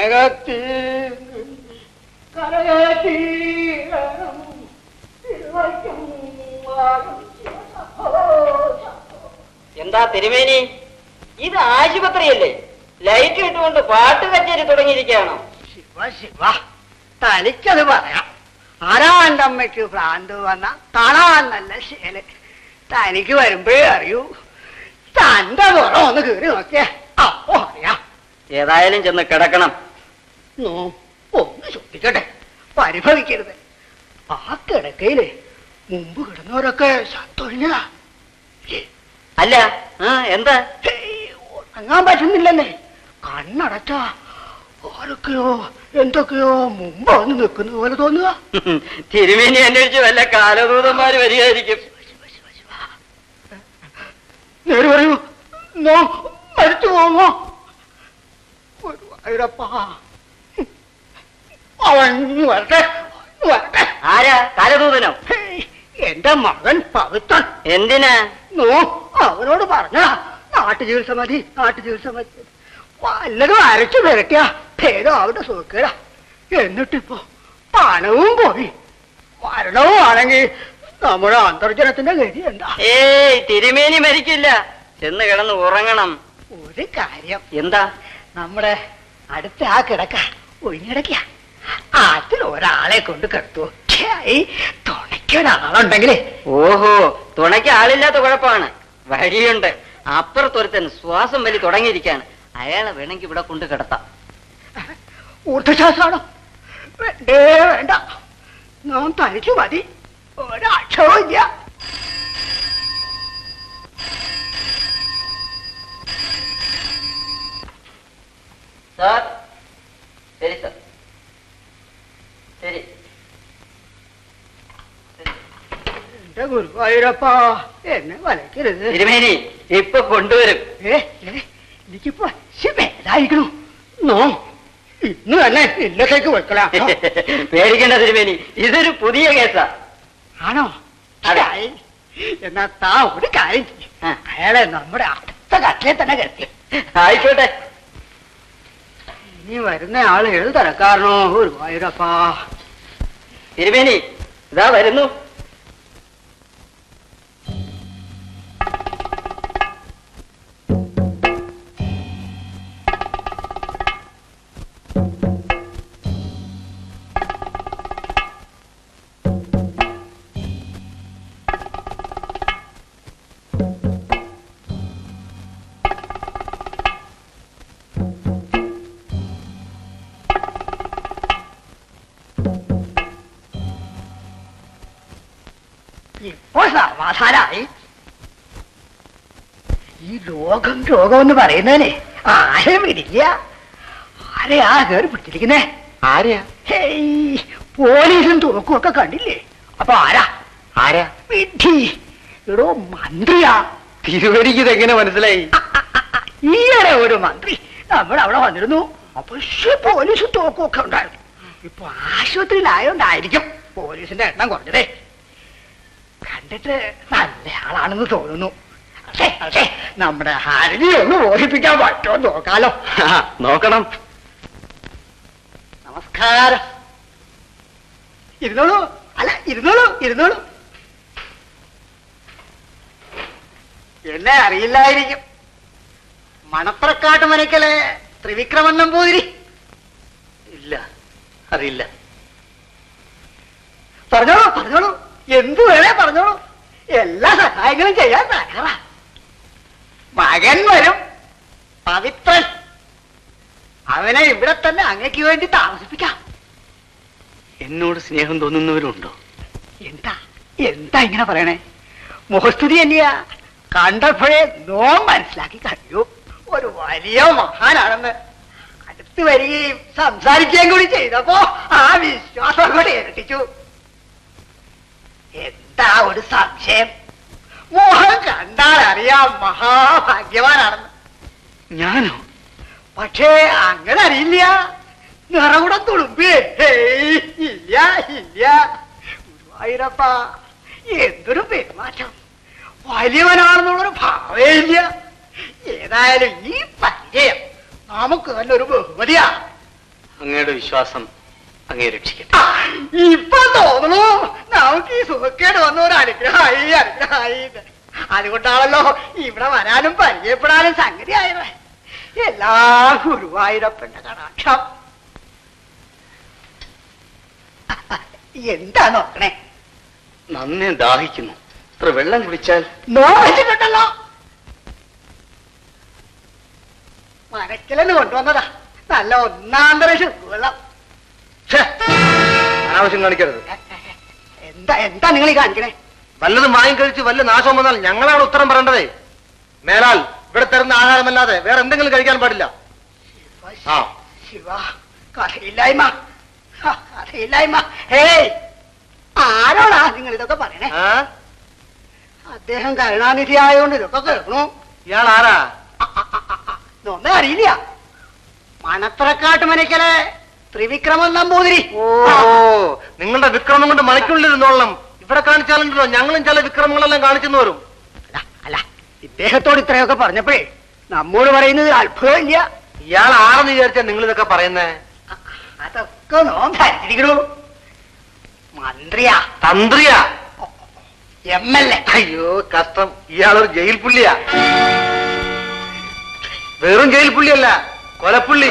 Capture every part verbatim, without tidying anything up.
കനകത്തി കനകത്തി എന്താ തിരുമേനി, ഇത് ആശുപത്രിയല്ലേ? ലൈറ്റ് ഇട്ടുകൊണ്ട് പാട്ട് കച്ചേരി തുടങ്ങിയിരിക്കുകയാണോ? ശിവ ശിവ, തനിക്കത് പറയാം. ആരാന്റെ അമ്മയ്ക്ക് ഭ്രാന്ത് വന്ന കാണാൻ നല്ല ശേല്. തനിക്ക് വരുമ്പോഴേ അറിയൂ. തന്റെ പുറം ഒന്ന് കീറി നോക്കിയേ, അപ്പോ അറിയാം. ഏതായാലും ചെന്ന് കിടക്കണം. ഒന്ന് ശ്രദ്ധിക്കട്ടെ, പരിഭവിക്കരുത്. ആ കിടക്കയില് മുമ്പ് കിടന്നവരൊക്കെ സത്തൊഴിഞ്ഞതാ. അല്ല, എന്താ ഉറങ്ങാൻ പറ്റുന്നില്ലല്ലേ? കണ്ണടച്ചാ ആരൊക്കെയോ എന്തൊക്കെയോ മുമ്പ് വന്ന് നിൽക്കുന്ന പോലെ തോന്നുക. തിരുമേനി അന്വേഷിച്ച് വല്ല കാലദൂതന്മാര് വരികയായിരിക്കും. നേര് പറയൂ, മരിച്ചു പോങ്ങോ? ഗുരുവായൂരപ്പാ, അവൻ വരട്ടെ വരട്ടെ. ആരാ കാലദൂതനോ? എന്റെ മകൻ പവിത്രൻ. എന്തിനാ? നോ, അവനോട് പറഞ്ഞ നാട്ടു ചികിത്സ മതി, നാട്ടു ചികിത്സ മതി. വല്ലതും അരച്ചു വരട്ടിയ ഭേദം അവിടെ സുഖക്കേടാ. എന്നിട്ടിപ്പോ പണവും പോയി. മരണവും ആണെങ്കിൽ നമ്മുടെ അന്തർജനത്തിന്റെ ഗതി എന്താ? ഏയ്, തിരുമേനി മരിക്കില്ല. ചെന്ന് കിടന്ന് ഉറങ്ങണം. ഒരു കാര്യം. എന്താ? നമ്മുടെ അടുത്ത ആ കിടക്ക ഒഴിഞ്ഞിടക്ക, അതിൽ ഒരാളെ കൊണ്ട് കിടത്തുവോ? തുണയ്ക്കൊരാളുണ്ടെങ്കിലേ. ഓഹോ, തുണയ്ക്ക് ആളില്ലാത്ത കുഴപ്പമാണ്. വഴിയുണ്ട്. അപ്പുറത്തൊരുത്തൻ ശ്വാസം വലി തുടങ്ങിയിരിക്കാണ്. അയാളെ വേണമെങ്കിൽ ഇവിടെ കൊണ്ട് കിടത്താം. ഊർദ്ധശ്വാസമാണോ? വേണ്ടേ വേണ്ട, നാം തനിച്ചു മതി. ഒരാക്ഷവും ഇല്ല. സാർ, ശരി സാർ, ശരി. എന്റെ ഗുരുവായൂരപ്പാ, എന്നെ വലയ്ക്കരുത്. തിരുമേനി ഇപ്പൊ കൊണ്ടുവരും. ഏ എനിക്കിപ്പോ ഭേദായിരിക്കണു. നോ, ഇന്ന് തന്നെ ഇല്ലത്തേക്ക് വെക്കളാം. പേടിക്കേണ്ട തിരുമേനി, ഇതൊരു പുതിയ കേസാ. ആണോ? അതെ. എന്നാ താ ഒരു കാര്യം ചെയ്യും, അയാളെ നമ്മുടെ അടുത്ത കട്ടിലെ തന്നെ കിടത്തി. ആയിക്കോട്ടെ. ഇനി വരുന്ന ആള് ഏത് തരക്കാരനോ ഗുരുവായൂരപ്പാ? തിരുമേനി ഇതാ വരുന്നു. ഇപ്പോൾ സമാധാനായി. ഈ ലോകം രോഗം എന്ന് പറയുന്നതിനെ ആരെയും വിടില്ല. ആരെയാ കയറി പിടിച്ചിരിക്കുന്നേ? ആരെയാ? ഹേയ്, പോലീസും തുറക്കും ഒക്കെ കണ്ടില്ലേ? അപ്പൊ ആരാ? ആരാ? വിധി. എടോ, മന്ത്രിയാ. തിരുവരിക്ക് ഇതെങ്ങനെ മനസ്സിലായി? ഈയിടെ ഒരു മന്ത്രി നമ്മൾ അവിടെ വന്നിരുന്നു. അപ്പൊ പോലീസും തോക്കും ഒക്കെ ഉണ്ടായിരുന്നു. ഇപ്പൊ ആശുപത്രിയിലായോണ്ടായിരിക്കും പോലീസിന്റെ എണ്ണം കുറഞ്ഞതേ. കണ്ടിട്ട് നല്ല ആളാണെന്ന് തോന്നുന്നു. അതെ അതെ, നമ്മുടെ ഹരിനെ ഒന്ന് മോഹിപ്പിക്കാൻ പറ്റുമോ നോക്കാലോ. നോക്കണം. നമസ്കാരം. ഇരുന്നോളൂ. അല്ല, ഇരുന്നോളൂ ഇരുന്നോളൂ. എന്നെ അറിയില്ലായിരിക്കും. മണപ്പുറക്കാട്ട് മനക്കലെ ത്രിവിക്രമൻ നമ്പൂതിരി. ഇല്ല, അറിയില്ല. പറഞ്ഞോളൂ പറഞ്ഞോളൂ, എന്തു വേണേ പറഞ്ഞോളൂ. എല്ലാ സഹായങ്ങളും ചെയ്യാൻ തയ്യാറാ. മകൻ വരും, പവിത്രൻ. അവനെ ഇവിടെ തന്നെ അങ്ങയ്ക്ക് വേണ്ടി താമസിപ്പിക്കാം. എന്നോട് സ്നേഹം തോന്നുന്നവരുണ്ടോ? എന്താ എന്താ ഇങ്ങനെ പറയണേ? മുഖസ്തുതി അല്ലയാ. കണ്ടപ്പോഴേ നോ മനസ്സിലാക്കി കഴിയൂ ഒരു വലിയ മഹാനാണെന്ന്. അടുത്ത് വരികയും സംസാരിക്കുകയും കൂടി ചെയ്തപ്പോ ആ വിശ്വാസം കൂടി ഇരട്ടിച്ചു. എന്താ ഒരു സംശയം? മോഹം കണ്ടാൽ അറിയാം മഹാഭാഗ്യവാനാണെന്ന്. ഞാനോ? പക്ഷേ അങ്ങനെ അറിയില്ല. നിറകുടം തുളുമ്പേ ഇല്ല ഇല്ല. ഗുരുവായൂരപ്പ, എന്തൊരു പെരുമാറ്റം! വലിയവനാണെന്നുള്ളൊരു ഭാവേ ഇല്ല. ഏതായാലും ഈ പരിചയം നമുക്ക് നല്ലൊരു ബഹുമതിയാ. അങ്ങയുടെ വിശ്വാസം അങ്ങേ രക്ഷിക്കട്ടെ. ഇപ്പൊ തോന്നുന്നു നമുക്ക് ഈ സുഖക്കേട് വന്ന ഒരു അനുഗ്രഹമായി അനുഗ്രഹമായി. അതുകൊണ്ടാണല്ലോ ഇവിടെ വരാനും പരിചയപ്പെടാനും സംഗതി ആയത്. എല്ലാ ഗുരുവായൂരപ്പന്റെ കടാക്ഷം. എന്താ നോക്കണേ? നന്നെ ദാഹിക്കുന്നു. ഇത്ര വെള്ളം കുടിച്ചാൽ. നോക്കിട്ടുണ്ടല്ലോ, മനക്കലെന്ന് കൊണ്ടുവന്നതാ. നല്ല ഒന്നാന്തര വെള്ളം. അനാവശ്യം കാണിക്കരുത്. എന്താ എന്താ നിങ്ങൾ ഈ കാണിക്കണേ? വല്ലതും വാങ്ങിക്കഴിച്ച് വല്ല നാശം വന്നാൽ ഞങ്ങളാണ് ഉത്തരം പറയേണ്ടതേ. മേലാൽ ഇവിടെ തരുന്ന ആഹാരമല്ലാതെ വേറെ എന്തെങ്കിലും കഴിക്കാൻ പാടില്ല. ആ ശിവ, കഥയില്ലായ്മ കഥയില്ലായ്മ. ഹേയ്, ആരോടാ നിങ്ങൾ ഇതൊക്കെ പറയണേ? അദ്ദേഹം കരുണാനിധി ആയതുകൊണ്ട് ഇതൊക്കെ കേൾക്കണു. ഇയാൾ ആരാ? ഒന്നും അറിയില്ല. മണത്തറക്കാട്ട് മനക്കലെ ത്രിവിക്രമൻ നമ്പൂതിരി. ഓ, നിങ്ങളുടെ വിക്രമം കൊണ്ട് മണിക്കുള്ളിരുന്നോളണം. ഇവിടെ കാണിച്ചാലുണ്ടല്ലോ ഞങ്ങളും ചില വിക്രമങ്ങളെല്ലാം കാണിച്ചെന്ന് വരും. അല്ല അല്ല, ഇദ്ദേഹത്തോട് ഇത്രയൊക്കെ പറഞ്ഞപ്പോഴേ നമ്മോട് പറയുന്നത് അത്ഭുതമില്ല. ഇയാൾ ആരെന്ന് വിചാരിച്ചാ നിങ്ങൾ ഇതൊക്കെ പറയുന്നേ? അതൊക്കെ നോം ധരിച്ചിരിക്കണു. മന്ത്രിയാ? തന്ത്രിയാ? M L A? അയ്യോ കഷ്ടം, ഇയാളൊരു ജയിൽ പുള്ളിയാ. വെറും ജയിൽ പുള്ളിയല്ല, കൊലപ്പുള്ളി.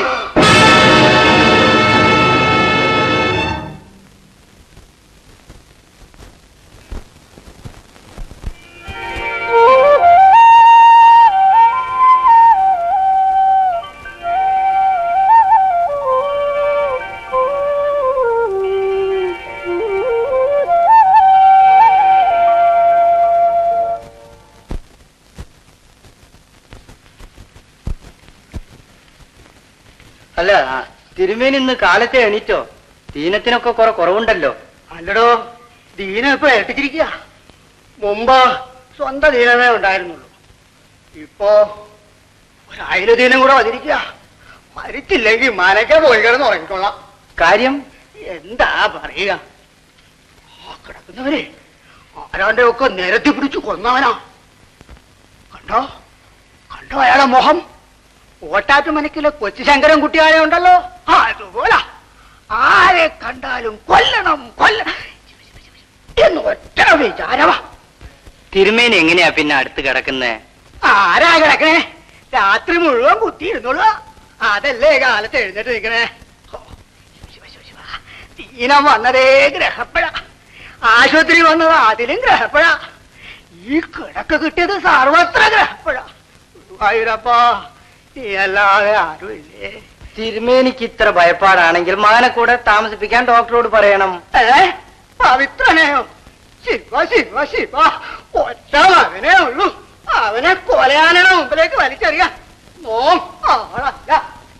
അല്ല, തിരുമേനി ഇന്ന് കാലത്തെ എണീറ്റോ? ദീനത്തിനൊക്കെ കുറെ കുറവുണ്ടല്ലോ. അല്ലടോ, ദീനം ഇപ്പൊ ഏൽപ്പിച്ചിരിക്കുക. മുമ്പ് സ്വന്തം ദീനമേ ഉണ്ടായിരുന്നുള്ളൂ. ഇപ്പോ ഒരായിരം ദീനം കൂടെ വന്നിരിക്കുക. മരിച്ചില്ലെങ്കിൽ മനക്കെ പോയി കിടന്ന് ഉറങ്ങിക്കൊള്ളാം. കാര്യം എന്താ പറയുക? ആ കിടക്കുന്നവരെ ആരാന്റെ ഒക്കെ നിരത്തി പിടിച്ചു കൊന്നവനാ. കണ്ടോ കണ്ടോ അയാളെ മുഖം? ഓട്ടാറ്റു മനക്കിലെ കൊച്ചു ശങ്കരൻ കുട്ടിയാരെ ഉണ്ടല്ലോ, അതുപോലെ ആരെ കണ്ടാലും കൊല്ലണം കൊല്ലണം എന്ന് ഒറ്റ വിചാരവാ. തിരുമേനി എങ്ങനെയാ പിന്നെ അടുത്ത് കിടക്കുന്നേ? ആരാ കിടക്കണേ? രാത്രി മുഴുവൻ കുത്തിയിരുന്നോളൂ. അതല്ലേ കാലത്ത് എഴുന്നേറ്റ് നിൽക്കണേ. ദീനം വന്നതേ ഗ്രഹപ്പഴ, ആശുപത്രി വന്നത് അതിലും ഗ്രഹപ്പഴ, ഈ കിടക്ക് കിട്ടിയത് സർവത്ര ഗ്രഹപ്പഴ. ഗുരുവായൂരപ്പാ, നീ അല്ലാതെ ആരുമില്ലേ? തിരുമേനിക്ക് ഇത്ര ഭയപ്പാടാണെങ്കിൽ മകനെ കൂടെ താമസിപ്പിക്കാൻ ഡോക്ടറോട് പറയണം. ഏ പവിത്രനെയോ? ശിവ ശിവ ശിവ, ഒറ്റ മകനേ ഉള്ളൂ. അവനെ കൊലയാനയുടെ മുമ്പിലേക്ക് വലിച്ചെറിയാൻ നോം ആളല്ല.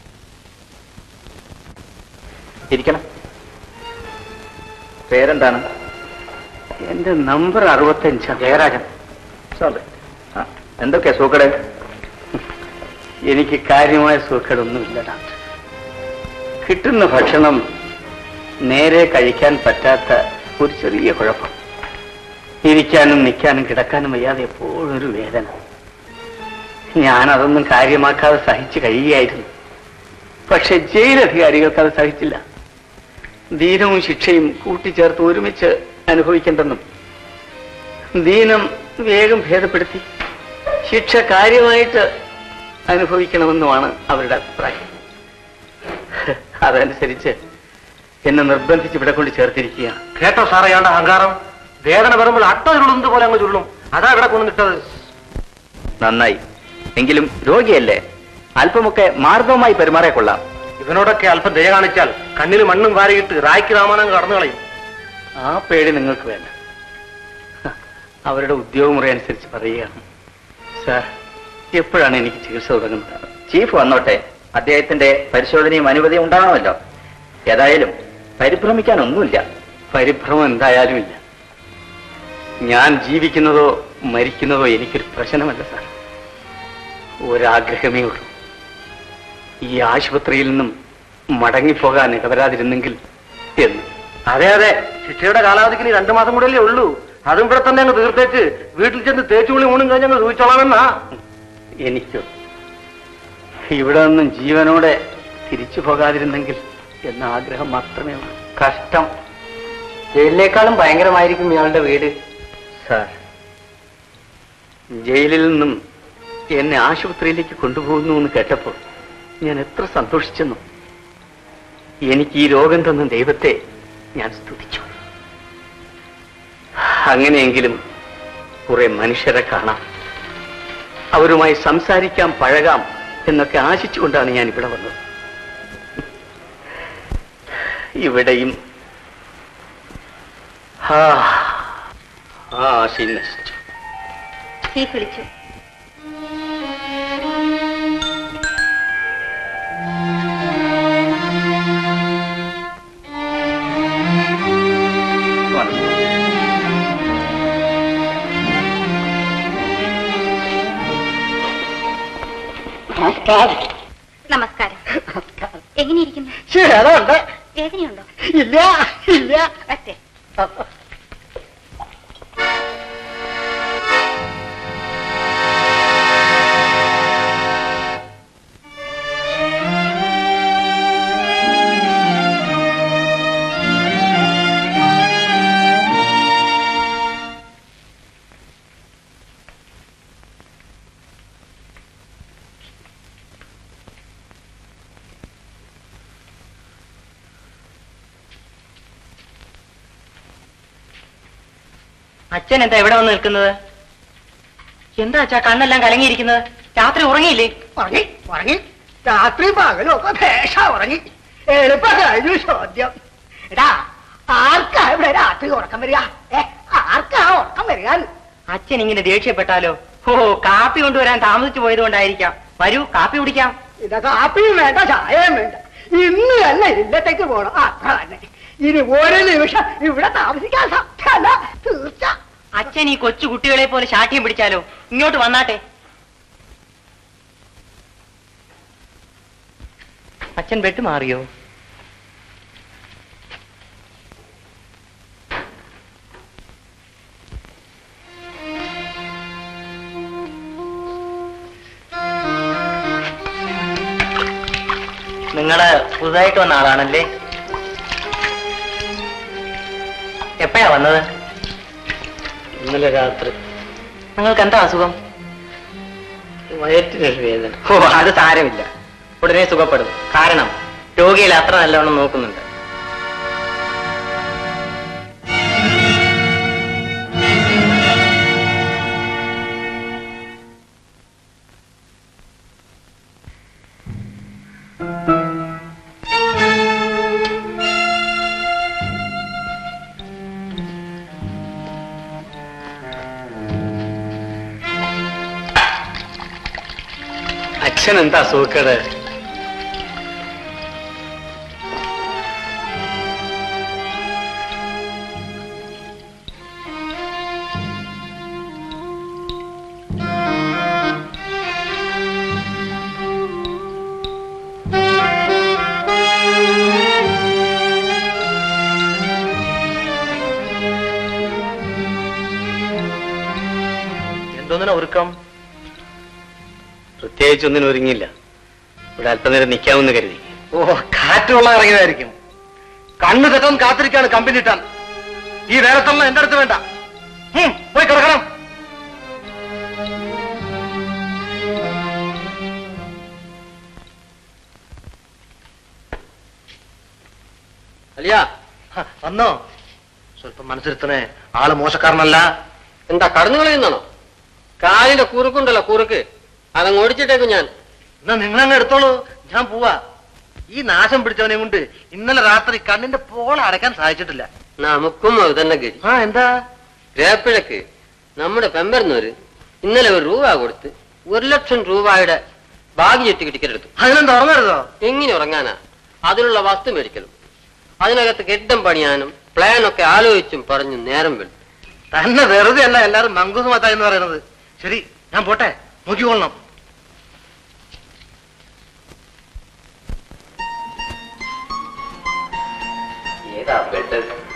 ഇരിക്കണം. പേരെന്താണ്? എന്റെ നമ്പർ അറുപത്തഞ്ചാ. ജയരാജൻ. എന്തൊക്കെയാ സൂക്കട്? എനിക്ക് കാര്യമായ സൂക്കേടൊന്നുമില്ല ഡോക്ടർ. കിട്ടുന്ന ഭക്ഷണം നേരെ കഴിക്കാൻ പറ്റാത്ത ഒരു ചെറിയ കുഴപ്പം. ഇരിക്കാനും നിൽക്കാനും കിടക്കാനും വയ്യാതെ എപ്പോഴും ഒരു വേദന. ഞാനതൊന്നും കാര്യമാക്കാതെ സഹിച്ചു കഴിയുകയായിരുന്നു. പക്ഷെ ജയിലധികാരികൾക്ക് അത് സഹിച്ചില്ല. ദീനവും ശിക്ഷയും കൂട്ടിച്ചേർത്ത് ഒരുമിച്ച് അനുഭവിക്കേണ്ടെന്നും ദീനം വേഗം ഭേദപ്പെടുത്തി ശിക്ഷ കാര്യമായിട്ട് അനുഭവിക്കണമെന്നുമാണ് അവരുടെ അഭിപ്രായം. അതനുസരിച്ച് എന്നെ നിർബന്ധിച്ച് ഇവിടെ കൊണ്ട് ചേർത്തിരിക്കുകയാണ്. കേട്ടോ സാറേ അയാളുടെ അഹങ്കാരം? വേദന വരുമ്പോൾ അട്ട ചുരുളുന്നത് പോലെ അങ്ങ് ചുരുളും. അതാ ഇവിടെ കൊണ്ടിട്ടത്. നന്നായി. എങ്കിലും രോഗിയല്ലേ, അല്പമൊക്കെ മാർദ്ദവമായി പെരുമാറിയ കൊള്ളാം. ഇവനോടൊക്കെ അല്പം ദയ കാണിച്ചാൽ കണ്ണിൽ മണ്ണും വാരിയിട്ട് റായ്ക്ക് രാമായണം കടന്നു കളയും. ആ പേടി നിങ്ങൾക്ക് വേണ്ട. അവരുടെ ഉദ്യോഗമുറ അനുസരിച്ച് പറയുകയാണ്. സാർ, എപ്പോഴാണ് എനിക്ക് ചികിത്സ തുടങ്ങുന്നത്? ചീഫ് വന്നോട്ടെ, അദ്ദേഹത്തിന്റെ പരിശോധനയും അനുമതിയും ഉണ്ടാകണമല്ലോ. ഏതായാലും പരിഭ്രമിക്കാനൊന്നുമില്ല. പരിഭ്രമം എന്തായാലും ഇല്ല. ഞാൻ ജീവിക്കുന്നതോ മരിക്കുന്നതോ എനിക്കൊരു പ്രശ്നമല്ല സാർ. ഒരാഗ്രഹമേ ഉള്ളൂ, ഈ ആശുപത്രിയിൽ നിന്നും മടങ്ങിപ്പോകാൻ ഇടവരാതിരുന്നെങ്കിൽ എന്ന്. അതെ അതെ, ശിക്ഷയുടെ കാലാവധിക്ക് ഇനി രണ്ടു മാസം കൂടെയല്ലേ ഉള്ളൂ. അതും ഇവിടെ തന്നെ അങ്ങ് തീർത്തേച്ച് വീട്ടിൽ ചെന്ന് തേച്ചുപുളി ഊണും കഴിഞ്ഞ് അങ്ങ് സൂചിച്ചോളാമെന്നാ. എനിക്കോ ഇവിടെ നിന്നും ജീവനോടെ തിരിച്ചു പോകാതിരുന്നെങ്കിൽ എന്ന ആഗ്രഹം മാത്രമേ ഉള്ളൂ. കഷ്ടം. ജയിലിനേക്കാളും ഭയങ്കരമായിരിക്കും ഇയാളുടെ വീട്. സാർ, ജയിലിൽ നിന്നും എന്നെ ആശുപത്രിയിലേക്ക് കൊണ്ടുപോകുന്നു എന്ന് കേട്ടപ്പോൾ ഞാൻ എത്ര സന്തോഷിച്ചെന്നു. എനിക്ക് ഈ രോഗം തന്ന ദൈവത്തെ ഞാൻ സ്തുതിച്ചു. അങ്ങനെയെങ്കിലും കുറെ മനുഷ്യരെ കാണാം, അവരുമായി സംസാരിക്കാം, പഴകാം എന്നൊക്കെ ആശിച്ചുകൊണ്ടാണ് ഞാൻ ഇവിടെ വന്നത്. ഇവിടെയും ആ ആശയം നശിച്ചു. വിളിച്ചു. നമസ്കാരം. എങ്ങനെയിരിക്കുന്നു? വേദനയുണ്ടോ? ഇല്ല ഇല്ല. അതെ. അച്ഛൻ എന്താ എവിടെ വന്ന് നിൽക്കുന്നത്? എന്താ അച്ഛാ കണ്ണെല്ലാം കലങ്ങിയിരിക്കുന്നത്? രാത്രി ഉറങ്ങിയില്ലേ? ഉറങ്ങി ഉറങ്ങി രാത്രി പകലും ഒക്കെ ഭേഷ ഉറങ്ങി. എളുപ്പ കഴിഞ്ഞു ചോദ്യം. എടാ, ആർക്കാ ഇവിടെ രാത്രി ഉറക്കം വരിക? ഏ ആർക്കാ ഉറക്കം വരിക? അച്ഛൻ ഇങ്ങനെ ദേഷ്യപ്പെട്ടാലോ? ഓ, കാപ്പി കൊണ്ടുവരാൻ താമസിച്ചു പോയത് കൊണ്ടായിരിക്കാം. വരൂ, കാപ്പി കുടിക്കാം. ഇതാ കാപ്പിയും വേണ്ട, ചായയും വേണ്ട. ഇന്ന് തന്നെ ഇല്ലത്തേക്ക് പോണം. അത്ര തന്നെ. ഇനി ഒരു നിമിഷം ഇവിടെ താമസിക്കാൻ സാധ്യമല്ല, തീർച്ച. അച്ഛൻ ഈ കൊച്ചു കുട്ടികളെ പോലെ ശാഠ്യം പിടിച്ചാലോ? ഇങ്ങോട്ട് വന്നാട്ടെ. അച്ഛൻ ബെഡ് മാറിയോ? നിങ്ങള് പുതുതായിട്ട് വന്ന ആളാണല്ലേ? എപ്പോഴാ വന്നത്? ഇന്നലെ രാത്രി. നിങ്ങൾക്ക് എന്താ അസുഖം? വയറ്റിനൊരു വേദന. ഓ, അത് സാരമില്ല, ഉടനെ സുഖപ്പെടും. കാരണം രോഗികളെ അത്ര നല്ലവണ്ണം നോക്കുന്നുണ്ട്. അച്ഛൻ എന്താ സൂക്കേട്? എന്തോന്നിനാ ഒരുക്കം? പ്രത്യേകിച്ചൊന്നിനും ഒരുങ്ങിയില്ല. ഇവിടെ അല്പനേരം നിൽക്കാമെന്ന് കരുതി. ഓ, കാറ്റുള്ള ഇറങ്ങിയതായിരിക്കും. കണ്ണു തെറ്റാൻ കാത്തിരിക്കാണ് കമ്പനി ഇട്ടാൻ. ഈ നേരത്തുള്ള എന്റെ അടുത്ത് വേണ്ട. പോയി കിടക്കണം. അലിയ വന്നോ? സ്വല്പം മനസ്സിരുത്തണേ, ആള് മോശക്കാരനല്ല. എന്താ കടന്നു കളയുന്നാണോ? കാലിന്റെ കുറുക്കുണ്ടല്ലോ, കുറുക്ക്, അതങ്ങ് ഓടിച്ചിട്ടേക്കും ഞാൻ. എന്നാ നിങ്ങളങ്ങ് എടുത്തോളൂ, ഞാൻ പോവാ. ഈ നാശം പിടിച്ചവനെ കൊണ്ട് ഇന്നലെ രാത്രി കണ്ണിന്റെ പോള അടയ്ക്കാൻ സാധിച്ചിട്ടില്ല. നമുക്കും അത് തന്നെ ഗതി. ആ, എന്താ? രേപ്പിഴക്ക് നമ്മുടെ പെമ്പരുന്നവര് ഇന്നലെ ഒരു രൂപ കൊടുത്ത് ഒരു ലക്ഷം രൂപയുടെ ഭാഗ്യ ചെട്ടി ടിക്കറ്റ് എടുത്തു. അതിനെന്താ ഉറങ്ങരുതോ? എങ്ങനെ ഉറങ്ങാനാ? അതിനുള്ള വസ്തു മേടിക്കലും അതിനകത്ത് കെട്ടിടം പണിയാനും പ്ലാനൊക്കെ ആലോചിച്ചും പറഞ്ഞു നേരം വേണം. തന്നെ വെറുതെ അല്ല എല്ലാരും മങ്കൂസുമാത്ത എന്ന് പറയുന്നത്. ശരി, ഞാൻ പോട്ടെ, നോക്കിക്കൊള്ളണം. ഏതാ ബെഡ്?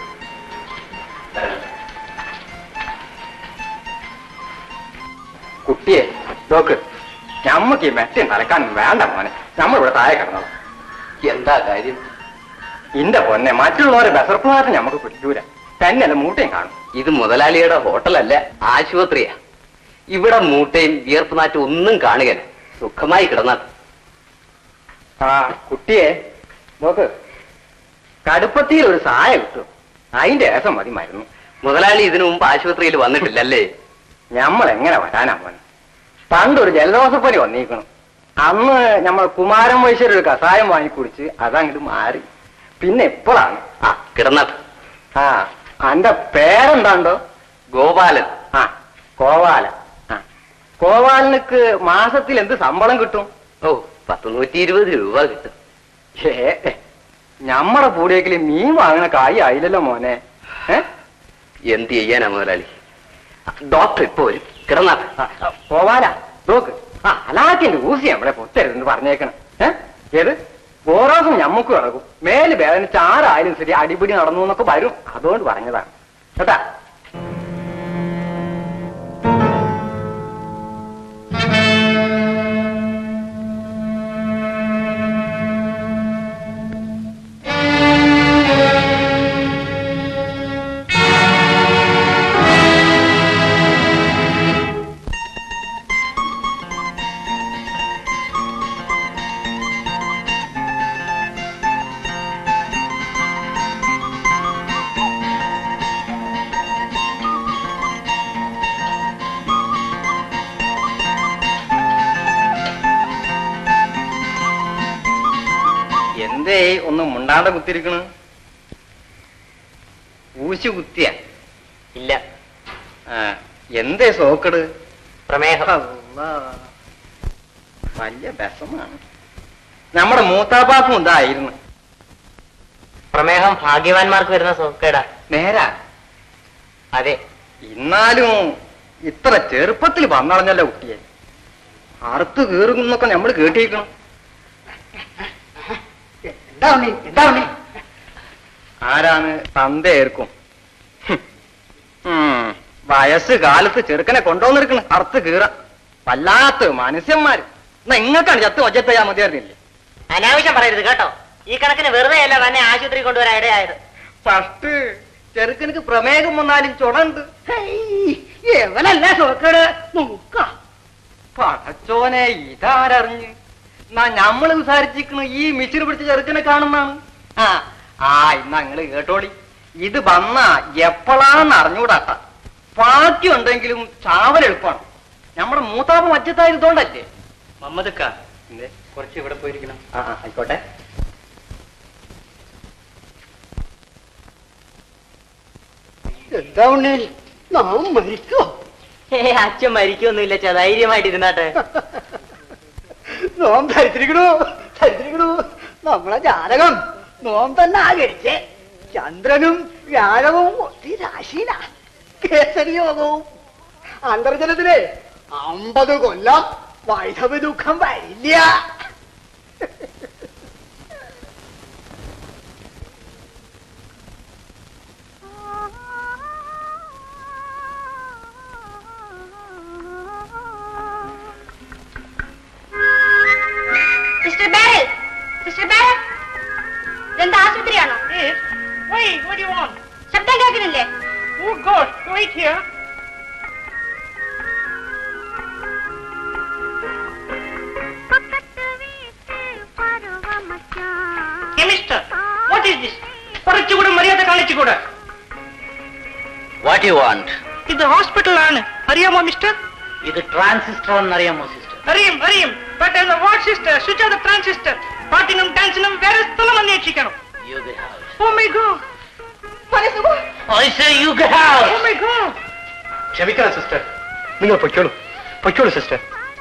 കുട്ടിയെ നോക്ക്, ഞമ്മക്ക് ഈ മെറ്റയും തലക്കാനും വേണ്ട മോനെ. നമ്മളിവിടെ താഴെ കിടന്നോ. എന്താ കാര്യം? ഇന്റെ പൊന്നെ മറ്റുള്ളവരെ ബസർപ്പുമാരെ നമുക്ക് പിടിക്കൂല. തന്നെയല്ല മൂട്ടയും കാണും. ഇത് മുതലാളിയുടെ ഹോട്ടലല്ല, ആശുപത്രിയാ. ഇവിടെ മൂട്ടയും വിയർപ്പ് നാറ്റും ഒന്നും കാണുകയില്ല. സുഖമായി കിടന്നാൽ. ആ കുട്ടിയെ നോക്ക്, കടുപ്പത്തിയിൽ ഒരു സായ കിട്ടും. അതിന്റെ രസം മതി മരുന്ന്. മുതലാളി ഇതിനു മുമ്പ് ആശുപത്രിയിൽ വന്നിട്ടില്ലല്ലേ? ഞമ്മൾ എങ്ങനെ വരാനാ മോനെ? പണ്ടൊരു ജലദോഷപ്പനി വന്നിരിക്കണം. അന്ന് നമ്മൾ കുമാരൻ വൈശ്വര ഒരു കഷായം വാങ്ങിക്കുടിച്ച് അതങ്ങോട്ട് മാറി. പിന്നെ എപ്പോഴാണ് ആ കിടന്നത്? ആ അന്റെ പേരെന്താണ്ടോ? ഗോപാലൻ. ആ കോവാലൻ. ആ കോവാലനക്ക് മാസത്തിൽ എന്ത് ശമ്പളം കിട്ടും? ഓ പത്ത് നൂറ്റി ഇരുപത് രൂപ കിട്ടും. ഏ ഞമ്മടെ പൂടിയേക്കില് മീൻ വാങ്ങണ കായ് ആയില്ലല്ലോ മോനെ. ഏ എന്ത് ചെയ്യാനാ മുതലാളി? ഡോക്ടർ ഇപ്പൊ വരും. കിടന്നാ കോവാല നോക്ക്. ആ അലാക്കിന്റെ ഊസി നമ്മളെ പൊത്തരുതെന്ന് പറഞ്ഞേക്കണം. ഏ ഏത് ഓരോ ദിവസം ഞമ്മക്ക് കിടക്കും. മേല് വേദനിച്ച് ആരായാലും ശരി അടിപിടി നടന്നു എന്നൊക്കെ വരും. അതുകൊണ്ട് പറഞ്ഞതാണ് കേട്ടാ. എന്തേ ഒന്നും മുണ്ടാണ്ട കുത്തിരിക്കണ്? ഊശി കുത്തിയ ഇല്ല. ആ എന്തേ സോക്കട്? പ്രമേഹം. വലിയ വിഷമാണ്. നമ്മുടെ മൂത്താപ്പാക്കും ഇതായിരുന്നു. പ്രമേഹം ഭാഗ്യവാന്മാർക്ക് വരുന്ന സോക്കേടാ. നേരാ? അതെ. എന്നാലും ഇത്ര ചെറുപ്പത്തിൽ വന്നളഞ്ഞല്ലോ കുട്ടിയെ. അറുത്ത് കീറുന്നൊക്കെ നമ്മൾ കേട്ടിരിക്കണം. എന്താ ഉണ്ണി? എന്താ ഉണ്ണി? ആരാണ്? തന്തേർക്കും. വയസ്സ് കാലത്ത് ചെറുക്കനെ കൊണ്ടുവന്നിരിക്കണ് അറുത്ത് കീറ. വല്ലാത്ത മനുഷ്യന്മാര്. എന്നാ ഇങ്ങക്കാണ് ചത്ത് ഒജത്ത് ചെയ്യാൻ മതിയായിരുന്നില്ലേ? അനാവശ്യം പറയരുത് കേട്ടോ. ഈ കണക്കിന് വെറുതെ അല്ല തന്നെ ആശുപത്രി കൊണ്ടുവരാൻ ഇടയായത്. ഫസ്റ്റ് ചെറുക്കനക്ക് പ്രമേഹം വന്നാലും ചുടണ്ട്. എവനല്ല സോക്കേട് നോക്ക. പടച്ചോനെ ഇതാരറിഞ്ഞ്? എന്നാ ഞമ്മള് വിസാരിച്ചിരിക്കണ ഈ മിച്ചിന് പിടിച്ച ചെറുക്കനെ കാണുന്നാണ്. ആ ആ ഇന്നാ നിങ്ങള് കേട്ടോളി. ഇത് വന്ന എപ്പോഴാന്ന് അറിഞ്ഞൂടാട്ട. ബാക്കി ഉണ്ടെങ്കിലും ചാവൽ എളുപ്പമാണ്. നമ്മുടെ മൂത്താപ്പ് മറ്റത്തായതുകൊണ്ടല്ലേ. മമ്മദക്ക കുറച്ച് ഇവിടെ പോയിരിക്കണം. ആ ആയിക്കോട്ടെ. എന്താ ഉണ്ണി? നാം മരിക്കോ? ഏ അച്ഛൻ മരിക്കൊന്നുമില്ല. ധൈര്യമായിട്ടിരുന്നാട്ടെ. നോം ധരിച്ചിരിക്കണു ധരിച്ചിരിക്കണു. നമ്മളെ ജാതകം നോം തന്നെ ആകരിച്ചേ. ചന്ദ്രനും വ്യാഴവും ഒത്തി രാശിയില. കേസരിയോഗവും അന്തർജലത്തിലെ അമ്പത് കൊല്ലം വൈധവ ദുഃഖം വരില്ല. സിസ്റ്റർ ബാരൽ, സിസ്റ്റർ ബാരൽ, ഇതെന്താ ആശുപത്രിയാണോ? ശബ്ദം കേൾക്കുന്നില്ലേ? കുറച്ചുകൂടെ മര്യാദ കാണിച്ചുകൂടെ? What you want? ഇത് ഹോസ്പിറ്റലാണ്, അറിയാമോ മിസ്റ്റർ? ഇത് ട്രാൻസിസ്റ്റർ എന്നറിയാമോ സിസ്റ്റർ? അറിയും അറിയും. But as a ward sister switch off the transistor. പാട്ടിനും ഡാൻസിനും വേറെ സ്ഥലം അന്വേഷിക്കണം. Oh my God! I say you get out. Oh my God! ക്ഷമിക്കണം സിസ്റ്റർ. നിങ്ങൾ പൊയ്ക്കോളൂ പൊയ്ക്കോളൂ സിസ്റ്റർ.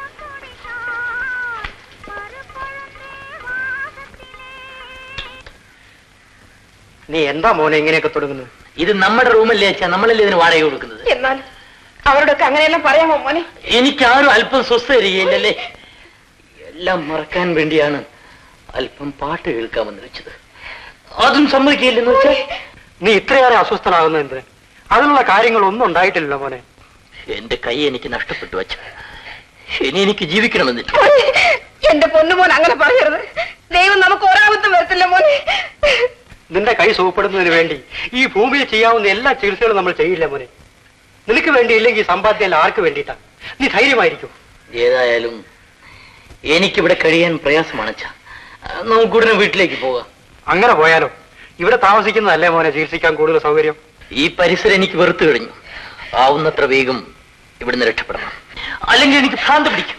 നീ എന്താ മോനെ ഇങ്ങനെയൊക്കെ തുടങ്ങുന്നത്? ഇത് നമ്മുടെ റൂമല്ലേ അച്ഛാ, നമ്മളല്ലേ ഇതിന് വാടക കൊടുക്കുന്നത്. എന്നാൽ അവരോടൊക്കെ അങ്ങനെയെല്ലാം പറയാമോ മോനെ? എനിക്കാരും അല്പം സ്വസ്ഥ തരികയില്ലല്ലേ. എല്ലാം മറക്കാൻ വേണ്ടിയാണ് അല്പം പാട്ട് കേൾക്കാമെന്ന് വെച്ചത്. അതും സമ്മതിക്കില്ലെന്ന് വെച്ചാൽ നീ ഇത്രയേറെ അസ്വസ്ഥനാകുന്നത് എന്ത്? അതിനുള്ള കാര്യങ്ങളൊന്നും ഉണ്ടായിട്ടില്ലല്ലോ മോനെ. എന്റെ കൈ എനിക്ക് നഷ്ടപ്പെട്ടു വച്ച. ഇനി എനിക്ക് ജീവിക്കണമെന്നില്ല. എന്റെ പൊന്നുമോൻ അങ്ങനെ പറയരുത്. ദൈവം നമുക്ക് ഒരാപത്തും വരത്തില്ല മോനെ. നിന്റെ കൈ സുഖപ്പെടുന്നതിന് വേണ്ടി ഈ ഭൂമിയിൽ ചെയ്യാവുന്ന എല്ലാ ചികിത്സകളും നമ്മൾ ചെയ്യില്ല മോനെ. നിനക്ക് വേണ്ടിയില്ലെങ്കിൽ സമ്പാദ്യം ആർക്ക് വേണ്ടിയിട്ടാ? നീ ധൈര്യമായിരിക്കും. ഏതായാലും എനിക്കിവിടെ കഴിയാൻ പ്രയാസമാണ് അച്ഛാ. നമുക്കുടനെ വീട്ടിലേക്ക് പോകാം. അങ്ങനെ പോയാലോ? ഇവിടെ താമസിക്കുന്നതല്ലേ മോനെ ചികിത്സിക്കാൻ കൂടുതൽ സൗകര്യം? ഈ പരിസരം എനിക്ക് വെറുത്തു കഴിഞ്ഞു. ആവുന്നത്ര വേഗം ഇവിടുന്ന് രക്ഷപ്പെടണം, അല്ലെങ്കിൽ എനിക്ക് ഭ്രാന്ത് പിടിക്കും.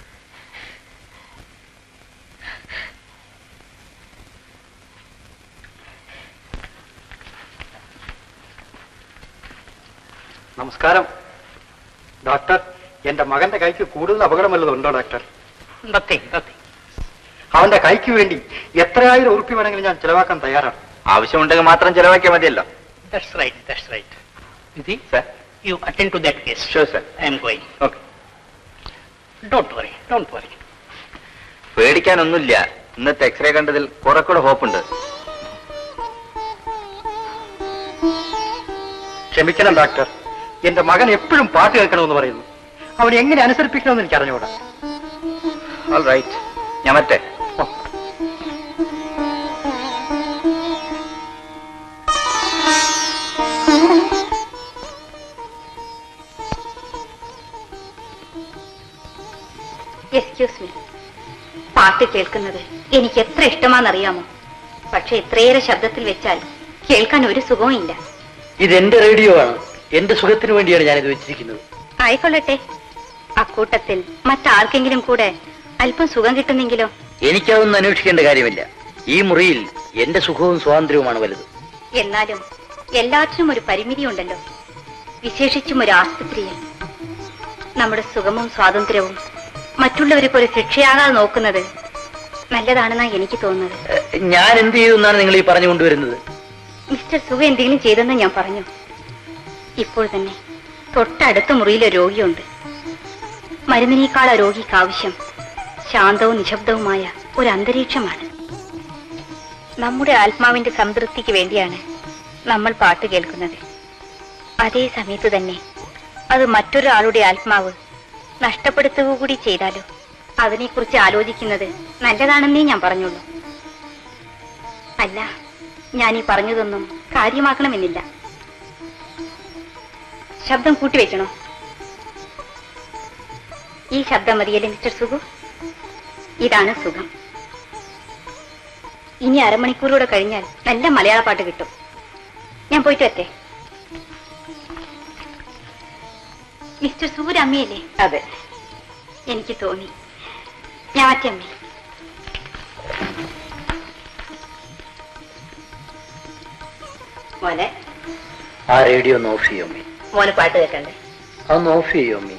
നമസ്കാരം ഡോക്ടർ. എന്റെ മകന്റെ കൈക്ക് കൂടുതൽ അപകടം വല്ലതും ഉണ്ടോ ഡോക്ടർ? അവന്റെ കൈക്ക് വേണ്ടി എത്രയായിരം ഉറുപ്പിക വേണമെങ്കിലും ഞാൻ ചെലവാക്കാൻ തയ്യാറാണ്. ആവശ്യമുണ്ടെങ്കിൽ മാത്രം ചെലവാക്കിയാൽ മതിയല്ലോ. That's right, that's right. Nidhi, sir, you attend to that case. Sure, sir. I am going. Okay. Don't worry, don't worry. പേടിക്കാനൊന്നുമില്ല. ഇന്നത്തെ എക്സ്റേ കണ്ടതിൽ കുറെ കൂടെ ഹോപ്പുണ്ട്. ക്ഷമിക്കണം ഡോക്ടർ, എന്റെ മകൻ എപ്പോഴും പാട്ട് കേൾക്കണമെന്ന് പറയുന്നു. അവൻ എങ്ങനെ അനുസരിപ്പിക്കണമെന്ന് എനിക്ക് അറിഞ്ഞുകൂടാ. All right. ഞാൻ മറ്റേ എക്സ്ക്യൂസ് മീ. പാട്ട് കേൾക്കുന്നത് എനിക്ക് എത്ര ഇഷ്ടമാണെന്നറിയാമോ? പക്ഷെ ഇത്രയേറെ ശബ്ദത്തിൽ വെച്ചാൽ കേൾക്കാൻ ഒരു സുഖവും ഇല്ല. ഇതെന്റെ റേഡിയോ ആണ്. എന്റെ സുഖത്തിന് വേണ്ടിയാണ് ഞാനിത് വെച്ചിരിക്കുന്നത്. ആയിക്കൊള്ളട്ടെ. അക്കൂട്ടത്തിൽ മറ്റാർക്കെങ്കിലും കൂടെ അല്പം സുഖം കിട്ടുന്നെങ്കിലോ? എനിക്കതൊന്നും അന്വേഷിക്കേണ്ട കാര്യമില്ല. ഈ മുറിയിൽ എന്റെ സുഖവും സ്വാതന്ത്ര്യവുമാണ് വലുത്. എന്നാലും എല്ലാറ്റിനും ഒരു പരിമിതി ഉണ്ടല്ലോ, വിശേഷിച്ചും ഒരു ആസ്പത്രിയിൽ. നമ്മുടെ സുഖവും സ്വാതന്ത്ര്യവും മറ്റുള്ളവരെ പോലെ ശിക്ഷയാകാതെ നോക്കുന്നത് നല്ലതാണെന്നാണ് എനിക്ക് തോന്നുന്നത്. ഞാൻ എന്ത് ചെയ്തു എന്നാണ് നിങ്ങൾ ഈ പറഞ്ഞു കൊണ്ടുവരുന്നത്? മിസ്റ്റർ സുഖ എന്തെങ്കിലും ചെയ്തെന്ന് ഞാൻ പറഞ്ഞു. ഇപ്പോൾ തന്നെ തൊട്ടടുത്ത മുറിയിലെ രോഗിയുണ്ട്. മരുന്നിനേക്കാൾ ആ രോഗിക്ക് ആവശ്യം ശാന്തവും നിശബ്ദവുമായ ഒരു അന്തരീക്ഷമാണ്. നമ്മുടെ ആത്മാവിന്റെ സംതൃപ്തിക്ക് വേണ്ടിയാണ് നമ്മൾ പാട്ട് കേൾക്കുന്നത്. അതേ സമയത്ത് തന്നെ അത് മറ്റൊരാളുടെ ആത്മാവ് നഷ്ടപ്പെടുത്തുക കൂടി ചെയ്താലോ? അതിനെക്കുറിച്ച് ആലോചിക്കുന്നത് നല്ലതാണെന്നേ ഞാൻ പറഞ്ഞുള്ളൂ. അല്ല, ഞാൻ ഈ പറഞ്ഞതൊന്നും കാര്യമാക്കണമെന്നില്ല. ശബ്ദം കൂട്ടിവെക്കണോ? ഈ ശബ്ദം മതിയല്ലേ മിസ്റ്റർ സുഖു? ഇതാണ് സുഖം. ഇനി അരമണിക്കൂറൂടെ കഴിഞ്ഞാൽ നല്ല മലയാള പാട്ട് കിട്ടും. ഞാൻ പോയിട്ട് വരട്ടെ. മിസ്റ്റർ സുഖു അമ്മയല്ലേ? അതെ, എനിക്ക് തോന്നി. ഞാൻ മറ്റേ അമ്മ. മോനെ ആ റേഡിയോ ഒന്ന് ഓഫ് ചെയ്യോ അമ്മേ? മോനെ പാട്ട് കേൾക്കണ്ടേ? അതൊന്ന് ഓഫ് ചെയ്യോ അമ്മേ?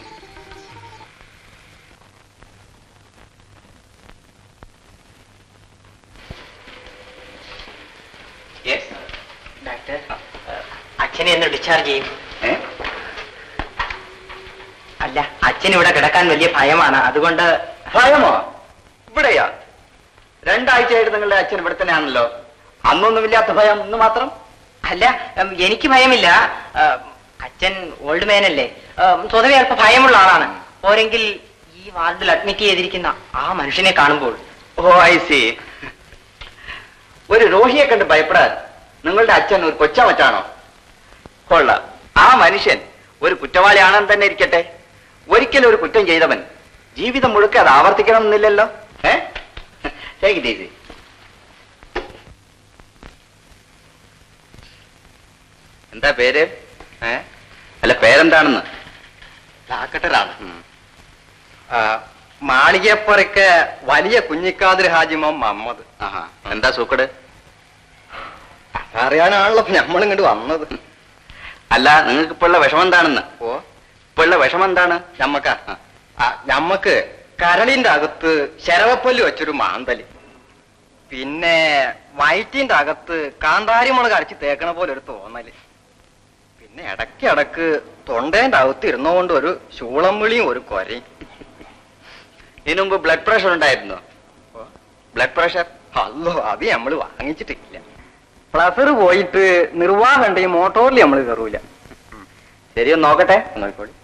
ഡോക്ടർ, അച്ഛനെ എന്ന് ഡിസ്ചാർജ് ചെയ്യും. അല്ല, അച്ഛൻ ഇവിടെ കിടക്കാൻ വലിയ ഭയമാണ്. അതുകൊണ്ട്. ഭയമോ? ഇവിടെയാ? രണ്ടാഴ്ചയായിട്ട് നിങ്ങളുടെ അച്ഛൻ ഇവിടെ തന്നെയാണല്ലോ. അന്നൊന്നുമില്ലാത്ത ഭയം, ഇന്ന് മാത്രം? അല്ല, എനിക്ക് ഭയമില്ല. അച്ഛൻ ഓൾഡ് മാൻ അല്ലേ, സ്വതവേ അല്പം ഭയമുള്ള ആളാണ്. പോരെങ്കിൽ ഈ വാർഡിൽ അഡ്മിറ്റ് ചെയ്തിരിക്കുന്ന ആ മനുഷ്യനെ കാണുമ്പോൾ. Oh I see. ഒരു രോഹിയെ കണ്ട് ഭയപ്പെടാൻ നിങ്ങളുടെ അച്ഛൻ ഒരു കൊച്ചമറ്റാണോ? കൊള്ളാം. ആ മനുഷ്യൻ ഒരു കുറ്റവാളിയാണെന്ന് തന്നെ ഇരിക്കട്ടെ, ഒരിക്കലും ഒരു കുറ്റം ചെയ്തവൻ ജീവിതം മുഴുക്കെ അത് ആവർത്തിക്കണം എന്നില്ലല്ലോ. ഏ ശരി. എന്താ പേര്? ഏ അല്ല, പേരെന്താണെന്ന്? ഡാക്ടറാണ്. മാളികപ്പുറക്ക് വലിയ കുഞ്ഞിക്കാതിർ ഹാജിമോൻ മുഹമ്മദ്. ആഹാ, എന്താ സൂക്കട്? അറിയാനാണല്ലോ നമ്മളിങ്ങോട്ട് വന്നത്. അല്ല, നിങ്ങൾക്ക് ഇപ്പോഴുള്ള വിഷമം എന്താണെന്ന്? ഓ, ഇപ്പോഴുള്ള വിഷമം എന്താണ്? ഞമ്മക്ക ഞമ്മക്ക് കരളിന്റെ അകത്ത് ശരവപ്പല്ലി വെച്ചൊരു മാന്തല്, പിന്നെ വയറ്റിന്റെ അകത്ത് കാന്താരി മുളക് അരച്ച് തേക്കണ പോലെ ഒരു തോന്നല്, പിന്നെ ഇടയ്ക്ക് ഇടക്ക് തൊണ്ടേന്റെ അകത്ത് ഇരുന്നുകൊണ്ട് ഒരു ശൂളം വിളിയും ഒരു കൊരയും. ഇതിനു മുമ്പ് ബ്ലഡ് പ്രഷർ ഉണ്ടായിരുന്നോ? Blood pressure? അല്ലോ, അത് നമ്മള് വാങ്ങിച്ചിട്ടില്ല. പ്ലസർ പോയിട്ട് നിർവാഹം ഉണ്ടെങ്കിൽ മോട്ടോറിൽ നമ്മൾ കയറൂല. ശരി, ഒന്ന് നോക്കട്ടെ. നോക്കോളി.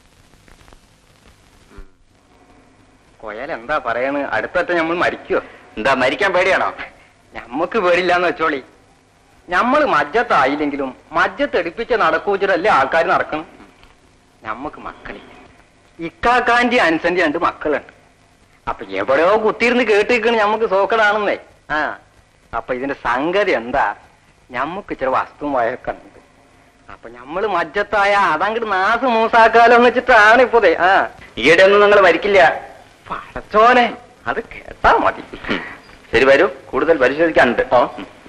കൊയൽ എന്താ പറയണ്? അടുത്തത്തെ നമ്മൾ മരിക്കോ? എന്താ മരിക്കാൻ പേടിയാണോ? ഞമ്മക്ക് പേടില്ലാന്ന് വെച്ചോളി. ഞമ്മള് മജ്ജത്തായില്ലെങ്കിലും മജ്ജത്തെടുപ്പിച്ച നടക്കൂച്ചിട്ടല്ലേ ആൾക്കാർ നടക്കണം. ഞമ്മക്ക് മക്കളില്ല. ഇക്കാക്കാന്റെ അനുസരിച്ച് രണ്ട് മക്കളുണ്ട്. അപ്പൊ എവിടെയോ കുത്തിയിരുന്ന് കേട്ടിരിക്കണ് ഞമ്മക്ക് സോക്കടാണെന്നേ. ആ അപ്പൊ ഇതിന്റെ സംഗതി എന്താ? ഞമ്മക്ക് ചില വസ്തു വഴക്കെ ഉണ്ട്. അപ്പൊ ഞമ്മള് മജ്ജത്തായ അതങ്ങോട്ട് നാസ് മൂസാക്കാലോ എന്ന് വെച്ചിട്ടാണ് ഇപ്പോതേ. ആ ഈയിടെ ഒന്നും നിങ്ങൾ മരിക്കില്ല. പടച്ചോനെ, അത് കേട്ടാ മതി. ശരി, വരൂ, കൂടുതൽ പരിശോധിക്കാനുണ്ട്. ഓ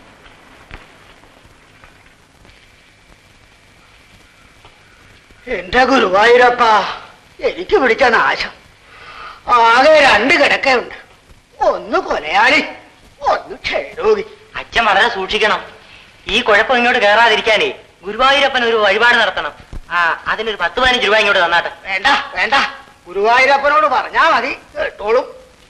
എന്റെ ഗുരുവായൂരപ്പ, എനിക്ക് പിടിച്ച നാശം. ആകെ രണ്ട് കിടക്കയുണ്ട്. ഒന്ന് കൊലയാളി, ഒന്ന് ക്ഷയരോഗി. അച്ഛൻ വളരെ സൂക്ഷിക്കണം. ഈ കുഴപ്പം ഇങ്ങോട്ട് കയറാതിരിക്കാനേ ഗുരുവായൂരപ്പൻ ഒരു വഴിപാട് നടത്തണം. ആ അതിനൊരു പത്ത് പതിനഞ്ച് രൂപ ഇങ്ങോട്ട് തന്നാട്ടെ. വേണ്ട വേണ്ട, ഗുരുവായൂരപ്പനോട് പറഞ്ഞാ മതി, കേട്ടോളും.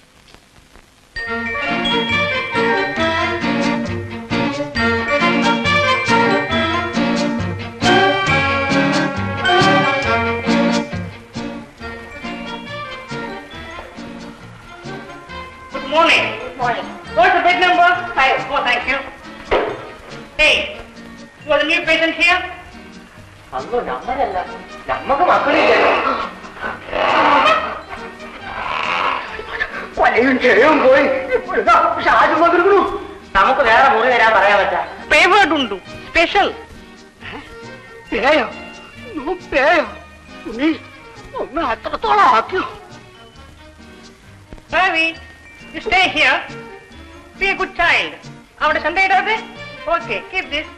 Good morning. Morning. What's the bed number? Five. Oh, thank you. Hey, you are the new patient here? അല്ലോ നമ്മളല്ല, നമ്മക്ക് മക്കളില്ലല്ലോ. കൊലയും ക്ഷയവും പോയി. ഇപ്പോഴാ ഷാജു വന്നിരിക്കണു. നമുക്ക് വേറെ മുറി വരാൻ പറയാൻ പറ്റാ. Favored undu. Special. പേയോ? പേയോ? നീ ഒന്ന് അത്രത്തോളം ആക്കിയോ? Ravi, you stay here. Be a good child. അവിടെ Sunday ഇടാതെ? Okay, keep this.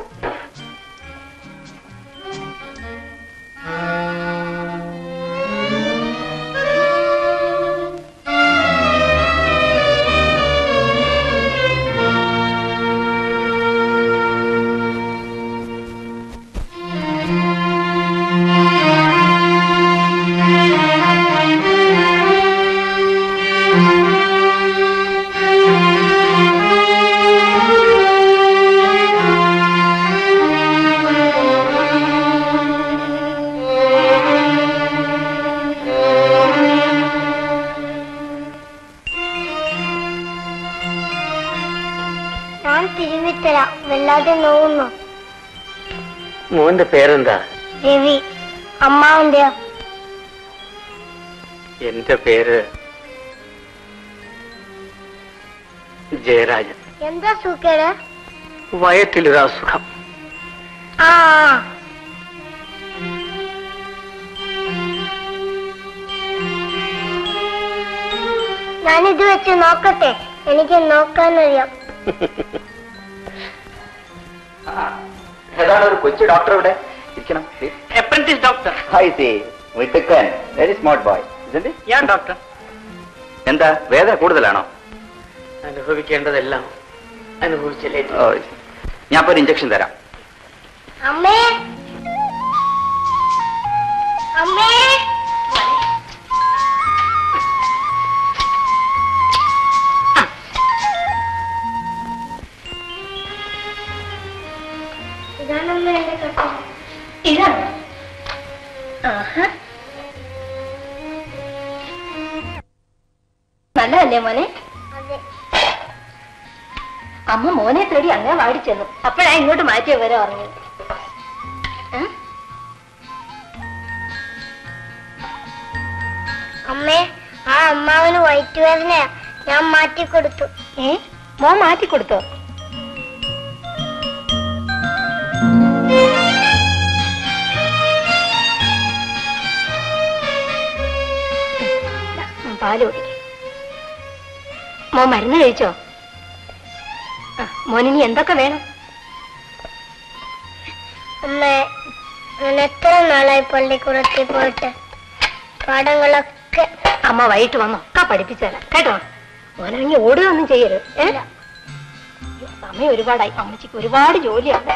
വല്ലാതെ നോവുന്നു. മോന്റെ പേരെന്താ? രവി. അമ്മാവന്റെയോ? എന്റെ പേര് ജയരാജൻ. എന്താ സൂക്കേട്? വയറ്റിലൊരു അസുഖം. ആ ഞാനിത് വെച്ച് നോക്കട്ടെ, എനിക്ക് നോക്കാനറിയാം. ഏതാണ് ഒരു കൊച്ചു ഡോക്ടർ ഇവിടെ ഇരിക്കണം? Apprentice doctor. ഐ സീ, മിടുക്കൻ, very smart boy. Yeah, doctor. എന്താ വേദന കൂടുതലാണോ? അനുഭവിക്കേണ്ടതെല്ലാം അനുഭവിച്ചല്ലേ. ഞാൻ ഇപ്പൊ ഒരു ഇഞ്ചക്ഷൻ തരാം. അമ്മേ, അമ്മേ, ഇതാണമ്മ എന്റെ കട്ട. ഇതാണ്. ആഹാ, നല്ലതല്ലേ മോനെ? അതെ. അമ്മ മോനെ തേടി അങ്ങനെ വാടി ചെന്നു. അപ്പോഴാ ഇങ്ങോട്ട് മാറ്റിയ വിവരം അറിഞ്ഞത്. അമ്മേ, ആ അമ്മാവന് വയറ്റുവേദനയാ, ഞാൻ മാറ്റിക്കൊടുത്തു. ഏ, മോൻ മാറ്റിക്കൊടുത്തോ? പാല് കുടിക്കും. മോൻ മരുന്ന് കഴിച്ചോ? മോനിനി എന്തൊക്കെ വേണം? അമ്മേ, ഞാൻ എത്ര നാളായി പള്ളിക്കൂടത്തിൽ പോയിട്ട്. പാഠങ്ങളൊക്കെ അമ്മ വൈകിട്ട് വന്നോ ഒക്കെ പഠിപ്പിച്ചതരാം കേട്ടോ. മോനിറങ്ങി ഓടുകയൊന്നും ചെയ്യരുത്. ഏ, സമയം ഒരുപാടായി. അമ്മച്ചിക്ക് ഒരുപാട് ജോലിയാണ്.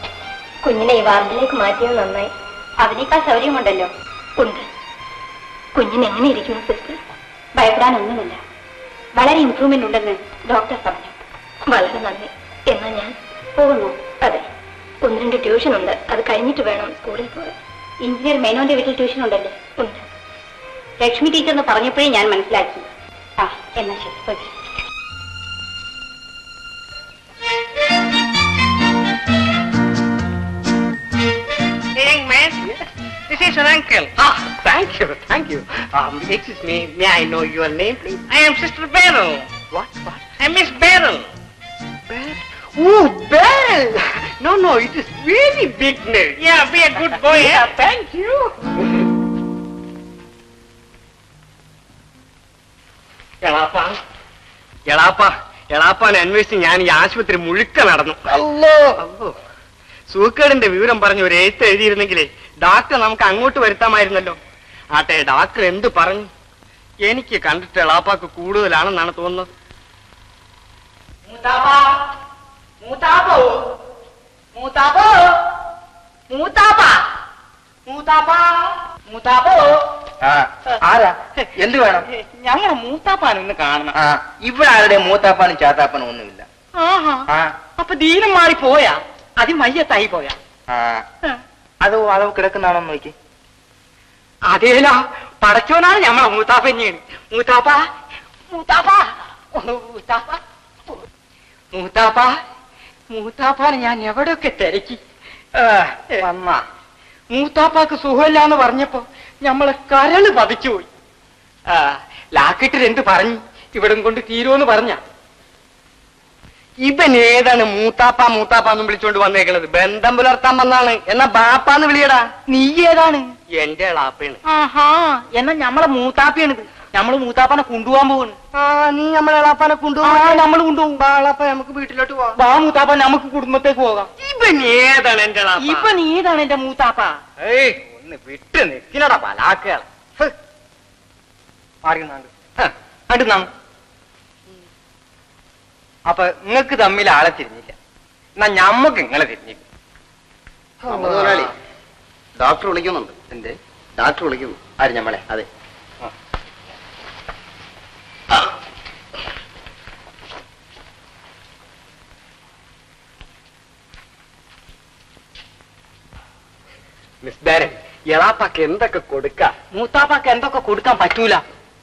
കുഞ്ഞിനെ ഈ വാർഡിലേക്ക് മാറ്റിയത് നന്നായി. അതിനേക്കാൾ സൗകര്യമുണ്ടല്ലോ. ഉണ്ട്. കുഞ്ഞിന് എങ്ങനെ ഇരിക്കുന്നു സിസ്റ്റർ? ഭയപ്പെടാനൊന്നുമില്ല. വളരെ ഇംപ്രൂവ്മെന്റ് ഉണ്ടെന്ന് ഡോക്ടർ പറഞ്ഞു. വളരെ നന്ദി. എന്നാ ഞാൻ പോകുന്നു. അതെ, ഒന്ന് രണ്ട് ട്യൂഷൻ ഉണ്ട്. അത് കഴിഞ്ഞിട്ട് വേണം സ്കൂളിൽ പോകാൻ. എഞ്ചിനീയർ മേനോന്റെ വീട്ടിൽ ട്യൂഷൻ ഉണ്ടല്ലേ? ഉണ്ട്. ലക്ഷ്മി ടീച്ചർ എന്ന് പറഞ്ഞപ്പോഴേ ഞാൻ മനസ്സിലാക്കി. ആ എന്നാ ശരി, പോയി. Young man, this is your uncle. Ah, thank you, thank you. Um, excuse me, may I know your name, please? I am Sister Beryl. What, what? I am Miss Beryl. Beryl? Oh, Beryl! No, no, it is very big name. Yeah, be a good boy. Yeah, eh? thank you. എളാപ്പ എളാപ്പ എളാപ്പാൻ അന്വേഷിച്ച് ഞാൻ ഈ ആശുപത്രി മുഴുക്ക നടന്നു. അല്ലോ അല്ലോ, സൂക്കേടിന്റെ വിവരം പറഞ്ഞ് ഒരു എഴുത്ത് എഴുതിയിരുന്നെങ്കിലേ ഡോക്ടർ നമുക്ക് അങ്ങോട്ട് വരുത്താമായിരുന്നല്ലോ. ആട്ടെ, ഡോക്ടർ എന്ത് പറഞ്ഞു? എനിക്ക് കണ്ടിട്ട് എളാപ്പാക്ക് കൂടുതലാണെന്നാണ് തോന്നുന്നത്. മൂത്താപ്പാ, മൂത്താപ്പോ, മൂത്താപ്പോ, മൂത്താപ്പാ, മൂത്താപ്പാ, മൂത്താപ്പോ. ആരാ? എന്ത് വേണം? ഞങ്ങളെ മൂത്താപ്പാനൊന്ന് കാണണം. ആ, ഇവിടെ ആരുടെ മൂത്താപ്പാനും ചാത്താപ്പാനും ഒന്നുമില്ല. ആഹാ, ആ, അപ്പൊ ദീനം മാറി പോയാ? അതി മയ്യത്തായി പോയാ? ആ, അത് വളവ് കിടക്കുന്നാണോ നോക്കി. അതേല പടച്ചോനാണ് ഞമ്മളെ മൂത്താപ്പന്നെയാണ്. മൂത്താപ്പ, മൂത്താപ്പ, മൂത്താപ്പ, മൂത്താപ്പ, മൂത്താപ്പാനെ ഞാൻ എവിടെയൊക്കെ തിരക്കി. വന്ന മൂത്താപ്പാക്ക് സുഖമില്ലാന്ന് പറഞ്ഞപ്പോ ഞമ്മളെ കരള് പതിച്ചുപോയി. ആ, ലാക്കിട്ടിൽ എന്ത് പറഞ്ഞു? ഇവിടം കൊണ്ട് തീരുമെന്ന് പറഞ്ഞ. ഇവൻ ഏതാണ് മൂത്താപ്പ മൂത്താപ്പാന്നും വിളിച്ചോണ്ട് വന്നേക്കണത്? ബന്ധം പുലർത്താൻ വന്നാണ്. എന്നാ ബാപ്പാന്ന് വിളിയടാ. നീ ഏതാണ്? എന്റെ എളാപ്പയാണ്. ആഹാ, എന്നാ ഞമ്മളെ മൂത്താപ്പയാണിത്. നമ്മള് മൂത്താപ്പാനെ കൊണ്ടുപോകാൻ പോവാണ്. ആ, നീ നമ്മളെ എളാപ്പാനെ കൊണ്ടുപോകാ? നമ്മൾ കൊണ്ടുപോകും. ബാളാപ്പ നമുക്ക് വീട്ടിലോട്ട് പോവാം. വാ മൂത്താപ്പ, നമുക്ക് കുടുംബത്തേക്ക് പോകാം. ഇവൻ ഏതാണ് എന്റെ എളാപ്പ? ഇപ്പൊ നീ ഏതാണ് എന്റെ മൂത്താപ്പ? ഏയ്, ഒന്ന് വിട്ട് നിൽക്കിനടാ പലാക്കുകൾ. അടുന്നാണ്. അപ്പൊ നിങ്ങക്ക് തമ്മിൽ ആളെ തിരിഞ്ഞില്ല. എന്നാ ഞമ്മക്ക് നിങ്ങളെ തിരിഞ്ഞില്ല. മുതലാളി, ഡോക്ടർ വിളിക്കുന്നുണ്ട്. എന്റെ ഡോക്ടർ വിളിക്കുന്നു. ആര്? ഞമ്മളെ. അതെ. മിസ് ബാരൻ, എളാപ്പാക്ക് എന്തൊക്കെ കൊടുക്കാം? മൂത്താപ്പാക്ക് എന്തൊക്കെ കൊടുക്കാൻ പറ്റൂല.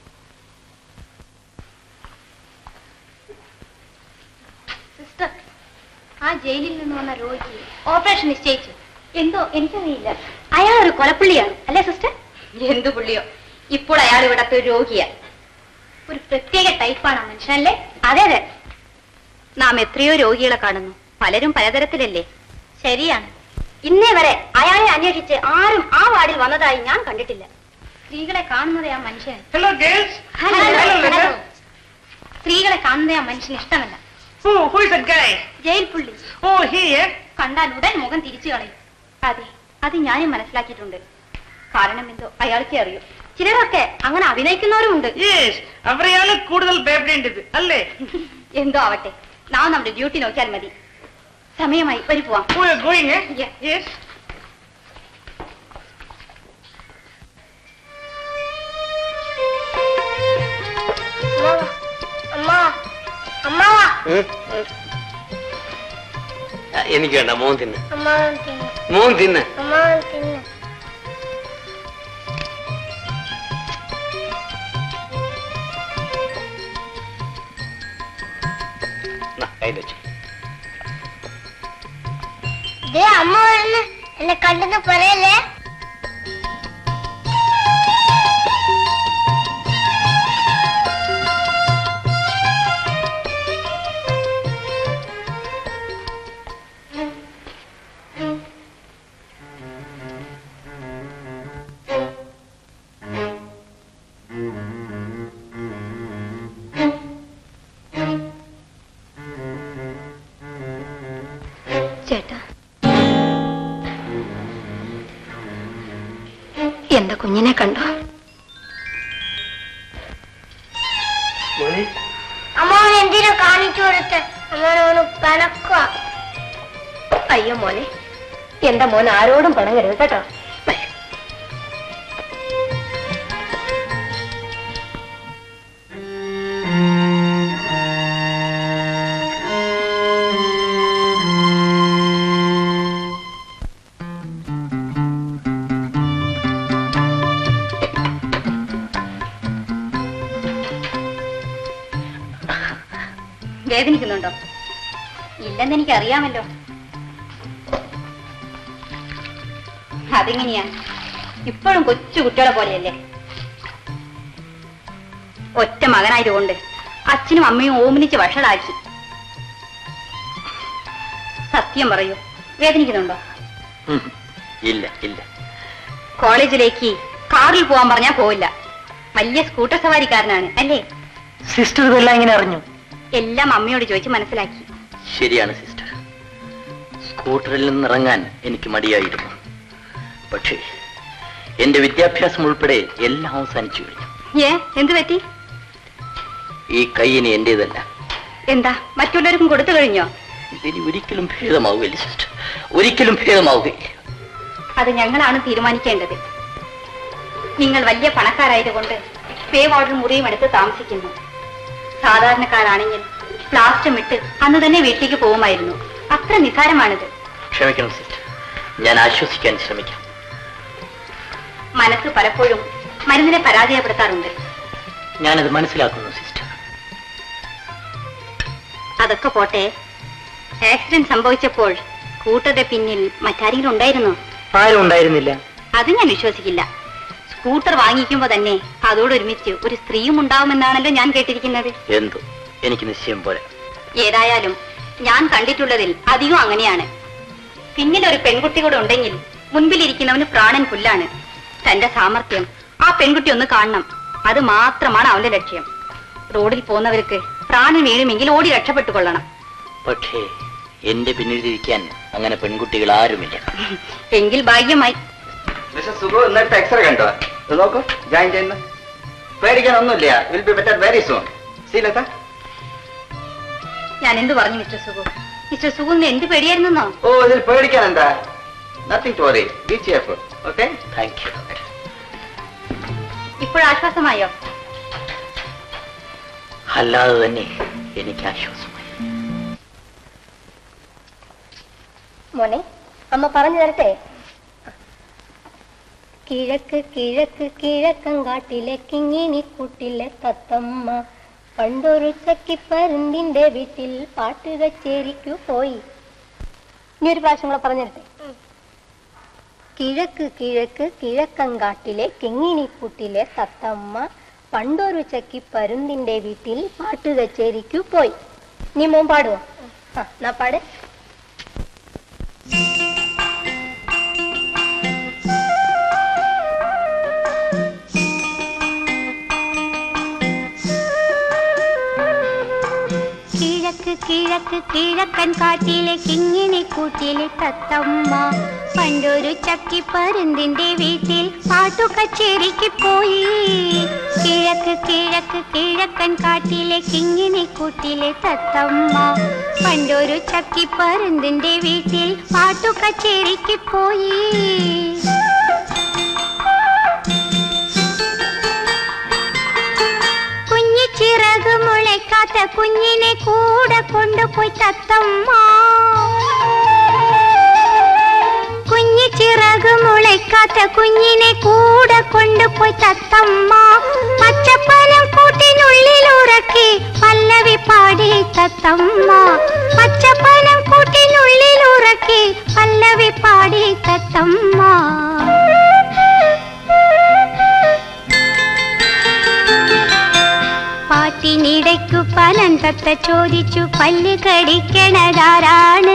സിസ്റ്റർ, ആ ജയിലിൽ നിന്ന് വന്ന രോഗിക്ക് ഓപ്പറേഷൻ നിശ്ചയിച്ചു. എന്തോ എനിക്കറിയില്ല. അയാൾ ഒരു കൊലപ്പുള്ളിയാണ് അല്ലേ സിസ്റ്റർ? എന്തു പുള്ളിയോ, ഇപ്പോൾ അയാൾ ഇവിടത്തെ ഒരു രോഗിയാണ്. ഒരു പ്രത്യേക ടൈപ്പാണ് മനുഷ്യനല്ലേ? അതെ അതെ, നാം എത്രയോ രോഗികളെ കാണുന്നു. പലരും പലതരത്തിലല്ലേ? ശരിയാണ്. ഇന്നേ വരെ അയാളെ അന്വേഷിച്ച് ആരും ആ വാർഡിൽ വന്നതായി ഞാൻ കണ്ടിട്ടില്ല. സ്ത്രീകളെ കാണുന്നതേ ആ മനുഷ്യൻ. Hello, girls. Hello, Hello, hello. hello. സ്ത്രീകളെ കാണുന്നതേ ആ മനുഷ്യന് ഇഷ്ടമല്ല. Who? Who is that guy? Jail പുള്ളി. Oh, he, eh? കണ്ടാൽ ഉടൻ മുഖം തിരിച്ചു കളയും. അതെ, അത് ഞാനും മനസ്സിലാക്കിയിട്ടുണ്ട്. കാരണം എന്തോ അയാൾക്ക് അറിയും. ചിലരൊക്കെ അങ്ങനെ അഭിനയിക്കുന്നവരുമുണ്ട്. Yes. അവരെയാണ് കൂടുതൽ ഭയപ്പെടേണ്ടത് അല്ലേ? എന്തോ ആവട്ടെ, നാം നമ്മുടെ ഡ്യൂട്ടി നോക്കിയാൽ മതി. സമയമായി, വരി പോവാം. Who are going, eh? Yeah. Yes. അമ്മ, അമ്മ, എനിക്ക് വേണ്ട, മോൻ തിന്ന്. അമ്മ തിന്ന്, മോൻ തിന്ന്. അമ്മ തിന്ന്. കയ്യിൽ വെച്ചു. ദേ അമ്മ വരുന്നു. എന്നെ കണ്ടെന്ന് പറയല്ലേ? ചേട്ടാ, എന്റെ കുഞ്ഞിനെ കണ്ടോ? അമ്മ എന്തിനു കാണിച്ചു കൊടുത്ത്? അമ്മ പണക്കുക. അയ്യോ മോനെ, എന്റെ മോൻ ആരോടും പണങ്ങരുത് കേട്ടോ. വേദനിക്കുന്നുണ്ടോ? ഇല്ലെന്ന് എനിക്കറിയാമല്ലോ. അതെങ്ങനെയാ? ഇപ്പോഴും കൊച്ചു കുട്ടികളെ പോലെയല്ലേ? ഒറ്റ മകനായതുകൊണ്ട് അച്ഛനും അമ്മയും ഓമനിച്ച് വഷളാക്കി. സത്യം പറയൂ, വേദനിക്കുന്നുണ്ടോ? ഇല്ല ഇല്ല. കോളേജിലേക്ക് കാറിൽ പോവാൻ പറഞ്ഞാൽ പോവില്ല. വലിയ സ്കൂട്ടർ സവാരിക്കാരനാണ് അല്ലേ? സിസ്റ്റർ ഇതെല്ലാം എങ്ങനെ അറിഞ്ഞു? എല്ലാം അമ്മയോട് ചോദിച്ച് മനസ്സിലാക്കി. ശരിയാണ് സിസ്റ്റർ, സ്കൂട്ടറിൽ നിന്നിറങ്ങാൻ എനിക്ക് മടിയായിരുന്നു. പക്ഷേ എന്റെ വിദ്യാഭ്യാസം ഉൾപ്പെടെ എല്ലാം അവസാനിച്ചു കഴിഞ്ഞു. ഏ എന്ത് പറ്റി? ഈ കൈയിന് എന്റേതല്ല. എന്താ, മറ്റുള്ളവർക്കും കൊടുത്തു കഴിഞ്ഞോ? ഇതിന് ഒരിക്കലും ഭേദമാവുകയില്ല സിസ്റ്റർ, ഒരിക്കലും ഭേദമാവുകയില്ല. അത് ഞങ്ങളാണ് തീരുമാനിക്കേണ്ടത്. നിങ്ങൾ വലിയ പണക്കാരായതുകൊണ്ട് പേ വാർഡർ മുറിയും എടുത്ത് താമസിക്കുന്നു. സാധാരണക്കാരാണെങ്കിൽ പ്ലാസ്റ്റം ഇട്ട് അന്ന് തന്നെ വീട്ടിലേക്ക് പോകുമായിരുന്നു. അത്ര നിസാരമാണിത്. ക്ഷമിക്കണം സിസ്റ്റർ, ഞാൻ ആശ്വസിക്കാൻ ശ്രമിക്കാം. മനസ്സ് പലപ്പോഴും മരുന്നിനെ പരാജയപ്പെടുത്താറുണ്ട്. ഞാനത് മനസ്സിലാക്കുന്നു സിസ്റ്റർ. അതൊക്കെ പോട്ടെ, ആക്സിഡന്റ് സംഭവിച്ചപ്പോൾ സ്കൂട്ടറുടെ പിന്നിൽ മറ്റാരെങ്കിലും ഉണ്ടായിരുന്നോ? ആരും ഉണ്ടായിരുന്നില്ല. അത് ഞാൻ വിശ്വസിക്കില്ല. സ്കൂട്ടർ വാങ്ങിക്കുമ്പോ തന്നെ അതോടൊരുമിച്ച് ഒരു സ്ത്രീയും ഉണ്ടാവുമെന്നാണല്ലോ ഞാൻ കേട്ടിരിക്കുന്നത്. എന്തോ എനിക്ക് നിശ്ചയം പോലെ. ഏതായാലും ഞാൻ കണ്ടിട്ടുള്ളതിൽ അധികം അങ്ങനെയാണ്. പിന്നിൽ ഒരു പെൺകുട്ടി കൂടെ ഉണ്ടെങ്കിൽ മുൻപിലിരിക്കുന്നവന് പ്രാണൻ പുല്ലാണ്. തന്റെ സാമർത്ഥ്യം ആ പെൺകുട്ടി ഒന്ന് കാണണം, അത് മാത്രമാണ് അവന്റെ ലക്ഷ്യം. റോഡിൽ പോകുന്നവർക്ക് പ്രാണൻ വീഴുമെങ്കിൽ ഓടി രക്ഷപ്പെട്ടുകൊള്ളണം. പക്ഷേ എന്റെ പിന്നിലിരിക്കാൻ അങ്ങനെ പെൺകുട്ടികൾ ആരുമില്ല. എങ്കിൽ ഭാഗ്യമായി. മിസ്റ്റർ സുഗു, ഇന്നത്തെ എക്സ്റേ കണ്ടോ? ഇത് നോക്കൂ, ജോയിൻ ചെയ്യുന്ന. പേടിക്കാനൊന്നുമില്ല. Will be better very soon. See Latha. ഞാൻ എന്ത് പറഞ്ഞു മിസ്റ്റർ സുഗു? മിസ്റ്റർ സുഗുവിന് എന്ത് പേടിയായിരുന്നോ? ഓ, ഇതിൽ പേടിക്കാൻ എന്താ? Nothing to worry. Be cheerful. Okay, thank you. ഇപ്പോഴാശ്വാസമായോ? അല്ലാതെ തന്നെ എനിക്ക് ആശ്വാസമായി. മോനെ, അമ്മ പറഞ്ഞു തരട്ടെ? കിഴക്ക് കിഴക്ക് കിഴക്കങ്കാട്ടിലെ കിങ്ങിണി കൂട്ടിലെ തത്തമ്മ പണ്ടൊരു ചക്കിപ്പരുന്തിന്റെ വീട്ടിൽ പാട്ട് കച്ചേരിക്കു പോയി. ഇനി ഒരു പ്രാവശ്യം കൂടെ പറഞ്ഞു തരട്ടെ? കിഴക്ക് കിഴക്ക് കിഴക്കങ്കാട്ടിലെ കിങ്ങിണി കൂട്ടിലെ തത്തമ്മ പണ്ടൊരു ചക്കിപ്പരുന്തിന്റെ വീട്ടിൽ പാട്ട് കച്ചേരിക്കു പോയി. നീ മോൻ പാടുവോ? ആ, എന്നാ പാട്. കിഴക്ക് കിഴക്ക് കിഴക്കൻ കാട്ടിലെ കിങ്ങിണി കൂട്ടിലെ തത്തമ്മ പണ്ടൊരു ചക്കിപ്പരുന്തിന്റെ വീട്ടിൽ പാട്ടു കച്ചേരിക്ക് പോയി. കിഴക്ക് കിഴക്ക് കിഴക്കൻ കാട്ടിലെ കിങ്ങിണി കൂട്ടിലെ തത്തമ്മ പണ്ടൊരു ചക്കിപ്പരുന്തിന്റെ വീട്ടിൽ പാട്ടു കച്ചേരിക്ക് പോയി. ചിറക് മുളയ്ക്കാത്ത കുഞ്ഞിനെ കൂടെ കൊണ്ടുപോയി തത്തമ്മ. കുഞ്ഞി ചിറക് മുളയ്ക്കാത്ത കുഞ്ഞിനെ കൂടെ കൊണ്ടുപോയി തത്തമ്മ. പച്ചപ്പനം കൂട്ടിനുള്ളിൽ ഉറക്കി പല്ലവി പാടി തത്തമ്മ. പച്ചപ്പനം കൂട്ടിനുള്ളിൽ ഉറക്കി പല്ലവി പാടി തത്തമ്മ. പാട്ടിനിടയ്ക്കു പലൻ തത്ത ചോദിച്ചു പല്ല് കടിക്കണതാരാണ്.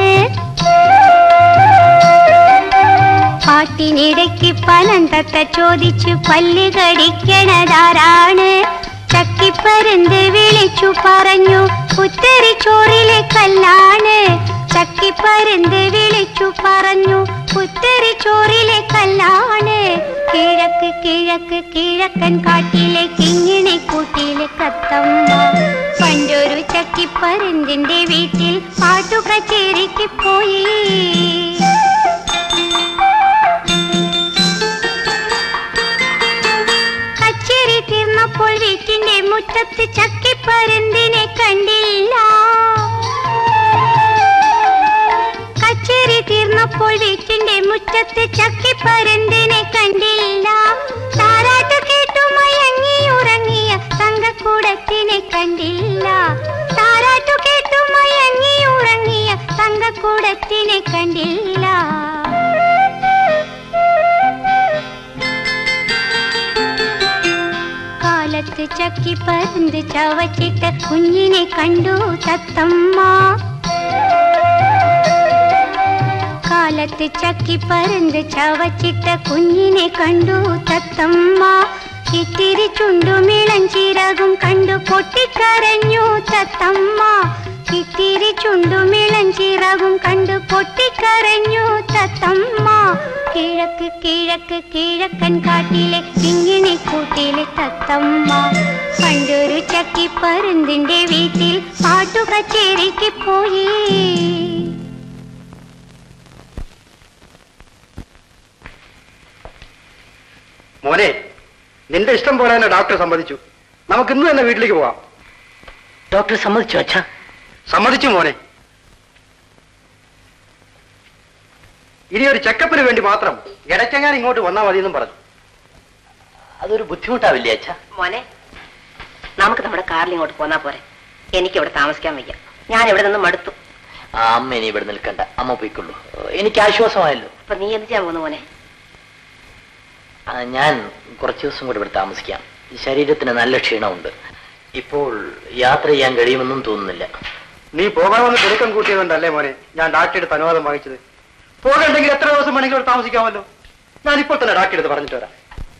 പാട്ടിനിടയ്ക്ക് പലൻ തത്ത ചോദിച്ചു പല്ല് കടിക്കണതാരാണ്. ചക്കിപ്പരുന്ത് വിളിച്ചു പറഞ്ഞു കുത്തരി ചോറിലെ കല്ലാണ്. ചക്കിപ്പരുന്ത് വിളിച്ചു പറഞ്ഞു കുത്തരി ചോറിലെ കല്ലാണ്. കിഴക്ക് കിഴക്ക് കിഴക്കൻ കാട്ടിലെ കിങ്ങിണി കൂട്ടിലെ തത്തമ്മ പണ്ടൊരു ചക്കിപ്പരുന്തിന്റെ വീട്ടിൽ പാട്ടു കച്ചേരിക്ക് പോയി. കച്ചേരി തീർന്നപ്പോൾ വീട്ടിന്റെ മുറ്റത്ത് ചക്കിപ്പരുന്തിനെ കണ്ടില്ല. കച്ചേരി തീർന്നപ്പോൾ വീട്ടിന്റെ മുറ്റത്ത് ചക്കിപ്പരുന്തിനെ കണ്ടില്ല. താരാട്ട് കേട്ടു മയങ്ങി ഉറങ്ങിയ തങ്കക്കൂടത്തിനെ കണ്ടില്ല. താരാട്ടു കേട്ടു ചവച്ചിട്ട കുഞ്ഞിനെ കണ്ടു തത്തമ്മ. കാലത്ത് ചക്കി പരന്ത് ചവച്ചിട്ട കുഞ്ഞിനെ കണ്ടു തത്തമ്മ. ഇത്തിരി ചുണ്ടുമിളം ചിറകും കണ്ടു പൊട്ടിക്കരഞ്ഞു തത്തമ്മ. ഇത്തിരി ചുണ്ടുമിളം ചിറകും കണ്ടു പൊട്ടിക്കരഞ്ഞു തത്തമ്മ. കിഴക്ക് കിഴക്ക് കിഴക്കൻ കാട്ടിലെ കിങ്ങിണി കൂട്ടിലെ തത്തമ്മ. പണ്ടൊരു ചക്കി പരുന്തിന്റെ വീട്ടിൽ പാട്ടുകച്ചേരിക്ക് പോയി. മോനെ, നിന്റെ ഇഷ്ടം പോലെ തന്നെ ഡോക്ടർ സമ്മതിച്ചു. നമുക്ക് ഇന്ന് തന്നെ വീട്ടിലേക്ക് പോവാം. ഡോക്ടർ സമ്മതിച്ചു അച്ഛാ? സമ്മതിച്ചു മോനെ. ഇനി ഒരു ചെക്കപ്പിന് വേണ്ടി മാത്രം ഇടയ്ക്കെങ്ങാൻ ഇങ്ങോട്ട് വന്നാൽ മതി എന്നും പറഞ്ഞു. അതൊരു ബുദ്ധിമുട്ടാവില്ലേ അച്ഛാ? മോനെ, നമുക്ക് നമ്മുടെ കാറിൽ ഇങ്ങോട്ട് പോന്നാ പോരെ. എനിക്ക് ഇവിടെ താമസിക്കാൻ വയ്യ. ഞാൻ ഇവിടെ നിന്ന് മടുത്തു. ആ അമ്മ ഇനി ഇവിടെ നിൽക്കണ്ട, അമ്മ പോയിക്കൊള്ളൂ. എനിക്ക് ആശ്വാസമായല്ലോ. അപ്പൊ നീ എന്ത് ചെയ്യാൻ പോകുന്നു മോനെ? ഞാൻ കുറച്ചു ദിവസം കൂടെ ഇവിടെ താമസിക്കാം. ശരീരത്തിന് നല്ല ക്ഷീണമുണ്ട്. ഇപ്പോൾ യാത്ര ചെയ്യാൻ കഴിയുമെന്നും തോന്നുന്നില്ല. നീ പോകാമെന്ന് തിരക്കം കൂട്ടിയതുകൊണ്ടല്ലേ മോനെ ഞാൻ ഡാക്ടറുടെ അനുവാദം വാങ്ങിച്ചത്. പോകണ്ടെങ്കിൽ എത്ര ദിവസം വേണമെങ്കിൽ ഇവിടെ താമസിക്കാമല്ലോ. ഞാൻ ഇപ്പോൾ തന്നെ ഡാക്ടറെ അടുത്ത് പറഞ്ഞിട്ട് വരാം.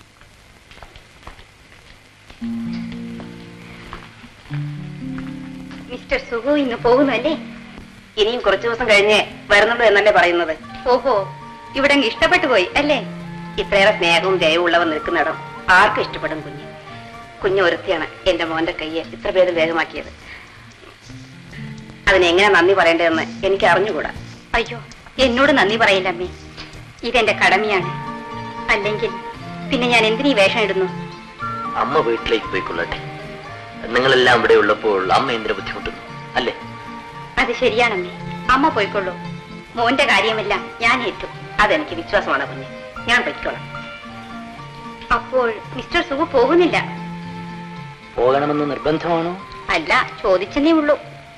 മിസ്റ്റർ സുഗു ഇന്ന് പോകുന്നല്ലേ? ഇനിയും കുറച്ചു ദിവസം കഴിഞ്ഞ് വരുന്നുള്ളൂ എന്നല്ലേ പറയുന്നത്? ഓഹോ, ഇവിടെ ഇഷ്ടപ്പെട്ടു പോയി അല്ലേ? ഇത്രയേറെ സ്നേഹവും ദയവും ഉള്ളവർ നിൽക്കുന്നിടം ആർക്കും ഇഷ്ടപ്പെടും. കുഞ്ഞ് കുഞ്ഞ് ഒരുത്തിയാണ് എന്റെ മോന്റെ കയ്യെ ഇത്ര പേര് വേഗമാക്കിയത്. അതിനെങ്ങനെ നന്ദി പറയേണ്ടതെന്ന് എനിക്ക് അറിഞ്ഞുകൂടാ. അയ്യോ, എന്നോട് നന്ദി പറയില്ല അമ്മേ. ഇതെന്റെ കടമയാണ്. അല്ലെങ്കിൽ പിന്നെ ഞാൻ എന്തിനീ വേഷം ഇടുന്നു? അമ്മ വീട്ടിലേക്ക് പോയിക്കൊള്ളട്ടെ. നിങ്ങളെല്ലാം ഇവിടെ ഉള്ളപ്പോൾ അമ്മ എന്തിനു ബുദ്ധിമുട്ടുന്നു അല്ലേ? അത് ശരിയാണമ്മേ. അമ്മ പോയിക്കൊള്ളൂ. മോന്റെ കാര്യമെല്ലാം ഞാൻ ഏറ്റു. അതെനിക്ക് വിശ്വാസമാണ് കുഞ്ഞ്. ഞാൻ പൊയ്ക്കോളാം. അപ്പോൾ മിസ്റ്റർ സുഗു പോകുന്നില്ല? പോകണമെന്ന് നിർബന്ധമാണോ? അല്ല, ചോദിച്ചെന്നേ ഉള്ളൂ.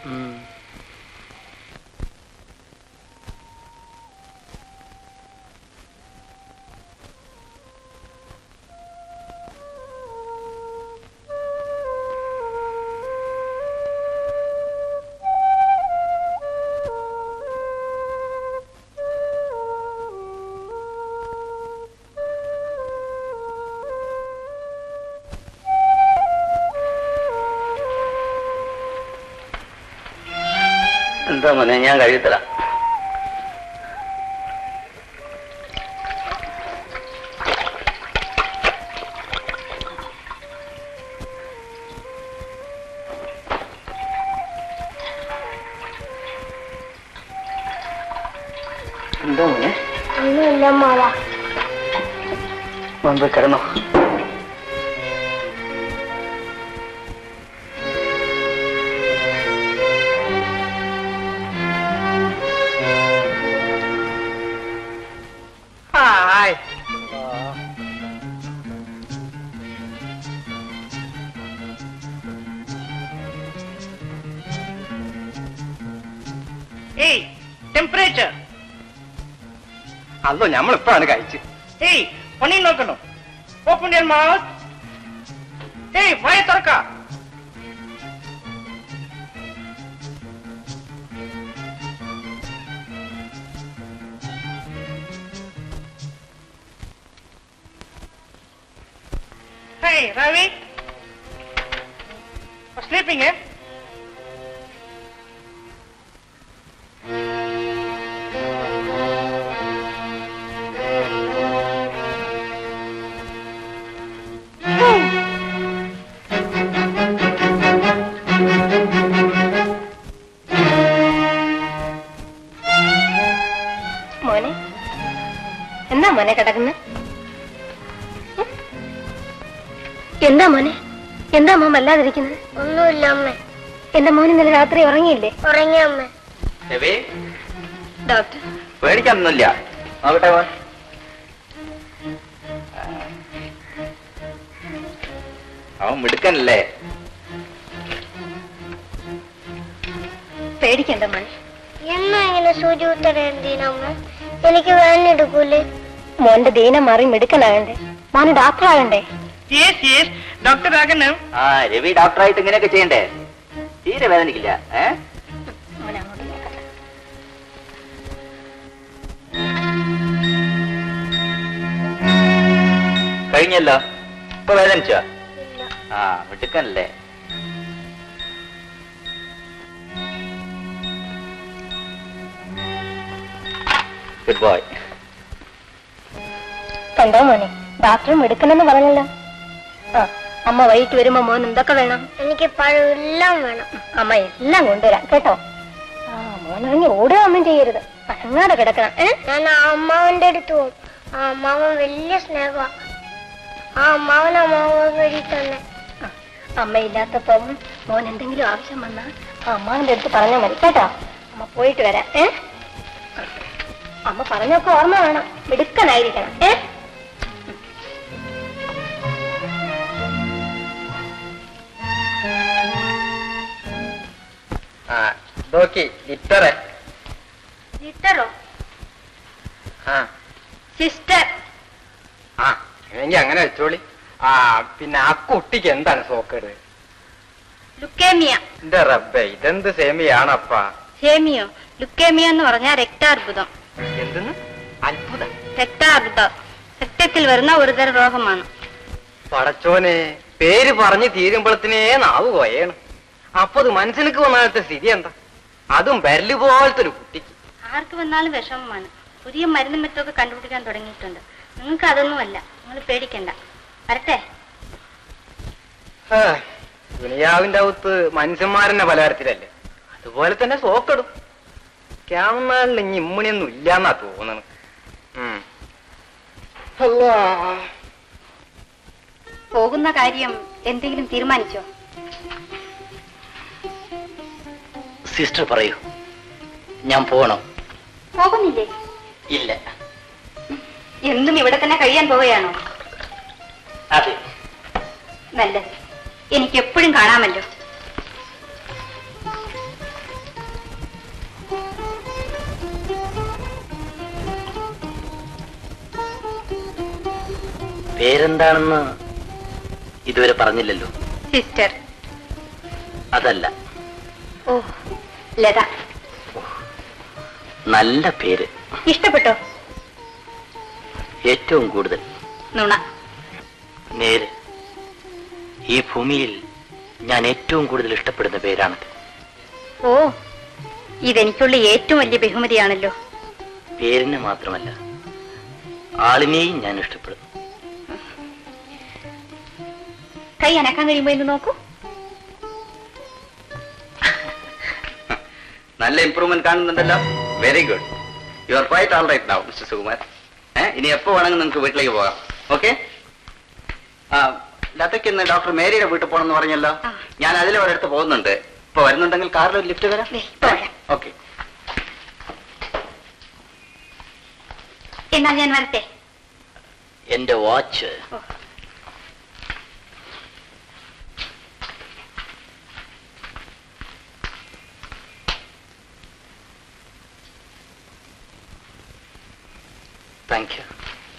എന്താ മോനെ, ഞാൻ കഴിയത്തരാം. എന്താ മോനെ? ഒന്നുമില്ല മാവ. മുമ്പ് കിടന്നോ? Hey, temperature. അല്ലോ നമ്മളിപ്പോഴാണ് കഴിച്ച്. Hey, പണി നോക്കണം. Open your mouth. Hey, വായ തുറക്ക. Hey, Ravi. For sleeping, eh? മോനെ, എന്താ മോനെ കിടക്കുന്ന? എന്താ മോനെ, എന്താ മോൻ വല്ലാതിരിക്കുന്നത്? ഒന്നുമില്ല അമ്മ. എന്റെ മോൻ ഇന്നലെ രാത്രി ഉറങ്ങിയില്ലേ? ഉറങ്ങിയ അമ്മ. ഡോക്ടർ, പേടിക്കാനൊന്നുമില്ല. നോക്കട്ടെ മോൻ. അവൻ മിടുക്കനല്ലേ? പേടിക്കണ്ട മോൻ. എന്നാ ഇങ്ങനെ സൂചി കുത്തരേണ്ടീനമ്മ? എനിക്ക് വേനെടുക്കൂലേ? മോന്റെ ദീനം മാറി മിടുക്കനാകണ്ടേ? മോന് ഡോക്ടർ ആകണ്ടേ? Yes, yes. ഡോക്ടർ രാഘവൻ. ആ രവി ഡോക്ടറായിട്ട് ഇങ്ങനെയൊക്കെ ചെയ്യണ്ടേ? തീരെ വേദനിക്കില്ല. ഏ കഴിഞ്ഞല്ലോ. ഇപ്പൊ വേദനിച്ചോ? ആ മിടുക്കനല്ലേ. Good boy. കണ്ടോ മോനെ, ഡോക്ടറും എടുക്കണമെന്ന് പറഞ്ഞല്ലോ. ആ അമ്മ വൈകിട്ട് വരുമ്പോ മോൻ എന്തൊക്കെ വേണം? എനിക്ക് പഴമെല്ലാം വേണം. അമ്മ എല്ലാം കൊണ്ടുവരാം കേട്ടോ. ആ മോനറിഞ്ഞ് ഓടുക ഒന്നും ചെയ്യരുത്, അനങ്ങാതെ കിടക്കണം. ഏ ഞാൻ ആ അമ്മാവന്റെ അടുത്ത് പോകും. ആ അമ്മാവൻ വലിയ സ്നേഹമാണ്. ആ അമ്മാവൻ അമ്മാവൻ വഴി തന്നെ. അമ്മയില്ലാത്തപ്പം മോൻ എന്തെങ്കിലും ആവശ്യം വന്നാ ആ അമ്മാവന്റെ അടുത്ത് പറഞ്ഞാൽ മതി കേട്ടോ. അമ്മ പോയിട്ട് വരാം. ഏ അമ്മ പറഞ്ഞൊക്കെ ഓർമ്മ വേണം, മിടുക്കനായിരിക്കണം. ഏ ആ നോക്കി ലിറ്ററെ. ലിറ്ററോ? ആ സിസ്റ്റർ. ആ എങ്കിൽ അങ്ങനെ വെച്ചോളി. ആ പിന്നെ ആ കുട്ടിക്ക് എന്താണ് സോക്കേട്? ലുക്കേമിയ. എന്റെ റബ്ബേ, ഇതെന്ത് സേമിയാണപ്പാ? ഹേമിയോ? ലുക്കേമിയ എന്ന് പറഞ്ഞാൽ രക്താർബുദം. എന്തെന്ന്? അത്ഭുതം. രക്താർബുദം രക്തത്തിൽ വരുന്ന ഒരുതരം രോഗമാണ്. പടച്ചോനെ, പേര് പറഞ്ഞ് തീരുമ്പോഴത്തിനേ നാവ് പോയേണ്. അപ്പൊ അത് മനസ്സിലേക്ക് വന്നാലത്തെ സ്ഥിതി എന്താ? അതും ബരല് പോലത്തെ ഒരു കുട്ടിക്ക്. ആർക്ക് വന്നാലും വിഷമമാണ്. പുതിയ മരുന്നും മറ്റൊക്കെ കണ്ടുപിടിക്കാൻ തുടങ്ങിയിട്ടുണ്ട്. നിങ്ങൾക്ക് അതൊന്നുമല്ല, നിങ്ങൾ പേടിക്കണ്ട. വരട്ടെ. ദുനിയാവിന്റെ അകത്ത് മനുഷ്യന്മാരെന്നെ പലതരത്തിലല്ലേ, അതുപോലെ തന്നെ സോക്കെടും. ക്യാമനാളിൽ ഇനി ഇമ്മണിയൊന്നും ഇല്ലാന്നാ തോന്നണ്. പോകുന്ന കാര്യം എന്തെങ്കിലും തീരുമാനിച്ചോ? സിസ്റ്റർ പറയൂ, ഞാൻ പോകണോ? പോകുന്നില്ലേ? ഇല്ല. എന്നും ഇവിടെ തന്നെ കഴിയാൻ പോവുകയാണോ? അതെ. നല്ലത്, എനിക്ക് എപ്പോഴും കാണാമല്ലോ. പേരെന്താണെന്ന് ഇതുവരെ പറഞ്ഞില്ലല്ലോ. സിസ്റ്റർ. അതല്ല. ഓ, ലത. നല്ല പേര്. ഇഷ്ടപ്പെട്ടോ? ഏറ്റവും കൂടുതൽ. നുണ. നേര്. ഈ ഭൂമിയിൽ ഞാൻ ഏറ്റവും കൂടുതൽ ഇഷ്ടപ്പെടുന്ന പേരാണത്. ഓ, ഇതെനിക്കുള്ള ഏറ്റവും വലിയ ബഹുമതിയാണല്ലോ. പേരിന് മാത്രമല്ല, ആളിനെയും ഞാൻ ഇഷ്ടപ്പെടുന്നു. കൈ അനക്കാൻ കഴിയുമ്പോ എന്ന് നോക്കൂ. നല്ല ഇംപ്രൂവ്മെന്റ് കാണുന്നുണ്ടല്ലോ. Very good. You are quite all right now mister Sukumar. ഇനി എപ്പോ വേണമെങ്കിൽ നിങ്ങൾക്ക് വീട്ടിലേക്ക് പോകാം. ഓക്കെ. ലതയ്ക്ക് ഇന്ന് ഡോക്ടർ മേരിയുടെ വീട്ടിൽ പോകണം എന്ന് പറഞ്ഞല്ലോ. ഞാൻ അതിൽ ഒരിടത്ത് പോകുന്നുണ്ട്. ഇപ്പൊ വരുന്നുണ്ടെങ്കിൽ കാറിൽ ഒരു ലിഫ്റ്റ് തരാം. ഓക്കെ. എന്നാൽ ഞാൻ വരട്ടെ. എന്റെ വാച്ച്. Thank you.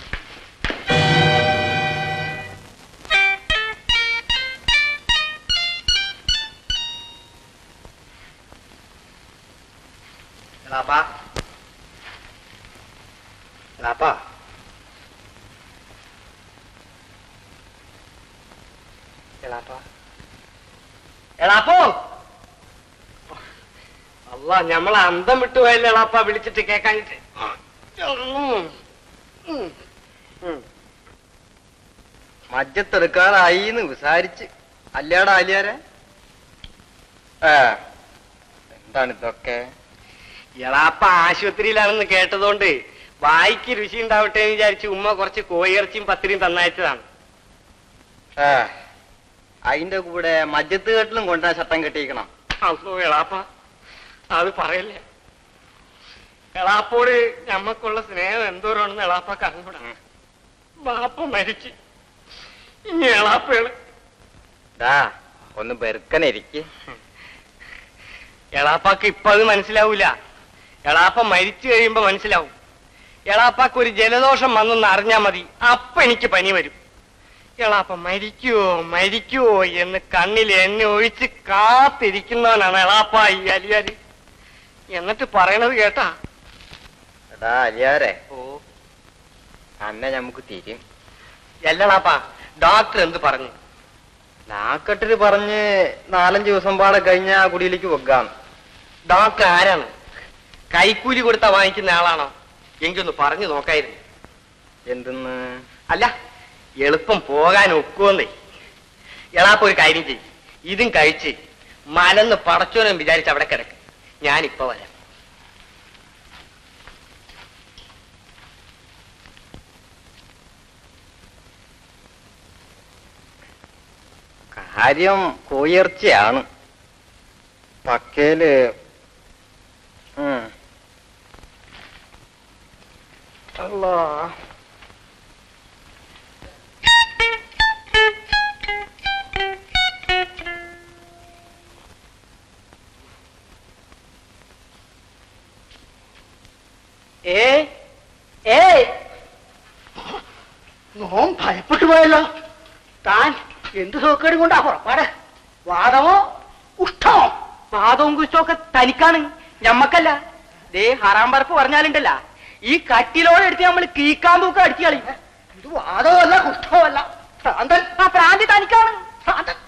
എളാപ്പാ, എളാപ്പാ, എളാപ്പാ, എളാപ്പോ. അല്ല, ഞമ്മളെ അന്തം വിട്ടുപോയല്ലേ എളാപ്പാ വിളിച്ചിട്ട് കേക്കാഞ്ഞിട്ട്. മജ്ജത്തെടുക്കാറായിന്ന് വിസാരിച്ച് അല്ലാടാ അലിയാരെ. എന്താണ് ഇതൊക്കെ? എളാപ്പ ആശുപത്രിയിലാണെന്ന് കേട്ടതുകൊണ്ട് വായിക്ക് രുചി ഉണ്ടാവട്ടെ എന്ന് വിചാരിച്ച് ഉമ്മ കുറച്ച് കോയിറച്ചിയും പത്തിരിയും തന്നയച്ചതാണ്. അതിന്റെ കൂടെ മജ്ജത്ത് കെട്ടിലും കൊണ്ടാ ചട്ടം കെട്ടിയിരിക്കണം. അല്ലോ എളാപ്പ, അത് പറയല്ലേ. എളാപ്പോട് ഞമ്മക്കുള്ള സ്നേഹം എന്തോരാണെന്ന് എളാപ്പ കണ്ടുകൂടാ. ബാപ്പ മരിച്ച് ഇനി എളാപ്പകള് ഒന്ന് ബെറുക്കനിരിക്ക്. എളാപ്പാക്ക് ഇപ്പൊ അത് മനസ്സിലാവൂല. എളാപ്പ മരിച്ചു കഴിയുമ്പോ മനസ്സിലാവും. എളാപ്പാക്ക് ഒരു ജലദോഷം വന്നെന്ന് അറിഞ്ഞാ മതി, അപ്പൊ എനിക്ക് പനി വരും. എളാപ്പ മരിക്കുവോ മരിക്കുവോ എന്ന് കണ്ണിൽ എണ്ണ ഒഴിച്ച് കാത്തിരിക്കുന്നവനാണ് എളാപ്പ ഈ അലിയാര്. എന്നിട്ട് പറയണത് കേട്ടാ? എടാ അലിയാരെ, ഓ അന്നെ നമുക്ക് തിരിയും. എല്ലളാപ്പ ഡോക്ടർ എന്ത് പറഞ്ഞു? നാക്കെട്ടില് പറഞ്ഞ് നാലഞ്ച് ദിവസം പാടെ കഴിഞ്ഞ ആ കുടിയിലേക്ക് വെക്കാം. ഡോക്ടർ ആരാണ്? കൈക്കൂലി കൊടുത്താ വാങ്ങിക്കുന്ന ആളാണോ? എനിക്കൊന്ന് പറഞ്ഞു നോക്കായിരുന്നു. എന്തെന്ന്? അല്ല, എളുപ്പം പോകാൻ ഒക്കുവന്നേ. എളാപ്പ ഒരു കാര്യം ചെയ്യും, ഇതും കഴിച്ച് മലന്ന് പടച്ചോനും വിചാരിച്ച് അവിടെ കിടക്ക്. ഞാനിപ്പോ വരാം. കാര്യം കോയിറച്ചിയാണ്. പക്കയില് അല്ലാ ഏ ഏ നോം ഭയപ്പെട്ടു പോയല്ലോ. താൻ എന്ത് സോക്കേടും കൊണ്ടാ പുറപ്പാട്? വാദമോ കുഷ്ടമോ? വാദവും കുഷ്ടമൊക്കെ തനിക്കാണ്, ഞമ്മക്കല്ല. ദേ ഹറാം പറപ്പ് പറഞ്ഞാലുണ്ടല്ല, ഈ കട്ടിലോടെ എടുത്ത് നമ്മൾ കീക്കാൻ തൂക്കം അടിച്ചു കളി. ഇത് വാദമോ അല്ല കുഷ്ടമോ അല്ല, ഭ്രാന്തൻ. ആ പ്രാന്തി തനിക്കാണ്. ഭ്രാന്തൻ.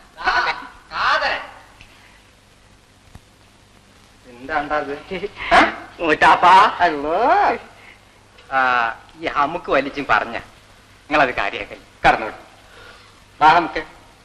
എന്താണ്ടത്? ഈ നമുക്ക് വലിച്ചും പറഞ്ഞ നിങ്ങളത് കാര്യാക്കൽ കടന്നുവിടും. വാ നമുക്ക്.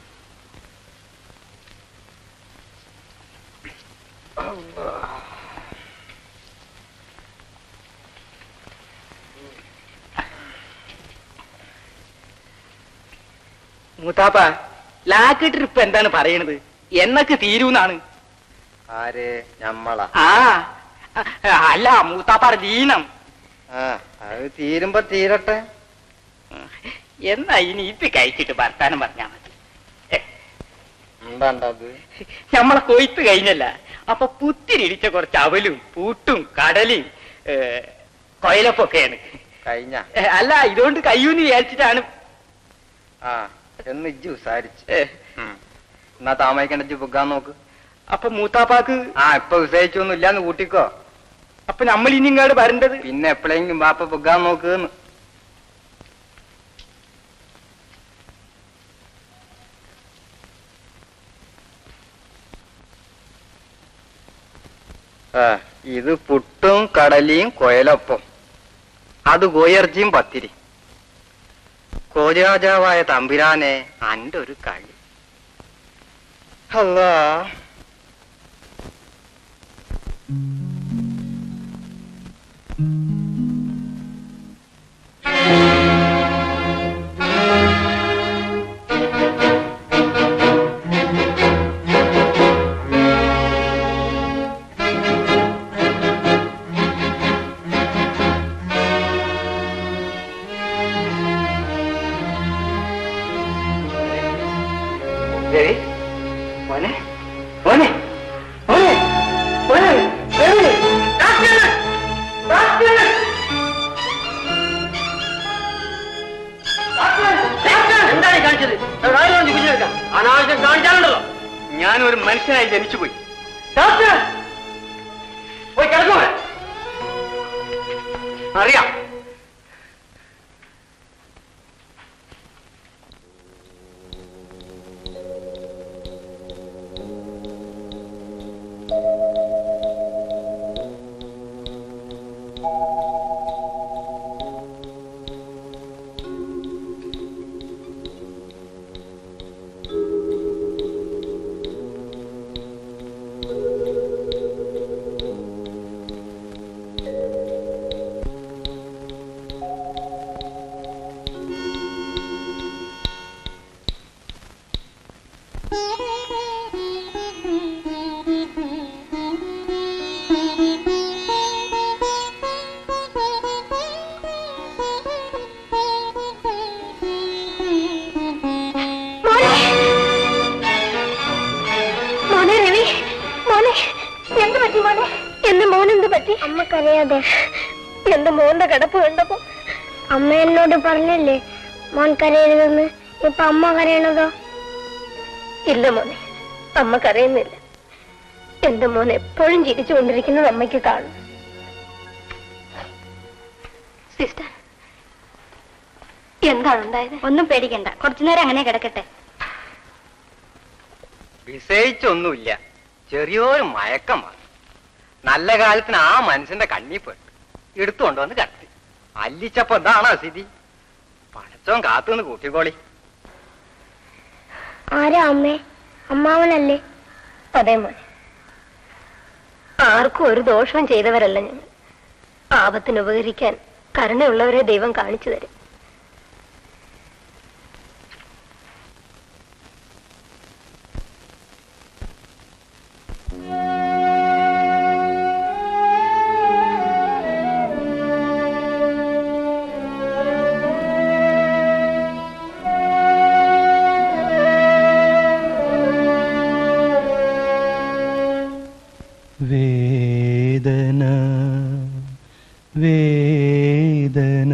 മൂത്താപ്പ ലാക്കിട്ട് ഇപ്പൊ എന്താണ് പറയണത്? എന്നൊക്കെ തീരൂന്നാണ്. ആര്? ഞമ്മളാ? ആ അല്ല, മൂത്താപ്പാറ ദീനം. ആ അത് തീരുമ്പോ തീരട്ടെ. എന്നാ ഇനി ഇത് കഴിച്ചിട്ട് വർത്താനം പറഞ്ഞാ മതി. എന്താണ്ടത്? നമ്മളെ കൊയ്ത്ത് കഴിഞ്ഞല്ല, അപ്പൊ പുത്തിരിടിച്ച കുറച്ച് അവലും പൂട്ടും കടലും കൊയലപ്പൊക്കെയാണ് കഴിഞ്ഞ. അല്ല, ഇതുകൊണ്ട് കയ്യൂന്ന് വിചാരിച്ചിട്ടാണ്. ആ എന്ന് ഇജ്ജ് വിസാരിച്ച് എന്നാ താമസിക്കണ്ട ഇജ്ജ് പൊക്കാൻ നോക്ക്. അപ്പൊ മൂത്താപ്പാക്ക് ആ ഇപ്പൊ വിസയിച്ചൊന്നും ഇല്ലാന്ന് കൂട്ടിക്കോ. അപ്പൊ നമ്മൾ ഇനി ഇങ്ങോട്ട് വരേണ്ടത് പിന്നെ എപ്പോഴെങ്കിലും ബാപ്പ പൊക്കാൻ നോക്ക്. ഇത് പുട്ടും കടലിയും കൊയലൊപ്പം, അത് കോയിറച്ചിയും പത്തിരി. കോരാജാവായ തമ്പുരാനെ അന്റെ ഒരു കളി. അല്ലാ മോനെ മോനെ മോനെ മോനെ എന്താണ് കാണിച്ചത്? അനാവശ്യം കാണിച്ചാലുണ്ടല്ലോ ഞാനൊരു മനുഷ്യനായി ജനിച്ചുപോയി. പോയി കിടന്നോ? അറിയാം. അമ്മക്കറിയാതെ എന്റെ മോന്റെ കിടപ്പ് കണ്ടപ്പോ അമ്മ എന്നോട് പറഞ്ഞില്ലേ മോൻ കരയരുതെന്ന്. ഇപ്പൊ അമ്മ കരയണതോ? ഇല്ല മോനെ, അമ്മ കരയുന്നില്ല. എന്റെ മോൻ എപ്പോഴും ചിരിച്ചുകൊണ്ടിരിക്കുന്നത് അമ്മയ്ക്ക് കാണും. സിസ്റ്റർ, എന്താണ് ഉണ്ടായത്? ഒന്നും പേടിക്കണ്ട, കുറച്ചുനേരം അങ്ങനെ കിടക്കട്ടെ. വിശയിച്ചൊന്നുമില്ല, ചെറിയൊരു മയക്കമാണ്. നല്ല കാലത്തിന് ആ മനുഷ്യന്റെ കണ്ണി പെട്ടു എടുത്തുകൊണ്ടുവന്ന് കത്തി അല്ലിച്ചപ്പോ എന്താണോ സ്ഥിതി? പടച്ചോൻ കാത്തുനിന്ന് കൂട്ടിക്കോളി. ആരാ അമ്മേ? അമ്മാവനല്ലേ? അതെ മോനെ, ആർക്കും ഒരു ദോഷവും ചെയ്തവരല്ല ഞങ്ങൾ. ആപത്തിന് ഉപകരിക്കാൻ കരുണയുള്ളവരെ ദൈവം കാണിച്ചു തരും. വേദന വേദന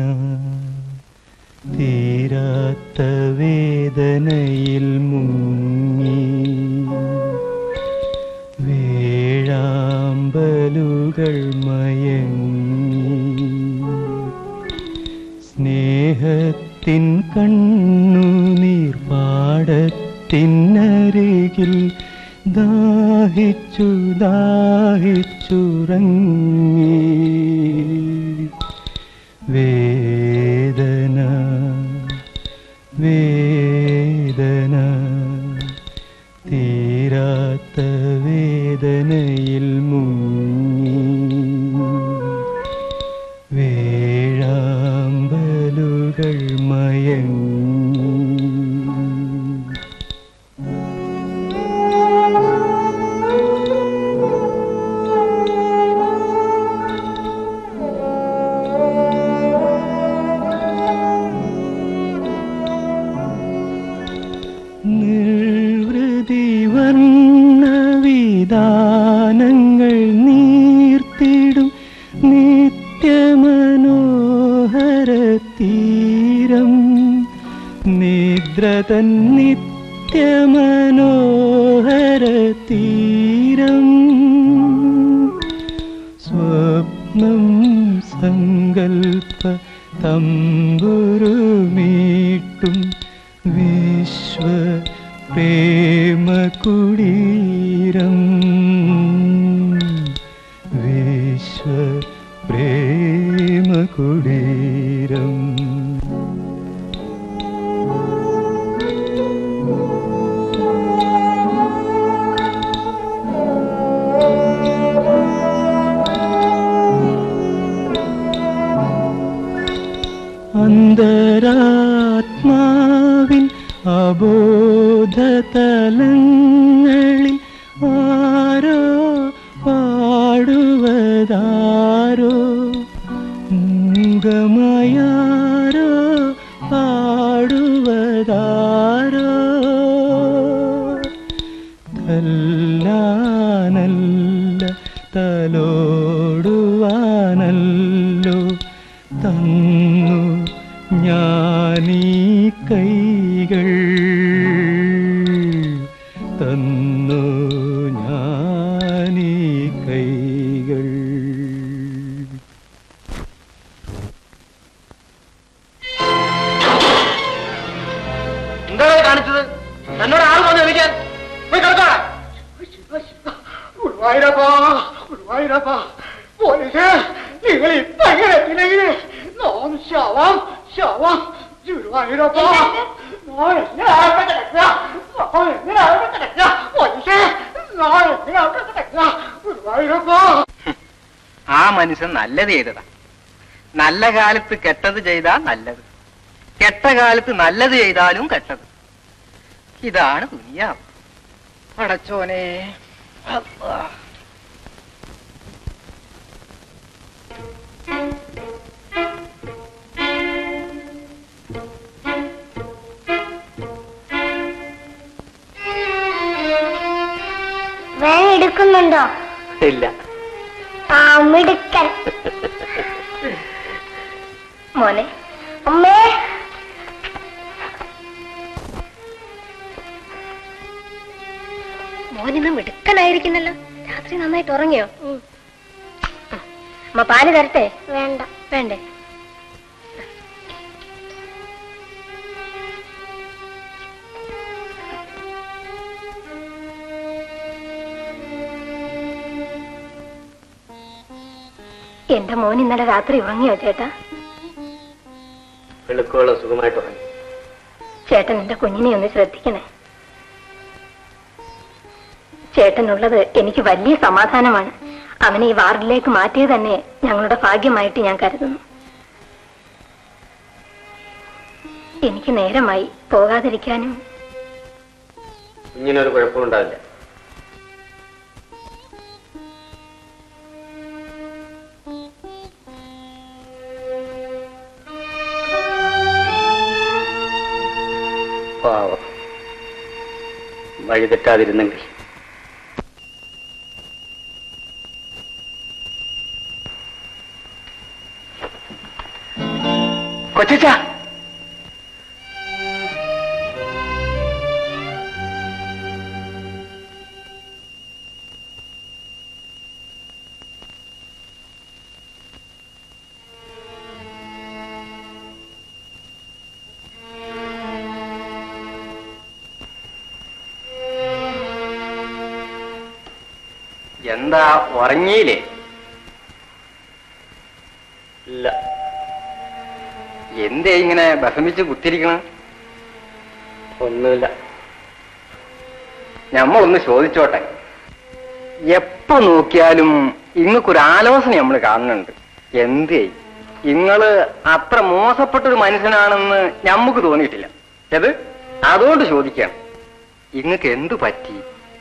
തീരാത്ത വേദനയിൽ മുങ്ങി വേഴാമ്പലുകൾ മയങ്ങി സ്നേഹത്തിൻ കണ്ണുനീർ പാടത്തിനരികിൽ ദാഹിച്ചു ദാഹിച്ചുറങ്ങി. വേദന വേദന തീരാത്ത വേദനയിൽ മുങ്ങി വേഴാമ്പലുകൾ മയങ്ങി. ദാനങ്ങൾ നീർത്തിടും നിത്യമനോഹര തീരം നിദ്രതൻ നിത്യമനോഹര തീരം സ്വപ്നം സങ്കൽപ്പ തമ്പുരുമീട്ടും വിശ്വ പ്രേമകുടീരം വിശ്വ പ്രേമകുടീരം. അന്തരാത്മാവിൻ അബോധതലങ്ങളിൽ ആരോ പാടുവതാരോ മൂകമായാരോ പാടുവതാരോ തല്ലാനല്ല തലോടുവാനല്ലോ തന്നു ഞാനീ കൈകൾ തന്നു ഞാനീ കൈകൾ. എന്താണ് കാണിച്ചത്? എന്നോട് ആൾ വന്ന് വിളിക്കാൻ പോയി കിടക്കോളാം. ഗുരുവായൂരപ്പാ, ഗുരുവായൂരപ്പാ, പോലീസ് നിങ്ങൾ ഇപ്പൊ എങ്ങനെ എത്തിയില്ലെങ്കിൽ നാം ശവം ശവം. ഗുരുവായൂരപ്പാ, നാളെ എങ്ങനെ അവിടെ കിടക്കുക? നാളെ എങ്ങനെ അവിടെ കിടക്കുക? പോലീസ് നാളെ എങ്ങനെ അവിടെ കിടക്കുക? ഗുരുവായൂരപ്പാ. ആ മനുഷ്യൻ നല്ലത് ചെയ്തതാ. നല്ല കാലത്ത് കെട്ടത് ചെയ്താൽ നല്ലത്, കെട്ട കാലത്ത് നല്ലത് ചെയ്താലും കെട്ടത്. ഇതാണ് ദുനിയാവ്. പടച്ചോനെ, അല്ലാ. വേഗം എടുക്കുന്നുണ്ടോ? ഇല്ല. ആ മിടുക്കൻ. മോനെ, അമ്മേ സുഖമായിരിക്കുന്നല്ലോ. രാത്രി നന്നായിട്ട് ഉറങ്ങിയോ? അമ്മ പാല് തരട്ടെ? വേണ്ട. വേണ്ടേ? എന്റെ മോൻ ഇന്നലെ രാത്രി ഉറങ്ങിയോ ചേട്ടാ? വെളുക്കോളം സുഖമായിട്ട് ഉറങ്ങി. ചേട്ടൻ എന്റെ കുഞ്ഞിനെ ഒന്ന് ശ്രദ്ധിക്കണേ. ചേട്ടനുള്ളത് എനിക്ക് വലിയ സമാധാനമാണ്. അവനെ ഈ വാർഡിലേക്ക് മാറ്റിയത് തന്നെ ഞങ്ങളുടെ ഭാഗ്യമായിട്ട് ഞാൻ കരുതുന്നു. എനിക്ക് നേരമായി പോകാതിരിക്കാനും. കുഞ്ഞിനൊരു കുഴപ്പമുണ്ടാവില്ല. പാവം, വഴി തെറ്റാതിരുന്നെങ്കിൽ. കൊച്ചച്ച, എന്താ ഉറങ്ങിയില്ലേ? ഇല്ല. എന്തേ ഇങ്ങനെ വിഷമിച്ച് കുത്തിരിക്കണം? ഒന്നുമില്ല. ഞമ്മളൊന്ന് ചോദിച്ചോട്ടെ. എപ്പോ നോക്കിയാലും ഇങ്ങക്കൊരു ആലോചന നമ്മൾ കാണുന്നുണ്ട്. എന്തേ ഇങ്ങള് അത്ര മോശപ്പെട്ടൊരു മനുഷ്യനാണെന്ന് ഞമ്മക്ക് തോന്നിയിട്ടില്ല. അത് അതുകൊണ്ട് ചോദിക്കണം, ഇങ്ങക്ക് എന്തു പറ്റി?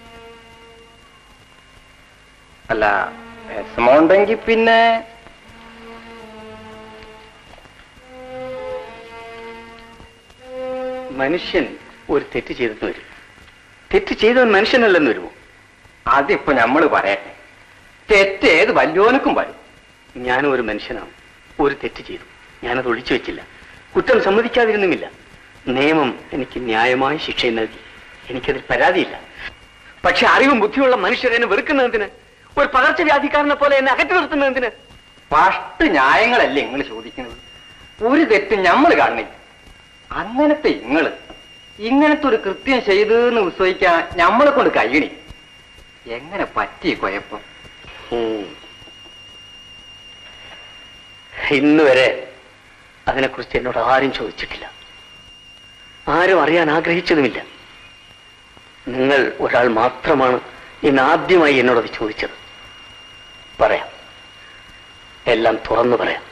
അല്ല, വിഷമമുണ്ടെങ്കിൽ പിന്നെ മനുഷ്യൻ ഒരു തെറ്റ് ചെയ്തെന്ന് വരും. തെറ്റ് ചെയ്തവൻ മനുഷ്യനല്ലെന്ന് വരുമോ? അതിപ്പോ നമ്മള് പറയട്ടെ, തെറ്റ് ഏത് വല്യോനക്കും വരും. ഞാനും ഒരു മനുഷ്യനാണ്. ഒരു തെറ്റ് ചെയ്തു, ഞാനത് ഒളിച്ചു വെച്ചില്ല. കുറ്റം സമ്മതിക്കാതിരുന്നുമില്ല. നിയമം എനിക്ക് ന്യായമായ ശിക്ഷ നൽകി. എനിക്കതിൽ പരാതിയില്ല. പക്ഷെ അറിവും ബുദ്ധിയുള്ള മനുഷ്യരെന്നെ വെറുക്കുന്നതിന്, ഒരു പകർച്ചവ്യാധിക്കാരനെ പോലെ എന്നെ അകറ്റി നിർത്തുന്നതിന് ഫസ്റ്റ് ന്യായങ്ങളല്ലേ നിങ്ങൾ ചോദിക്കുന്നത്? ഒരു തെറ്റും നമ്മൾ കാണില്ല. അങ്ങനത്തെ ഇങ്ങള് ഇങ്ങനത്തെ ഒരു കൃത്യം ചെയ്തെന്ന് വിശ്വസിക്കാൻ നമ്മളെ കൊണ്ട് കഴിയണി. എങ്ങനെ പറ്റി കുഴപ്പം? ഇന്ന് വരെ അതിനെക്കുറിച്ച് എന്നോട് ആരും ചോദിച്ചിട്ടില്ല. ആരും അറിയാൻ ആഗ്രഹിച്ചതുമില്ല. നിങ്ങൾ ഒരാൾ മാത്രമാണ് ഇന്ന് ആദ്യമായി എന്നോടത് ചോദിച്ചത്. പറയാം, എല്ലാം തുറന്നു പറയാം.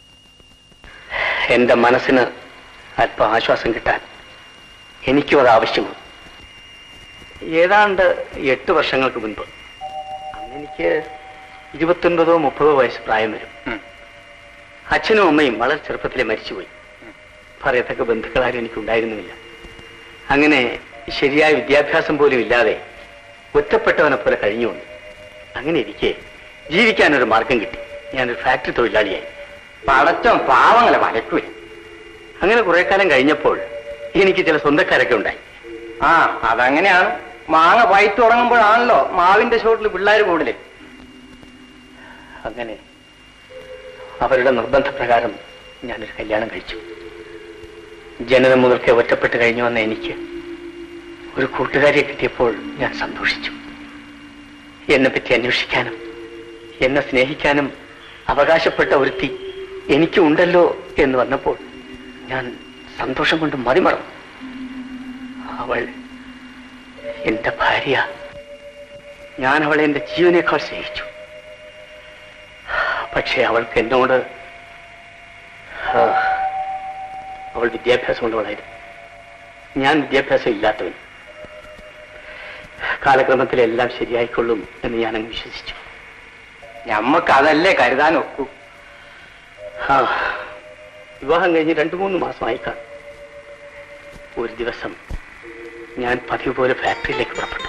എന്റെ മനസ്സിന് അല്പം ആശ്വാസം കിട്ടാൻ എനിക്കും അത് ആവശ്യമാണ്. ഏതാണ്ട് എട്ട് വർഷങ്ങൾക്ക് മുൻപ്, അന്നെനിക്ക് ഇരുപത്തൊൻപതോ മുപ്പതോ വയസ്സ് പ്രായം വരും. അച്ഛനും അമ്മയും വളരെ ചെറുപ്പത്തിലെ മരിച്ചുപോയി. പറയത്തക്ക ബന്ധുക്കളാരും എനിക്കുണ്ടായിരുന്നുമില്ല. അങ്ങനെ ശരിയായ വിദ്യാഭ്യാസം പോലും ഇല്ലാതെ ഒറ്റപ്പെട്ടവനെ പോലെ കഴിഞ്ഞുകൊണ്ട് അങ്ങനെ ഇരിക്കെ ജീവിക്കാനൊരു മാർഗം കിട്ടി. ഞാനൊരു ഫാക്ടറി തൊഴിലാളിയായി. പടച്ചോൻ പാവങ്ങളെ വലക്കൂല. അങ്ങനെ കുറെ കാലം കഴിഞ്ഞപ്പോൾ എനിക്ക് ചില സ്വന്തക്കാരൊക്കെ ഉണ്ടായി. ആ, അതങ്ങനെയാണ്. മാങ്ങ പഴുത്തു തുടങ്ങുമ്പോഴാണല്ലോ മാവിന്റെ ചോട്ടിൽ പിള്ളേർ കൂടുതൽ. അങ്ങനെ അവരുടെ നിർബന്ധപ്രകാരം ഞാനൊരു കല്യാണം കഴിച്ചു. ജനനം മുതൽക്കേ ഒറ്റപ്പെട്ട് കഴിഞ്ഞു വന്ന എനിക്ക് ഒരു കൂട്ടുകാരിയെ കിട്ടിയപ്പോൾ ഞാൻ സന്തോഷിച്ചു. എന്നെ പറ്റി അന്വേഷിക്കാനും എന്നെ സ്നേഹിക്കാനും അവകാശപ്പെട്ട ഒരുത്തി എനിക്കുണ്ടല്ലോ എന്ന് വന്നപ്പോൾ ഞാൻ സന്തോഷം കൊണ്ട് മതിമറന്നു. അവൾ എന്റെ ഭാര്യ. ഞാൻ അവളെ എന്റെ ജീവനേക്കാൾ സ്നേഹിച്ചു. പക്ഷെ അവൾക്ക് എന്നോട്, അവൾ വിദ്യാഭ്യാസം കൊണ്ടുള്ളായിരുന്നു. ഞാൻ വിദ്യാഭ്യാസം ഇല്ലാത്തവൻ. കാലക്രമത്തിൽ എല്ലാം ശരിയായിക്കൊള്ളും എന്ന് ഞാനങ്ങ് വിശ്വസിച്ചു. ഞമ്മക്ക് അതല്ലേ കരുതാൻ ഒക്കൂ. ആ, വിവാഹം കഴിഞ്ഞ് രണ്ടു മൂന്ന് മാസമായി കാണും. ഒരു ദിവസം ഞാൻ പതിവ് പോലെ ഫാക്ടറിയിലേക്ക് പുറപ്പെട്ടു.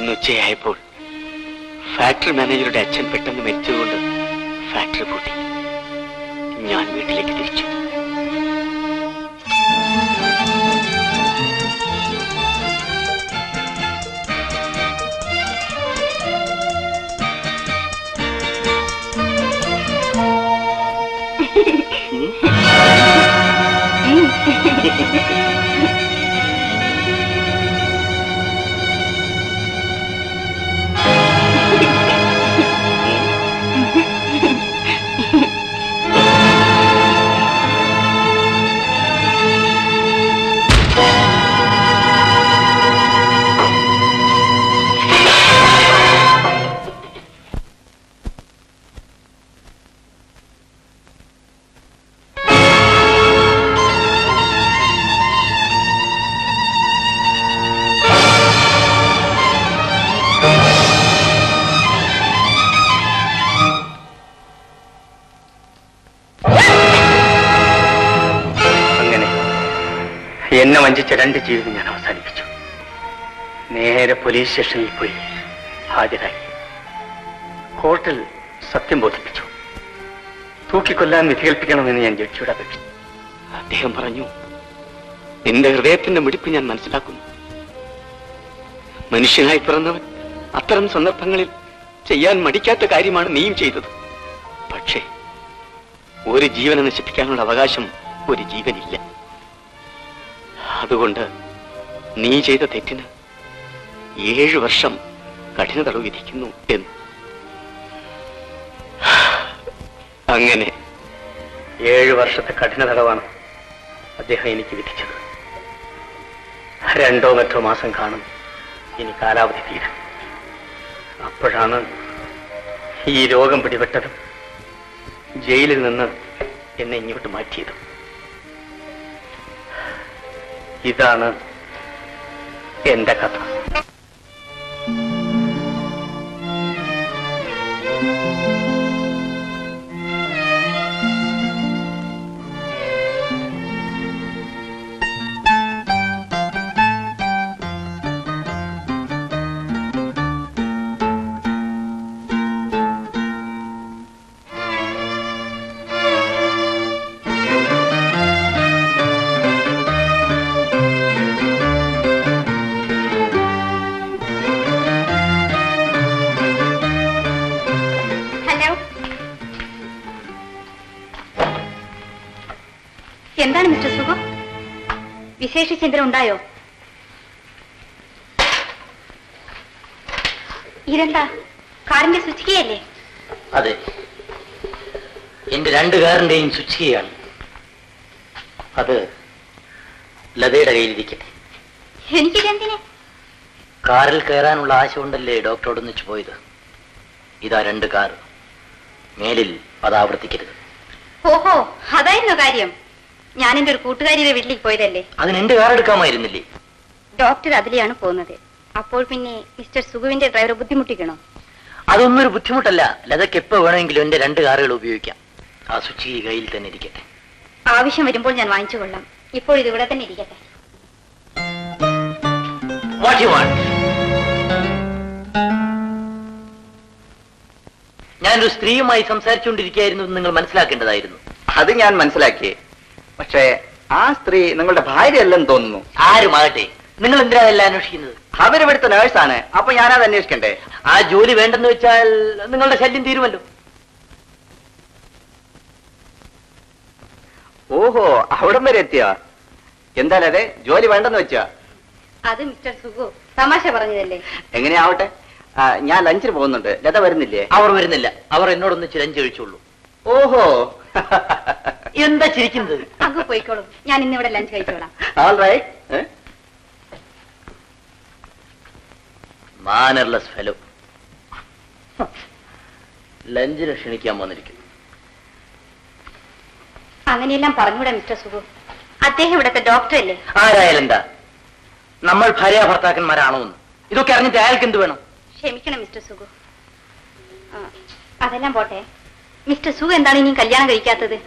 അന്ന് ഉച്ചയായപ്പോൾ ഫാക്ടറി മാനേജറുടെ അച്ഛൻ പെട്ടെന്ന് മരിച്ചതുകൊണ്ട് ഫാക്ടറി പൂട്ടി. ഞാൻ വീട്ടിലേക്ക് തിരിച്ചു. എന്നെ വഞ്ചിച്ച രണ്ട് ജീവിതം ഞാൻ അവസാനിപ്പിച്ചു. നേരെ പോലീസ് സ്റ്റേഷനിൽ പോയി ഹാജരായി. കോർട്ടിൽ സത്യം ബോധിപ്പിച്ചു. തൂക്കിക്കൊല്ലാൻ വിധികൽപ്പിക്കണമെന്ന് ഞാൻ ജഡ്ജിയോട് അപേക്ഷിച്ചു. അദ്ദേഹം പറഞ്ഞു, നിന്റെ ഹൃദയത്തിന്റെ മിടിപ്പ് ഞാൻ മനസ്സിലാക്കുന്നു. മനുഷ്യനായി പിറന്നവൻ അത്തരം സന്ദർഭങ്ങളിൽ ചെയ്യാൻ മടിക്കാത്ത കാര്യമാണ് നീയും ചെയ്തത്. പക്ഷേ ഒരു ജീവനെ നശിപ്പിക്കാനുള്ള അവകാശം ഒരു ജീവനില്ല. അതുകൊണ്ട് നീ ചെയ്ത തെറ്റിന് ഏഴു വർഷം കഠിന തടവ് വിധിക്കുന്നു എന്ന്. അങ്ങനെ ഏഴു വർഷത്തെ കഠിന തടവാണ് അദ്ദേഹം എനിക്ക് വിധിച്ചത്. രണ്ടോ മറ്റോ മാസം കാണും ഇനി കാലാവധി തീരാൻ. അപ്പോഴാണ് ഈ രോഗം പിടിപെട്ടതും ജയിലിൽ നിന്ന് എന്നെ ഇങ്ങോട്ട് മാറ്റിയതും. ഇതാണ് എന്റെ കഥ. എന്താണ് മിസ്റ്റർ സുഖ? വിശേഷ ചിന്തന ഉണ്ടായോ? ഇതെന്താ, കാറിന്റെ സ്വിച്ച് കീ അല്ലേ? അതെ, എന്റെ രണ്ട് കാറിന്റെയും സ്വിച്ച് കീയാണ്. അത് ലതയുടെ കയ്യിലിരിക്കട്ടെ. എനിക്കിതെന്തിനെ? കാറിൽ കയറാനുള്ള ആശ കൊണ്ടല്ലേ ഡോക്ടറോട് ഒന്നിച്ചു പോയത്. ഇതാ രണ്ട് കാർ. മേലിൽ അത് ആവർത്തിക്കരുത്. ഓഹോ, അതായിരുന്നു കാര്യം. ഞാൻ എന്റെ ഒരു കൂട്ടുകാരിയുടെ വീട്ടിലേക്ക് പോയതല്ലേ. അതിന് എന്റെ കാർ എടുക്കാമായിരുന്നില്ലേ? ഡോക്ടർ അതിലെയാണ് പോകുന്നത്. അപ്പോൾ പിന്നെ മിസ്റ്റർ സുഖുവിന്റെ ഡ്രൈവറെ ബുദ്ധിമുട്ടിക്കണോ? അതൊന്നും ഒരു ബുദ്ധിമുട്ടല്ല. ലതയ്ക്ക് എപ്പോ വേണമെങ്കിലും എന്റെ രണ്ട് കാറുകൾ ഉപയോഗിക്കാം. ആ സ്വിച്ച് ഈ കയ്യിൽ തന്നെ ഇരിക്കട്ടെ. ആവശ്യം വരുമ്പോൾ ഞാൻ വാങ്ങിച്ചു കൊള്ളാം. ഇപ്പോൾ ഇത് ഇവിടെ തന്നെ ഇരിക്കട്ടെ. What you want? ഞാനൊരു സ്ത്രീയുമായി സംസാരിച്ചുകൊണ്ടിരിക്കുകയായിരുന്നു. നിങ്ങൾ മനസ്സിലാക്കേണ്ടതായിരുന്നു. അത് ഞാൻ മനസ്സിലാക്കി. പക്ഷേ ആ സ്ത്രീ നിങ്ങളുടെ ഭാര്യയല്ലെന്ന് തോന്നുന്നു. ആരുമാകട്ടെ, നിങ്ങൾ എന്തിനാ എല്ലാം അന്വേഷിക്കുന്നത്? അവരിവിടുത്തെ നേഴ്സാണ്. അപ്പൊ ഞാനത് അന്വേഷിക്കണ്ടേ? ആ ജോലി വേണ്ടെന്ന് വെച്ചാൽ നിങ്ങളുടെ ശല്യം തീരുമല്ലോ. ഓഹോ, അവിടം വരെ എത്തിയോ? എന്തായാലും അതെ, ജോലി വേണ്ടെന്ന് വെച്ചാ? അത് മിസ്റ്റർ സുഖു തമാശ പറഞ്ഞതല്ലേ. എങ്ങനെയാവട്ടെ, ഞാൻ ലഞ്ചിന് പോകുന്നുണ്ട്. ലത വരുന്നില്ലേ? അവർ വരുന്നില്ല. അവർ എന്നോടൊന്നിച്ച് ലഞ്ച് കഴിച്ചോളൂ. ഓഹോ, എന്താ ചിരിക്കുന്നത്? അങ്ങ് പോയിക്കോളൂ, ഞാൻ ഇന്നിവിടെ ലഞ്ച് കഴിച്ചോളാം. All right. Mannerless fellow. ലഞ്ചിന് ക്ഷണിക്കാൻ വന്നിരിക്കുന്നു. അങ്ങനെയെല്ലാം പറഞ്ഞൂടെ മിസ്റ്റർ സുഖു? അദ്ദേഹം ഇവിടത്തെ ഡോക്ടർ അല്ലേ? ആരായാലെന്താ, നമ്മൾ ഭാര്യ ഭർത്താക്കന്മാരാണോ എന്ന് ഇതൊക്കെ അറിഞ്ഞിട്ട് അയാൾക്ക് എന്ത് വേണം? ക്ഷമിക്കണം മിസ്റ്റർ സുഖു. അതെല്ലാം പോട്ടെ, മിസ്റ്റർ സുഖു എന്താണ് ഇനിയും കല്യാണം കഴിക്കാത്തത്?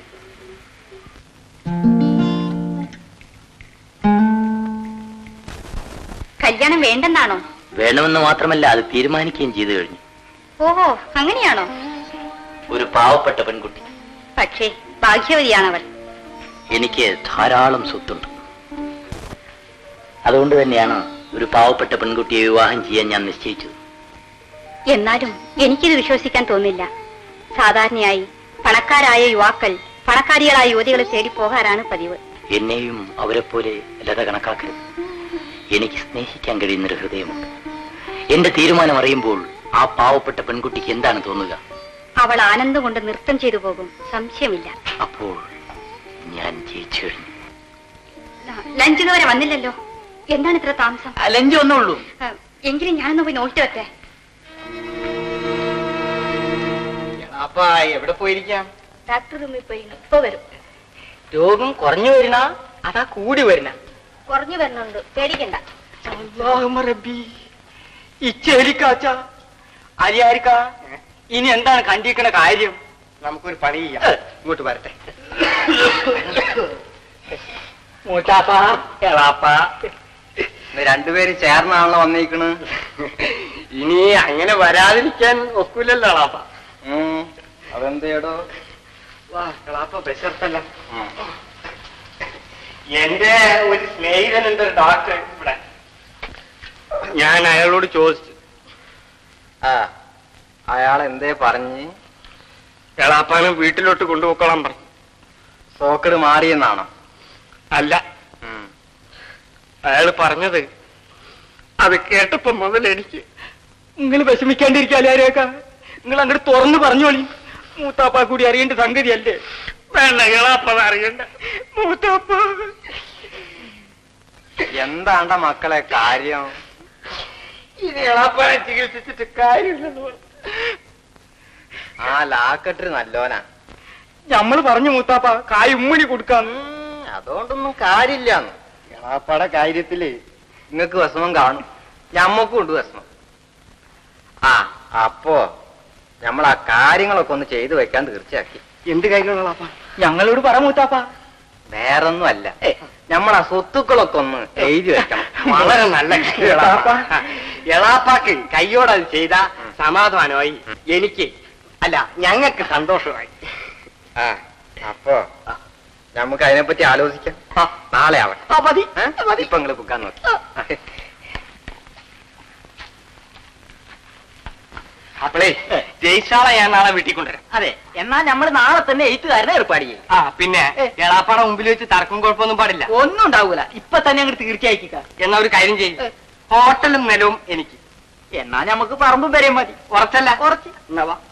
കല്യാണം വേണ്ടെന്നാണോ? വേണമെന്ന് മാത്രമല്ല അത് തീരുമാനിക്കുകയും ചെയ്തു കഴിഞ്ഞു. ഓഹോ, അങ്ങനെയാണോ? ഒരു പാവപ്പെട്ട പെൺകുട്ടി. പക്ഷേ ഭാഗ്യവതിയാണവൾ. എനിക്ക് ധാരാളം സ്വത്തുണ്ട്. അതുകൊണ്ട് തന്നെയാണ് ഒരു പാവപ്പെട്ട പെൺകുട്ടിയെ വിവാഹം ചെയ്യാൻ ഞാൻ നിശ്ചയിച്ചത്. എന്നാലും എനിക്കിത് വിശ്വസിക്കാൻ തോന്നില്ല. സാധാരണയായി പണക്കാരായ യുവാക്കൾ പണക്കാരികളായ യുവതികളെ തേടി പോകാറാണ് പതിവ്. എന്നെയും അവരെ പോലെ ലത കണക്കാക്കരുത്. എനിക്ക് സ്നേഹിക്കാൻ കഴിയുന്നൊരു ഹൃദയമുണ്ട്. എന്റെ തീരുമാനം അറിയുമ്പോൾ ആ പാവപ്പെട്ട പെൺകുട്ടിക്ക് എന്താണ് തോന്നുക? അവൾ ആനന്ദം കൊണ്ട് നൃത്തം ചെയ്തു പോകും, സംശയമില്ല. അപ്പോൾ ഞാൻ ജയിച്ചു കഴിഞ്ഞു. ലഞ്ച് ഇതുവരെ വന്നില്ലല്ലോ, എന്താണ് ഇത്ര താമസം? ലഞ്ച് ഒന്നേ ഉള്ളൂ. എങ്കിലും ഞാനൊന്ന് പോയി നോക്കിട്ട് വരട്ടെ. അപ്പൊ എവിടെ പോയിരിക്കാം? ഡാക്ടർ റൂമിൽ പോയി, ഇപ്പൊ വരും. രോഗം കുറഞ്ഞു വരുന്ന അതാ കൂടി വരുന്ന? കുറഞ്ഞു വരുന്നുണ്ട്, പേടിക്കണ്ട. ഇച്ചേലിക്കാച്ച അരിയാരിക്ക ഇനി എന്താണ് കണ്ടിരിക്കണ കാര്യം? നമുക്കൊരു പണി ചെയ്യാം. ഇങ്ങോട്ട് വരട്ടെ. മൂത്താപ്പ, എളാപ്പ, രണ്ടുപേരും ചേർന്നാണല്ലോ വന്നിരിക്കണ്. ഇനി അങ്ങനെ വരാതിരിക്കാൻ ഒക്കൂലല്ലോ എളാപ്പ. അതെന്തേടോ? വാ എളാപ്പ ബെസർത്തല്ല. എന്റെ ഒരു സ്നേഹിതനുണ്ട്, ഒരു ഡോക്ടർ ഇവിടെ. ഞാൻ അയാളോട് ചോദിച്ചു. ആ അയാൾ എന്തേ പറഞ്ഞ്? എളാപ്പാനെ വീട്ടിലോട്ട് കൊണ്ടുപോക്കോളാൻ പറഞ്ഞു. സോക്കട് മാറിയെന്നാണോ? അല്ല, അയാള് പറഞ്ഞത് അത് കേട്ടപ്പോ മുതൽ എനിക്ക് നിങ്ങൾ വിഷമിക്കാണ്ടിരിക്കാലേക്കാ. നിങ്ങൾ അങ്ങോട്ട് തുറന്നു പറഞ്ഞോളി. മൂത്താപ്പ കൂടി അറിയേണ്ട സംഗതിയല്ലേ? വേണ്ട, എളാപ്പ അറിയണ്ട. മൂത്താപ്പ എന്താണ്ട മക്കളെ കാര്യം? ഇനി എളാപ്പാനെ ചികിത്സിച്ചിട്ട് കാര്യമില്ലെന്ന് പറഞ്ഞു. ആ ലാക്കട്ട് നല്ലോനാ. ഞമ്മള് പറഞ്ഞു മൂത്താപ്പ കായ് ഉമ്മണി കൊടുക്കാന്ന്. അതുകൊണ്ടൊന്നും കാര്യമില്ലാന്ന്. എളാപ്പാടെ കാര്യത്തില് നിങ്ങക്ക് വിഷമം കാണും, ഞമ്മക്കും ഉണ്ട് വിഷമം. ആ അപ്പോ നമ്മൾ ആ കാര്യങ്ങളൊക്കെ ഒന്ന് ചെയ്തു വെക്കാൻ തീർച്ചയാക്കി. എന്ത് കാര്യങ്ങളാപ്പാ? ഞങ്ങളോട് പറ മൂത്താപ്പ. വേറൊന്നും അല്ല, നമ്മൾ ആ സ്വത്തുക്കളൊക്കെ ഒന്ന് എഴുതി വെക്കണം. വളരെ നല്ല എളാപ്പാക്ക് കയ്യോടെ അത് ചെയ്താ സമാധാനമായി, എനിക്ക് അല്ല ഞങ്ങൾക്ക് സന്തോഷമായി. ആ അപ്പോ നമുക്ക് അതിനെപ്പറ്റി ആലോചിക്കാം. നാളെ ആവട്ടെ. ഇപ്പൊ നിങ്ങള് കുക്കാൻ നോക്കി. അപ്പളേ ജയിച്ചാളെ ഞാൻ നാളെ വീട്ടിൽ കൊണ്ടുവരാം. അതെ, എന്നാൽ നമ്മൾ നാളെ തന്നെ എഴുത്തുകാരനെ ഏർപ്പാട് ചെയ്യും. ആ പിന്നെ എളാപ്പാടെ മുമ്പിൽ വെച്ച് തർക്കം കുഴപ്പമൊന്നും പാടില്ല. ഒന്നും ഉണ്ടാവൂല. ഇപ്പൊ തന്നെ അങ്ങോട്ട് തീർച്ചയായിക്ക. എന്നാ ഒരു കാര്യം ചെയ്യും, ഹോട്ടലും നിലവും എനിക്ക്. എന്നാ നമുക്ക് പറമ്പും വരെയും മതി. കുറച്ചല്ല കുറച്ച്. എന്നാ വാ.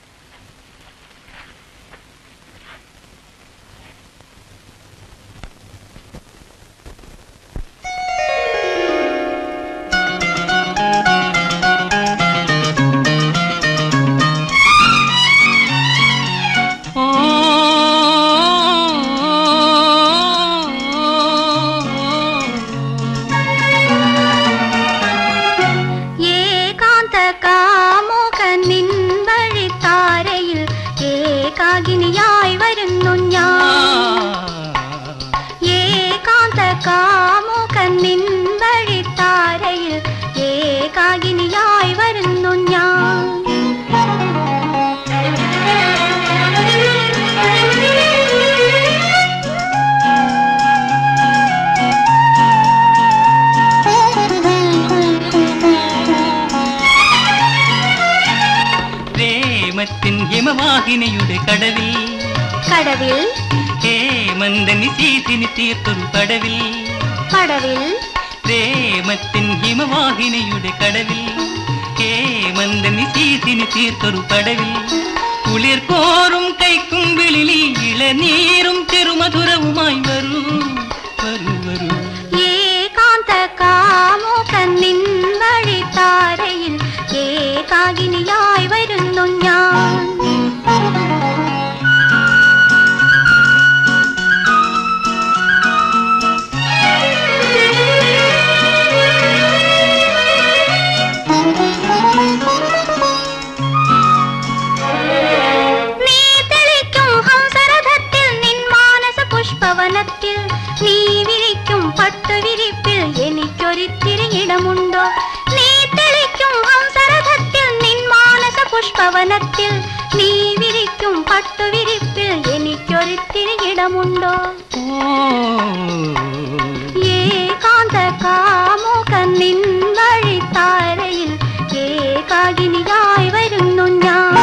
ഹിമവാഹിനിയുടെ കടവിൽ കടവിൽ ഹേമന്തനി സീതിനി തീർത്തൊരു പടവിൽ പടവിൽ പ്രേമത്തിൻ ഹിമവാഹിനിയുടെ കടവിൽ ഹേമന്തനി സീതിനി തീർത്തൊരു പടവിൽ കുളിർക്കോറും കൈക്കും വിളിലി ഇളനീരും ചെറുമധുരവുമായി വരൂ വരൂ വരൂ. ഏകാന്ത കാമുകന്നിൻ വഴി താരയിൽ ഏകാകിനിയായി വരുന്നു ഞാൻ. പുഷ്പവനത്തിൽ നീ വിരിക്കും പട്ടുവിരിപ്പിൽ എനിക്കൊരിത്തിരി ഇടമുണ്ടോ? നീ പുഷ്പവനത്തിൽ നീ വിരിക്കും പട്ടുവിരിപ്പിൽ എനിക്കൊരിത്തിരി ഇടമുണ്ടോ? ഏകാന്ത കാമുകൻ നിൻ വഴിത്താരയിൽ ഏകാകിനിയായി വരുന്നു ഞാൻ.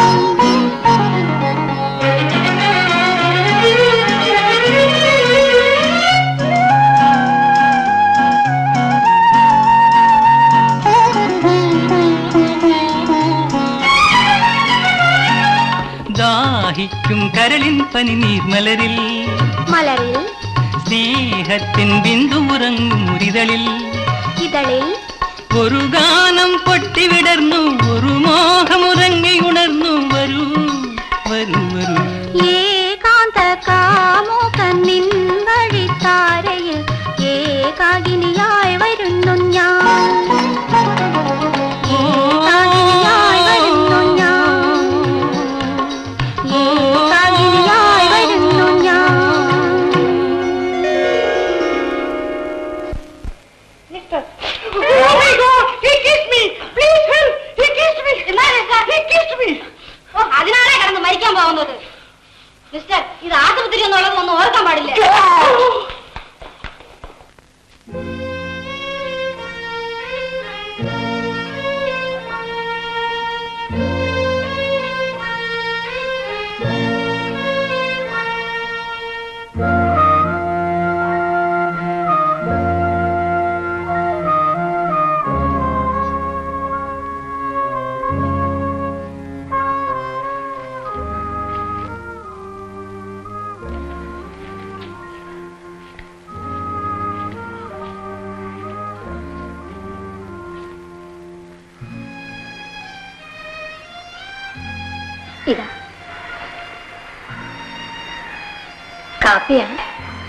ദാഹിക്കും കരളിൻ പനി നീർമലരിൽ മലരിൽ സ്നേഹത്തിൻ ബിന്ദുറങ്ങും മുരിതളിൽ ഇതളിൽ ഒരു ഗാനം പൊട്ടിവിടർന്നു ഒരു മോഹമുറങ്ങി ഉണർന്നു വരൂ വരൂ വരൂ. ഏകാന്ത കാമുകൻ നിൻ വഴിത്താരയിൽ ഏകാകിനിയായി വരുന്നു ഞാൻ. ഏകാകിനിയായി വരുന്നു ഞാൻ. ഏകാകിനിയായി വരുന്നു ഞാൻ. Oh my God! He kissed me! Please help! He kissed me! He kissed me! അതിനാണ് കിടന്ന് മരിക്കാൻ പോകുന്നത്. മിസ്റ്റർ, ഇത് ആശുപത്രി എന്നുള്ളത് ഒന്നും ഓർക്കാൻ പാടില്ല. ഇതാ കാപ്പിയാണ്.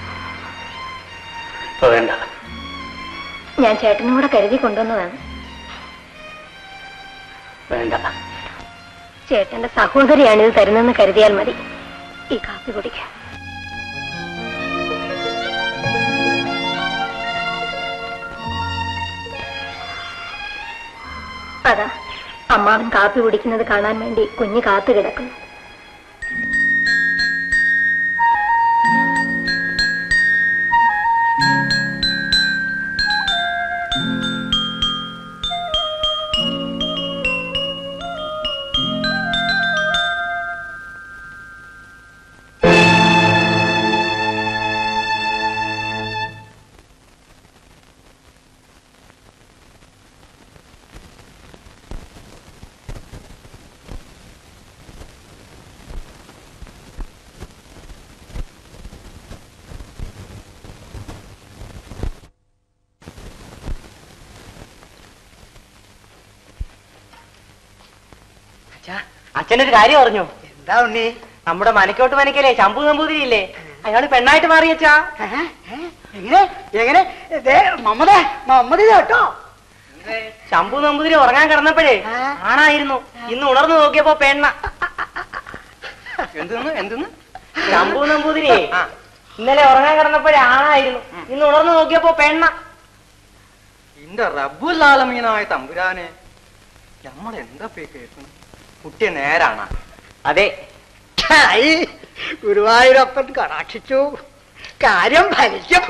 വേണ്ട, ഞാൻ ചേട്ടനും കൂടെ കരുതി കൊണ്ടുവന്നതാണ്. വേണ്ട. ചേട്ടന്റെ സഹോദരിയാണ് ഇത് തരുന്നെന്ന് കരുതിയാൽ മതി. ഈ കാപ്പി കുടിക്കാം. അതാ അമ്മാവൻ കാപ്പി കുടിക്കുന്നത് കാണാൻ വേണ്ടി കുഞ്ഞ് കാത്തു കിടക്കുന്നു. അച്ഛനൊരു കാര്യം അറിഞ്ഞു. എന്താ ഉണ്ണി? നമ്മുടെ മനക്കോട്ട് മനക്കല്ലേ ശംഭു നമ്പൂതിരി ഇല്ലേ, അയാള് പെണ്ണായിട്ട് മാറിയച്ചാ. എങ്ങനെ എങ്ങനെ മമ്മദേ മമ്മദ് കേട്ടോ? ശംഭു നമ്പൂതിരി ഉറങ്ങാൻ കിടന്നപ്പോഴേ ആണായിരുന്നു, ഇന്ന് ഉണർന്നു നോക്കിയപ്പോ പെണ്ണ. എന്തെന്ന് എന്തെന്ന് ശംഭു നമ്പൂതിരി ഇന്നലെ ഉറങ്ങാൻ കിടന്നപ്പോഴേ ആണായിരുന്നു, ഇന്ന് ഉണർന്നു നോക്കിയപ്പോ പെണ്ണ. ഇന്റെ റബ്ബുലാലമീനായ തമ്പുരാനെ, നമ്മളെന്താ പേ കേൾക്കുന്നു? കുട്ടിയെ നേരാണ്. അതെ, ഗുരുവായൂരപ്പൻ കടാക്ഷിച്ചു, കാര്യം ഫലിക്കും.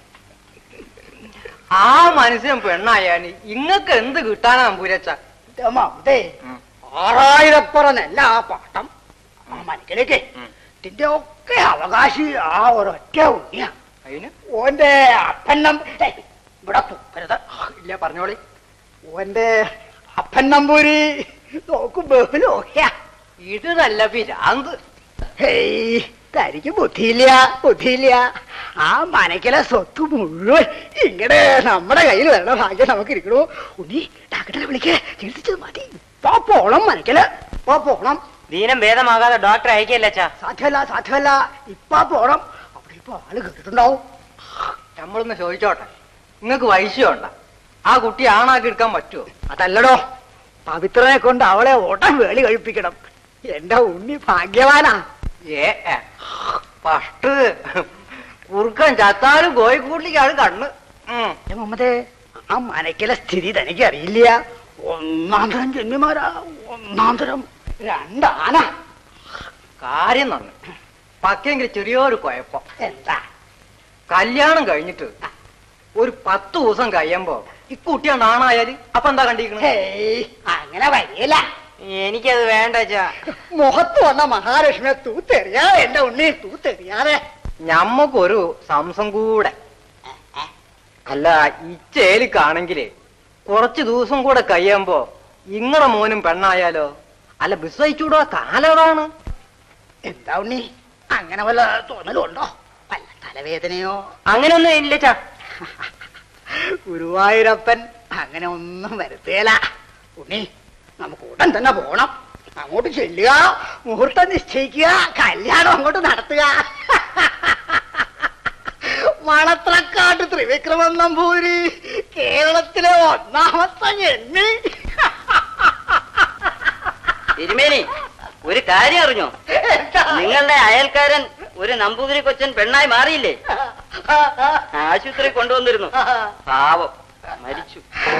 ആ മനുഷ്യൻ പെണ്ണായാല് ഇങ്ങക്ക് എന്ത് കിട്ടാനാ നമ്പൂരച്ച? മമതേ, ആറായിരപ്പുറന്നല്ല ആ പാട്ടം. ആ മനക്കിലേക്ക് ഇതിന്റെ ഒക്കെ അവകാശി ആ ഒരൊറ്റ ഉണ്ണിയ. അതിന് ഓന്റെ അപ്പന്നം ഇവിടെ തുപ്പരുത്. ഇല്ല, പറഞ്ഞോളി. ഓന്റെ അപ്പൻ നമ്പൂരി നോക്കും ബഹുലോഹ്യ. ഇത് നല്ല പിരാന്ത്. ഹേയ്, തനിക്ക് ബുദ്ധിയില്ല ബുദ്ധിയില്ല. ആ മനക്കിലെ സ്വത്ത് മുഴുവൻ ഇങ്ങടെ നമ്മുടെ കയ്യിൽ വരണ ഭാഗ്യം നമുക്ക് ഇരിക്കണു. ഉണ്ണി ഡാക്ടറെ വിളിക്കേ, ചികിത്സിച്ചത് മതി. ഇപ്പൊ പോണം മനക്കില്, ഇപ്പൊ പോണം. ദീനം ഭേദമാകാതെ ഡോക്ടർ അയക്കല്ല. സാധ്യമല്ല സാധ്യമല്ല, ഇപ്പൊ പോണം. അവിടെ ഇപ്പൊ ആള് കേട്ടിട്ടുണ്ടാവും. നമ്മളൊന്ന് ചോദിച്ചോട്ടെ, നിങ്ങക്ക് വൈശ്യമുണ്ട? ആ കുട്ടി ആണാക്കി എടുക്കാൻ പറ്റുമോ? അതല്ലടോ, പവിത്രനെ കൊണ്ട് അവളെ ഓട്ടം വേളി കഴിപ്പിക്കണം. എന്റെ ഉണ്ണി ഭാഗ്യവാനാ. ഏ ഫസ്റ്റ് കുറുക്കൻ ചത്താലും കോഴിക്കൂട്ടിലേക്കാണ് കണ്ണ്. മമ്മതേ, ആ മനക്കിലെ സ്ഥിതി തനിക്ക് അറിയില്ല. ഒന്നാം തരം ജന്മിമാരാ, ഒന്നാം തരം. രണ്ടാന. കാര്യം നന്ന് പക്കെങ്കിൽ ചെറിയൊരു കുഴപ്പം. എന്താ? കല്യാണം കഴിഞ്ഞിട്ട് ഒരു പത്ത് ദിവസം കഴിയുമ്പോ ഇക്കുട്ടിയാ നാണായാല് അപ്പൊ എന്താ കണ്ടിരിക്കണേ? അങ്ങനെ വരില്ല. എനിക്കത് വേണ്ട ചാ. മുഖത്ത് വന്ന മഹാലക്ഷ്മിയെ തൂത്തെറിയാതെ എന്റെ ഉണ്ണി തൂത്തെറിയാതെ. ഞമ്മക്കൊരു സംസം കൂടെ. അല്ല ഇച്ചേലിക്കാണെങ്കില് കുറച്ചു ദിവസം കൂടെ കഴിയുമ്പോ ഇങ്ങളെ മോനും പെണ്ണായാലോ? അല്ല വിശ്വസിച്ചൂടോ? കാലതാണ്. എന്താ ഉണ്ണി അങ്ങനെ വല്ല തോന്നലുണ്ടോ? വല്ല തലവേദനയോ? അങ്ങനെയൊന്നും ഇല്ല ചാ. ഗുരുവായൂരപ്പൻ അങ്ങനെ ഒന്നും വരുത്തേല. ഉണ്ണി നമുക്ക് ഉടൻ തന്നെ പോണം. അങ്ങോട്ട് ചെല്ലുക, മുഹൂർത്തം നിശ്ചയിക്കുക, കല്യാണം അങ്ങോട്ട് നടത്തുക. മണത്രക്കാട്ട് ത്രിവിക്രമൻ നമ്പൂരി കേരളത്തിലെ ഒന്നാമത്തെ എണ്ണി. തിരുമേനി ഒരു കാര്യം അറിഞ്ഞോ? നിങ്ങളുടെ അയൽക്കാരൻ ഒരു നമ്പൂതിരി കൊച്ചൻ പെണ്ണായി മാറിയില്ലേ? ആശുപത്രി കൊണ്ടുവന്നിരുന്നു. പാവം മരിച്ചു.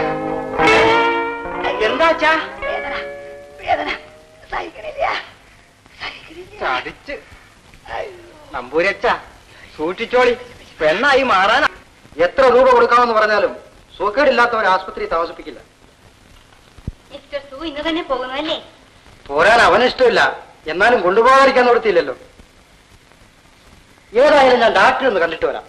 എന്താച്ചാ? വേദന വേദന സഹിക്കണില്ല ചടിച്ച്. നമ്പൂരച്ച സൂക്ഷിച്ചോളി, പെണ്ണായി മാറാനാ. എത്ര രൂപ കൊടുക്കാമെന്ന് പറഞ്ഞാലും സുഖേടില്ലാത്തവർ ആശുപത്രി താമസിപ്പിക്കില്ല. മിസ്റ്റർ സു ഇന്ന് തന്നെ പോകുന്നു അല്ലേ? പോരാൻ അവനിഷ്ടമില്ല, എന്നാലും കൊണ്ടുപോകാതിരിക്കാൻ നിർത്തിയില്ലല്ലോ. ഏതായാലും ഞാൻ ഡാക്ടറെ ഒന്ന് കണ്ടിട്ട് വരാം.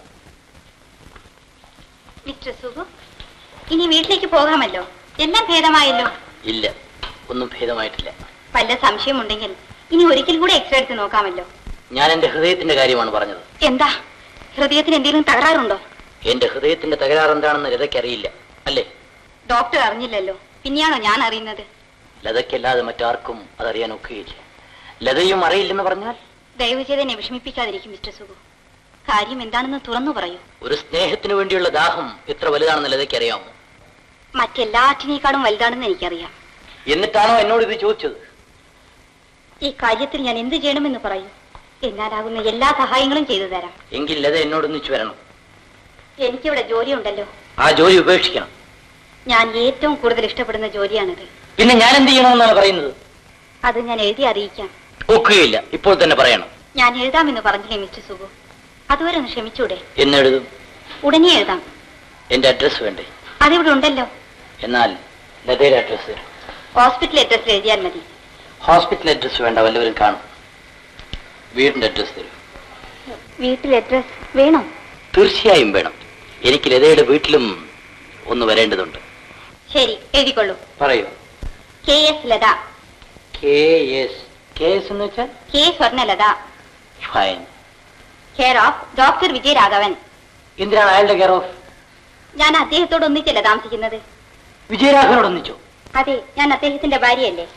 മിസ്റ്റർ സുഖു ഇനി വീട്ടിലേക്ക് പോകാമല്ലോ. എല്ലാം ഭേദമായല്ലോ? ഇല്ല, ഒന്നും ഭേദമായിട്ടില്ല. വല്ല സംശയമുണ്ടെങ്കിൽ ഇനി ഒരിക്കൽ കൂടെ എക്സ്റേ എടുത്ത് നോക്കാമല്ലോ. ഞാൻ എന്റെ ഹൃദയത്തിന്റെ കാര്യമാണ് പറഞ്ഞത്. എന്താ ഹൃദയത്തിന് എന്തെങ്കിലും തകരാറുണ്ടോ? എന്റെ ഹൃദയത്തിന്റെ തകരാർ എന്താണെന്ന് ലതയ്ക്ക് അറിയില്ല അല്ലേ? ഡോക്ടർ അറിഞ്ഞില്ലല്ലോ, പിന്നെയാണോ ഞാൻ അറിയുന്നത്? ലതയ്ക്കല്ലാതെ മറ്റാർക്കും അതറിയാൻ ഒക്കുകയില്ല. ലതയും അറിയില്ലെന്ന് പറഞ്ഞാൽ? ദയവ് ചെയ്ത് എന്നെ വിഷമിപ്പിക്കാതിരിക്കും മിസ്റ്റർ സുഖു. കാര്യം എന്താണെന്ന് തുറന്നു പറയൂ. ഒരു സ്നേഹത്തിന് വേണ്ടിയുള്ള ദാഹം എത്ര വലുതാണെന്ന് ലതയ്ക്ക് അറിയാമോ? മറ്റെല്ലാറ്റിനേക്കാളും വലുതാണെന്ന് എനിക്കറിയാം. എന്നിട്ടാണോ എന്നോട് ഇത് ചോദിച്ചത്? ഈ കാര്യത്തിൽ ഞാൻ എന്ത് ചെയ്യണമെന്ന് പറയൂ. എന്നാലാകുന്ന എല്ലാ സഹായങ്ങളും ചെയ്തു തരാം. എങ്കിൽ ലത എന്നോടൊന്നിച്ചു വരണം. എനിക്കിവിടെ ജോലിയുണ്ടല്ലോ. ആ ജോലി ഉപേക്ഷിക്കണം. ഞാൻ ഏറ്റവും കൂടുതൽ ഇഷ്ടപ്പെടുന്ന ജോലിയാണിത്. പിന്നെ ഞാൻ എന്ത് ചെയ്യണമെന്നാണ് പറയുന്നത്? അത് ഞാൻ എഴുതി അറിയിക്കാം. ഒക്കുകയില്ല, ഇപ്പോൾ തന്നെ പറയണം. ഞാൻ എഴുതാമെന്ന് പറഞ്ഞില്ലേ മിസ്റ്റർ സുഖു? അതുവരെ ഒന്ന് ക്ഷമിച്ചൂടെ? എന്നെഴുതും? ഉടനെ എഴുതാം. എന്റെ അഡ്രസ് വേണ്ടേ? അതിവിടെ ഉണ്ടല്ലോ. എന്നാൽ ലതയുടെ അഡ്രസ് തരും. ഹോസ്പിറ്റൽ അഡ്രസ്സിൽ എഴുതിയാൽ മതി. ഹോസ്പിറ്റൽ അഡ്രസ് വേണ്ട, വല്ലവരും കാണും. വീടിന്റെ അഡ്രസ് തരും. വീട്ടിൽ അഡ്രസ് വേണോ? തീർച്ചയായും വേണം. എനിക്ക് ലതയുടെ വീട്ടിലും ഒന്ന് വരേണ്ടതുണ്ട്. ശരി, എഴുതിക്കൊള്ളൂ. പറയൂ. K S Latha. K S K S എന്ന് വെച്ചാൽ? K Swarnalatha. Fine. Care of doctor Vijayaraghavan. എന്തിനാണ് അയാളുടെ കെയർ ഓഫ്? ഞാൻ അദ്ദേഹത്തോട് ഒന്നിച്ചല്ല താമസിക്കുന്നത്. വിജയരാഘവനോട് ഒന്നിച്ചോ? അതെ, ഞാൻ അദ്ദേഹത്തിന്റെ ഭാര്യയല്ലേ.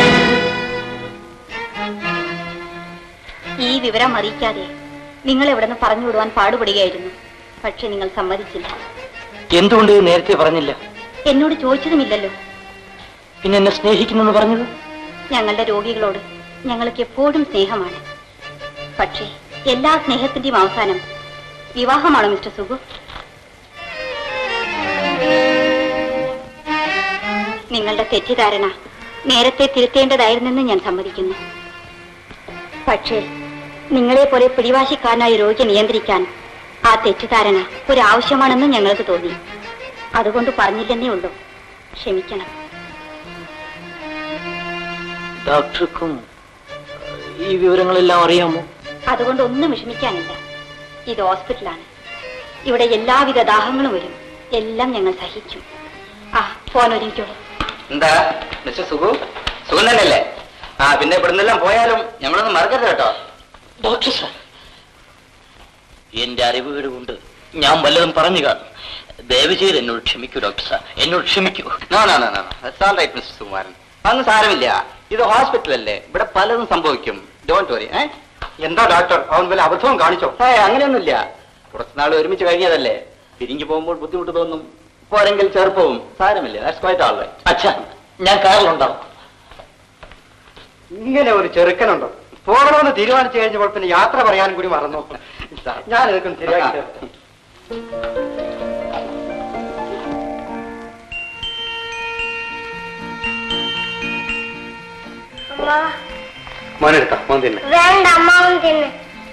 ഈ വിവരം അറിയിക്കാതെ നിങ്ങൾ ഇവിടെ നിന്ന് പറഞ്ഞു വിടുവാൻ പാടുപെടുകയായിരുന്നു. പക്ഷെ നിങ്ങൾ സമ്മതിച്ചില്ല. എന്തുകൊണ്ട് നേരത്തെ പറഞ്ഞില്ല? എന്നോട് ചോദിച്ചതുമില്ലല്ലോ. പിന്നെ എന്നെ സ്നേഹിക്കുന്നെന്ന് പറഞ്ഞത്? ഞങ്ങളുടെ രോഗികളോട് ഞങ്ങൾക്ക് എപ്പോഴും സ്നേഹമാണ്. പക്ഷേ എല്ലാ സ്നേഹത്തിന്റെയും അവസാനം വിവാഹമാണോ മിസ്റ്റർ സുഗു? നിങ്ങളുടെ തെറ്റിദ്ധാരണ നേരത്തെ തിരുത്തേണ്ടതായിരുന്നെന്ന് ഞാൻ സമ്മതിക്കുന്നു. പക്ഷേ നിങ്ങളെ പോലെ പിടിവാശിക്കാരനായ രോഗിയെ നിയന്ത്രിക്കാൻ ആ തെറ്റിദ്ധാരണ ഒരാവശ്യമാണെന്ന് ഞങ്ങൾക്ക് തോന്നി. അതുകൊണ്ട് പറഞ്ഞില്ലെന്നേ ഉള്ളൂ. ക്ഷമിക്കണം. ഡോക്ടർക്കും ഈ വിവരങ്ങളെല്ലാം അറിയാമോ? അതുകൊണ്ട് ഒന്നും വിഷമിക്കാനില്ല. ഇത് ഹോസ്പിറ്റലാണ്. ഇവിടെ എല്ലാവിധ ദാഹങ്ങളും വരും. എല്ലാം ഞങ്ങൾ സഹിക്കും. ആ ഫോൺ ഒരുങ്ങിക്കോളൂ. എന്താ മിസ്റ്റർ സുഗു, സുഖം തന്നെയല്ലേ? ആ പിന്നെ ഇവിടുന്നെല്ലാം പോയാലും ഞങ്ങളൊന്നും മറക്കരുത് കേട്ടോ. ഡോക്ടർ സാർ, എന്റെ അറിവുകൾ കൊണ്ട് ഞാൻ വല്ലതും പറഞ്ഞു കാണും. ദയവ് ചെയ്ത് എന്നോട് ക്ഷമിക്കൂ ഡോക്ടർ സാർ, എന്നോട് ക്ഷമിക്കൂ. മിസ്റ്റർ സുകുമാരൻ, അന്ന് സാരമില്ല. ഇത് ഹോസ്പിറ്റലല്ലേ, ഇവിടെ പലതും സംഭവിക്കും. Don't worry. എന്താ ഡോക്ടർ, അവൻ വല്ല അബദ്ധവും കാണിച്ചോ? ഏ അങ്ങനെയൊന്നുമില്ല. കുറച്ചുനാൾ ഒരുമിച്ച് കഴിഞ്ഞതല്ലേ, പിരിഞ്ഞു പോകുമ്പോൾ ബുദ്ധിമുട്ട് തോന്നും. പോരെങ്കിൽ ചെറുപ്പവും. സാരമില്ല. That's quite all right. അച്ഛാ, ഞാൻ കാറിലുണ്ടാവും. ഇങ്ങനെ ഒരു ചെറുക്കനുണ്ടോ? പോകണമെന്ന് തീരുമാനിച്ചു കഴിഞ്ഞപ്പോൾ പിന്നെ യാത്ര പറയാനും കൂടി മറന്നു. ഞാൻ ഇതൊക്കെ ശരിയാക്കി. മോനെടുത്ത മോൻ തിന്നെ. വേണ്ട, അമ്മാവൻ തിന്നെ.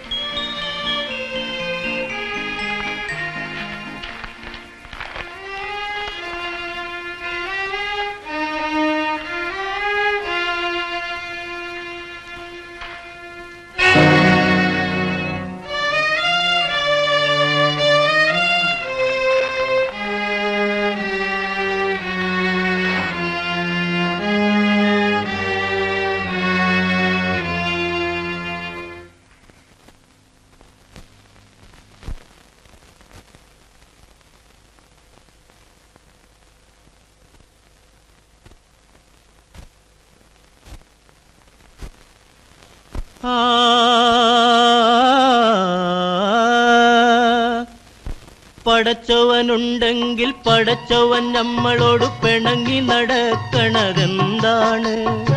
പടച്ചവനുണ്ടെങ്കിൽ പടച്ചവൻ നമ്മളോട് പിണങ്ങി നടക്കണതെന്താണ്?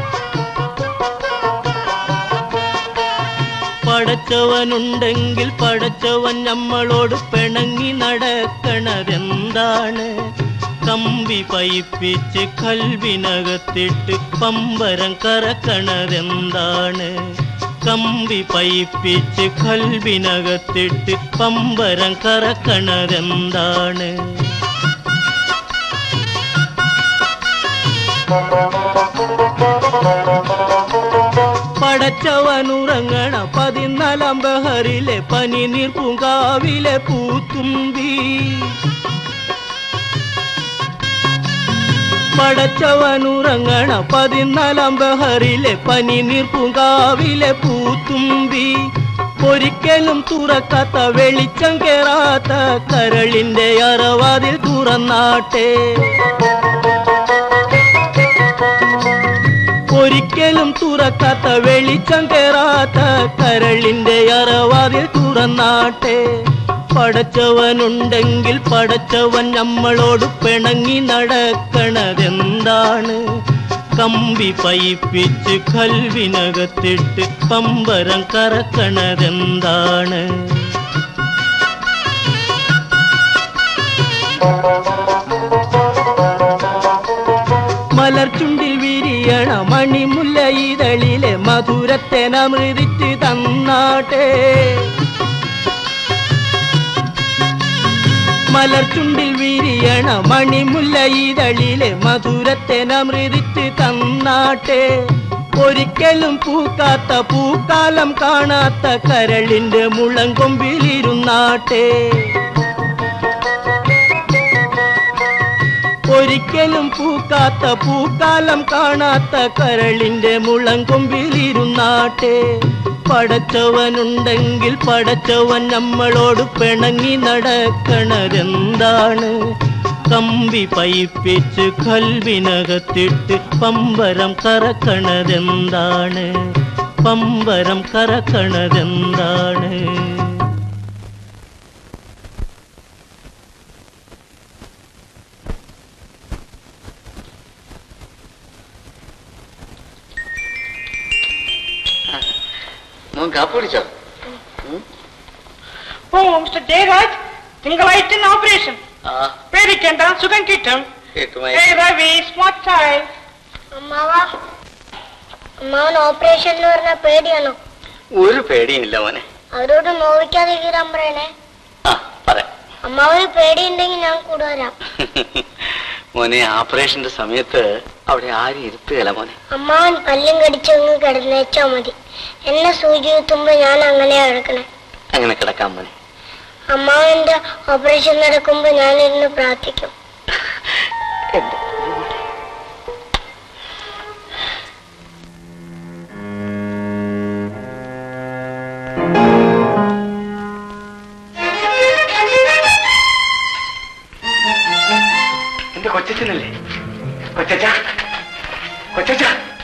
പടച്ചവനുണ്ടെങ്കിൽ പടച്ചവൻ നമ്മളോട് പിണങ്ങി നടക്കണതെന്താണ്? കമ്പി പൈപ്പിച്ച് കൽവിനകത്തിട്ട് പമ്പരം കറക്കണതെന്താണ്? കമ്പി പൈപ്പിച്ച് കൽവിനകത്തിട്ട് പമ്പരം കറക്കണതെന്താണ്? പടച്ചവനുറങ്ങണ പതിനാലാം ബഹറിലെ പനിനീർ പൂങ്കാവിലെ പൂത്തുമ്പി. പടച്ചവനുറങ്ങണ പതിനാലാം ബഹറിലെ പനിനീർ പൂങ്കാവിലെ പൂത്തുമ്പി. ഒരിക്കലും തുറക്കാത്ത വെളിച്ചം കേറാത്ത കരളിന്റെ അറവാതിൽ തുറന്നാട്ടെ. ഒരിക്കലും തുറക്കാത്ത വെളിച്ചം കേറാത്ത കരളിന്റെ അറവാതിൽ തുറന്നാട്ടെ. പടച്ചവനുണ്ടെങ്കിൽ പടച്ചവൻ നമ്മളോട് പിണങ്ങി നടക്കണതെന്താണ്? കമ്പി പൈപ്പിച്ച് കൽവിനകത്തിട്ട് പമ്പരം കറക്കണതെന്താണ്? മലർച്ചുണ്ടിൽ വിരിയണ മണിമുല്ല ഇതളിലെ മധുരത്തേനമൃതിച്ച് തന്നാട്ടെ. മലർച്ചുണ്ടിൽ വിരിയണ മണിമുല്ല ഇതളിലെ മധുരത്തേനമൃതിച്ച് തന്നാട്ടെ. ഒരിക്കലും പൂക്കാത്ത പൂക്കാലം കാണാത്ത കരളിന്റെ മുളങ്കൊമ്പിലിരുന്നാട്ടെ. ഒരിക്കലും പൂക്കാത്ത പൂക്കാലം കാണാത്ത കരളിന്റെ മുളങ്കൊമ്പിലിരുന്നാട്ടെ. പടച്ചവനുണ്ടെങ്കിൽ പടച്ചവൻ നമ്മളോട് പിണങ്ങി നടക്കണതെന്താണ്? കമ്പി പൈപ്പിച്ച് കൽവിനകത്തിട്ട് പമ്പരം കറക്കണതെന്താണ്? പമ്പരം കറക്കണതെന്താണ്? കാപ്പിടിച്ചോ? ഓ മിസ്റ്റർ ജയരാജ്, തിങ്കളാഴ്ച ഓപ്പറേഷൻ. പേടിക്കണ്ട, സുഖം കിട്ടും. Ravi smart child. അമ്മാവാ, അമ്മാവൻ ഓപ്പറേഷൻ എന്ന് പറഞ്ഞ പേടിയാണോ? ഒരു പേടിയില്ല മോനെ. അവരോട് നോവിക്കാതിരിക്കാൻ പറയണേ. അമ്മാവന് പേടിയുണ്ടെങ്കിൽ ഞാൻ കൂടെ വരാം. മോനെ, ഓപ്പറേഷന്റെ സമയത്ത് അവിടെ ആരും ഇരുത്തുകയല്ല മോനെ. അമ്മാവൻ പല്ലും കടിച്ചങ്ങ് കിടന്നേച്ചാ മതി. എന്നെ സൂചി കുത്തുമ്പോ ഞാൻ അങ്ങനെയാ കിടക്കണേ. അങ്ങനെ കിടക്കാൻ മോനെ. അമ്മാവന്റെ ഓപ്പറേഷൻ നടക്കുമ്പോ ഞാൻ ഇരുന്ന് പ്രാർത്ഥിക്കും. എന്റെ കൊച്ചച്ഛനല്ലേ? കൊച്ചച്ഛ, കൊച്ചച്ഛ,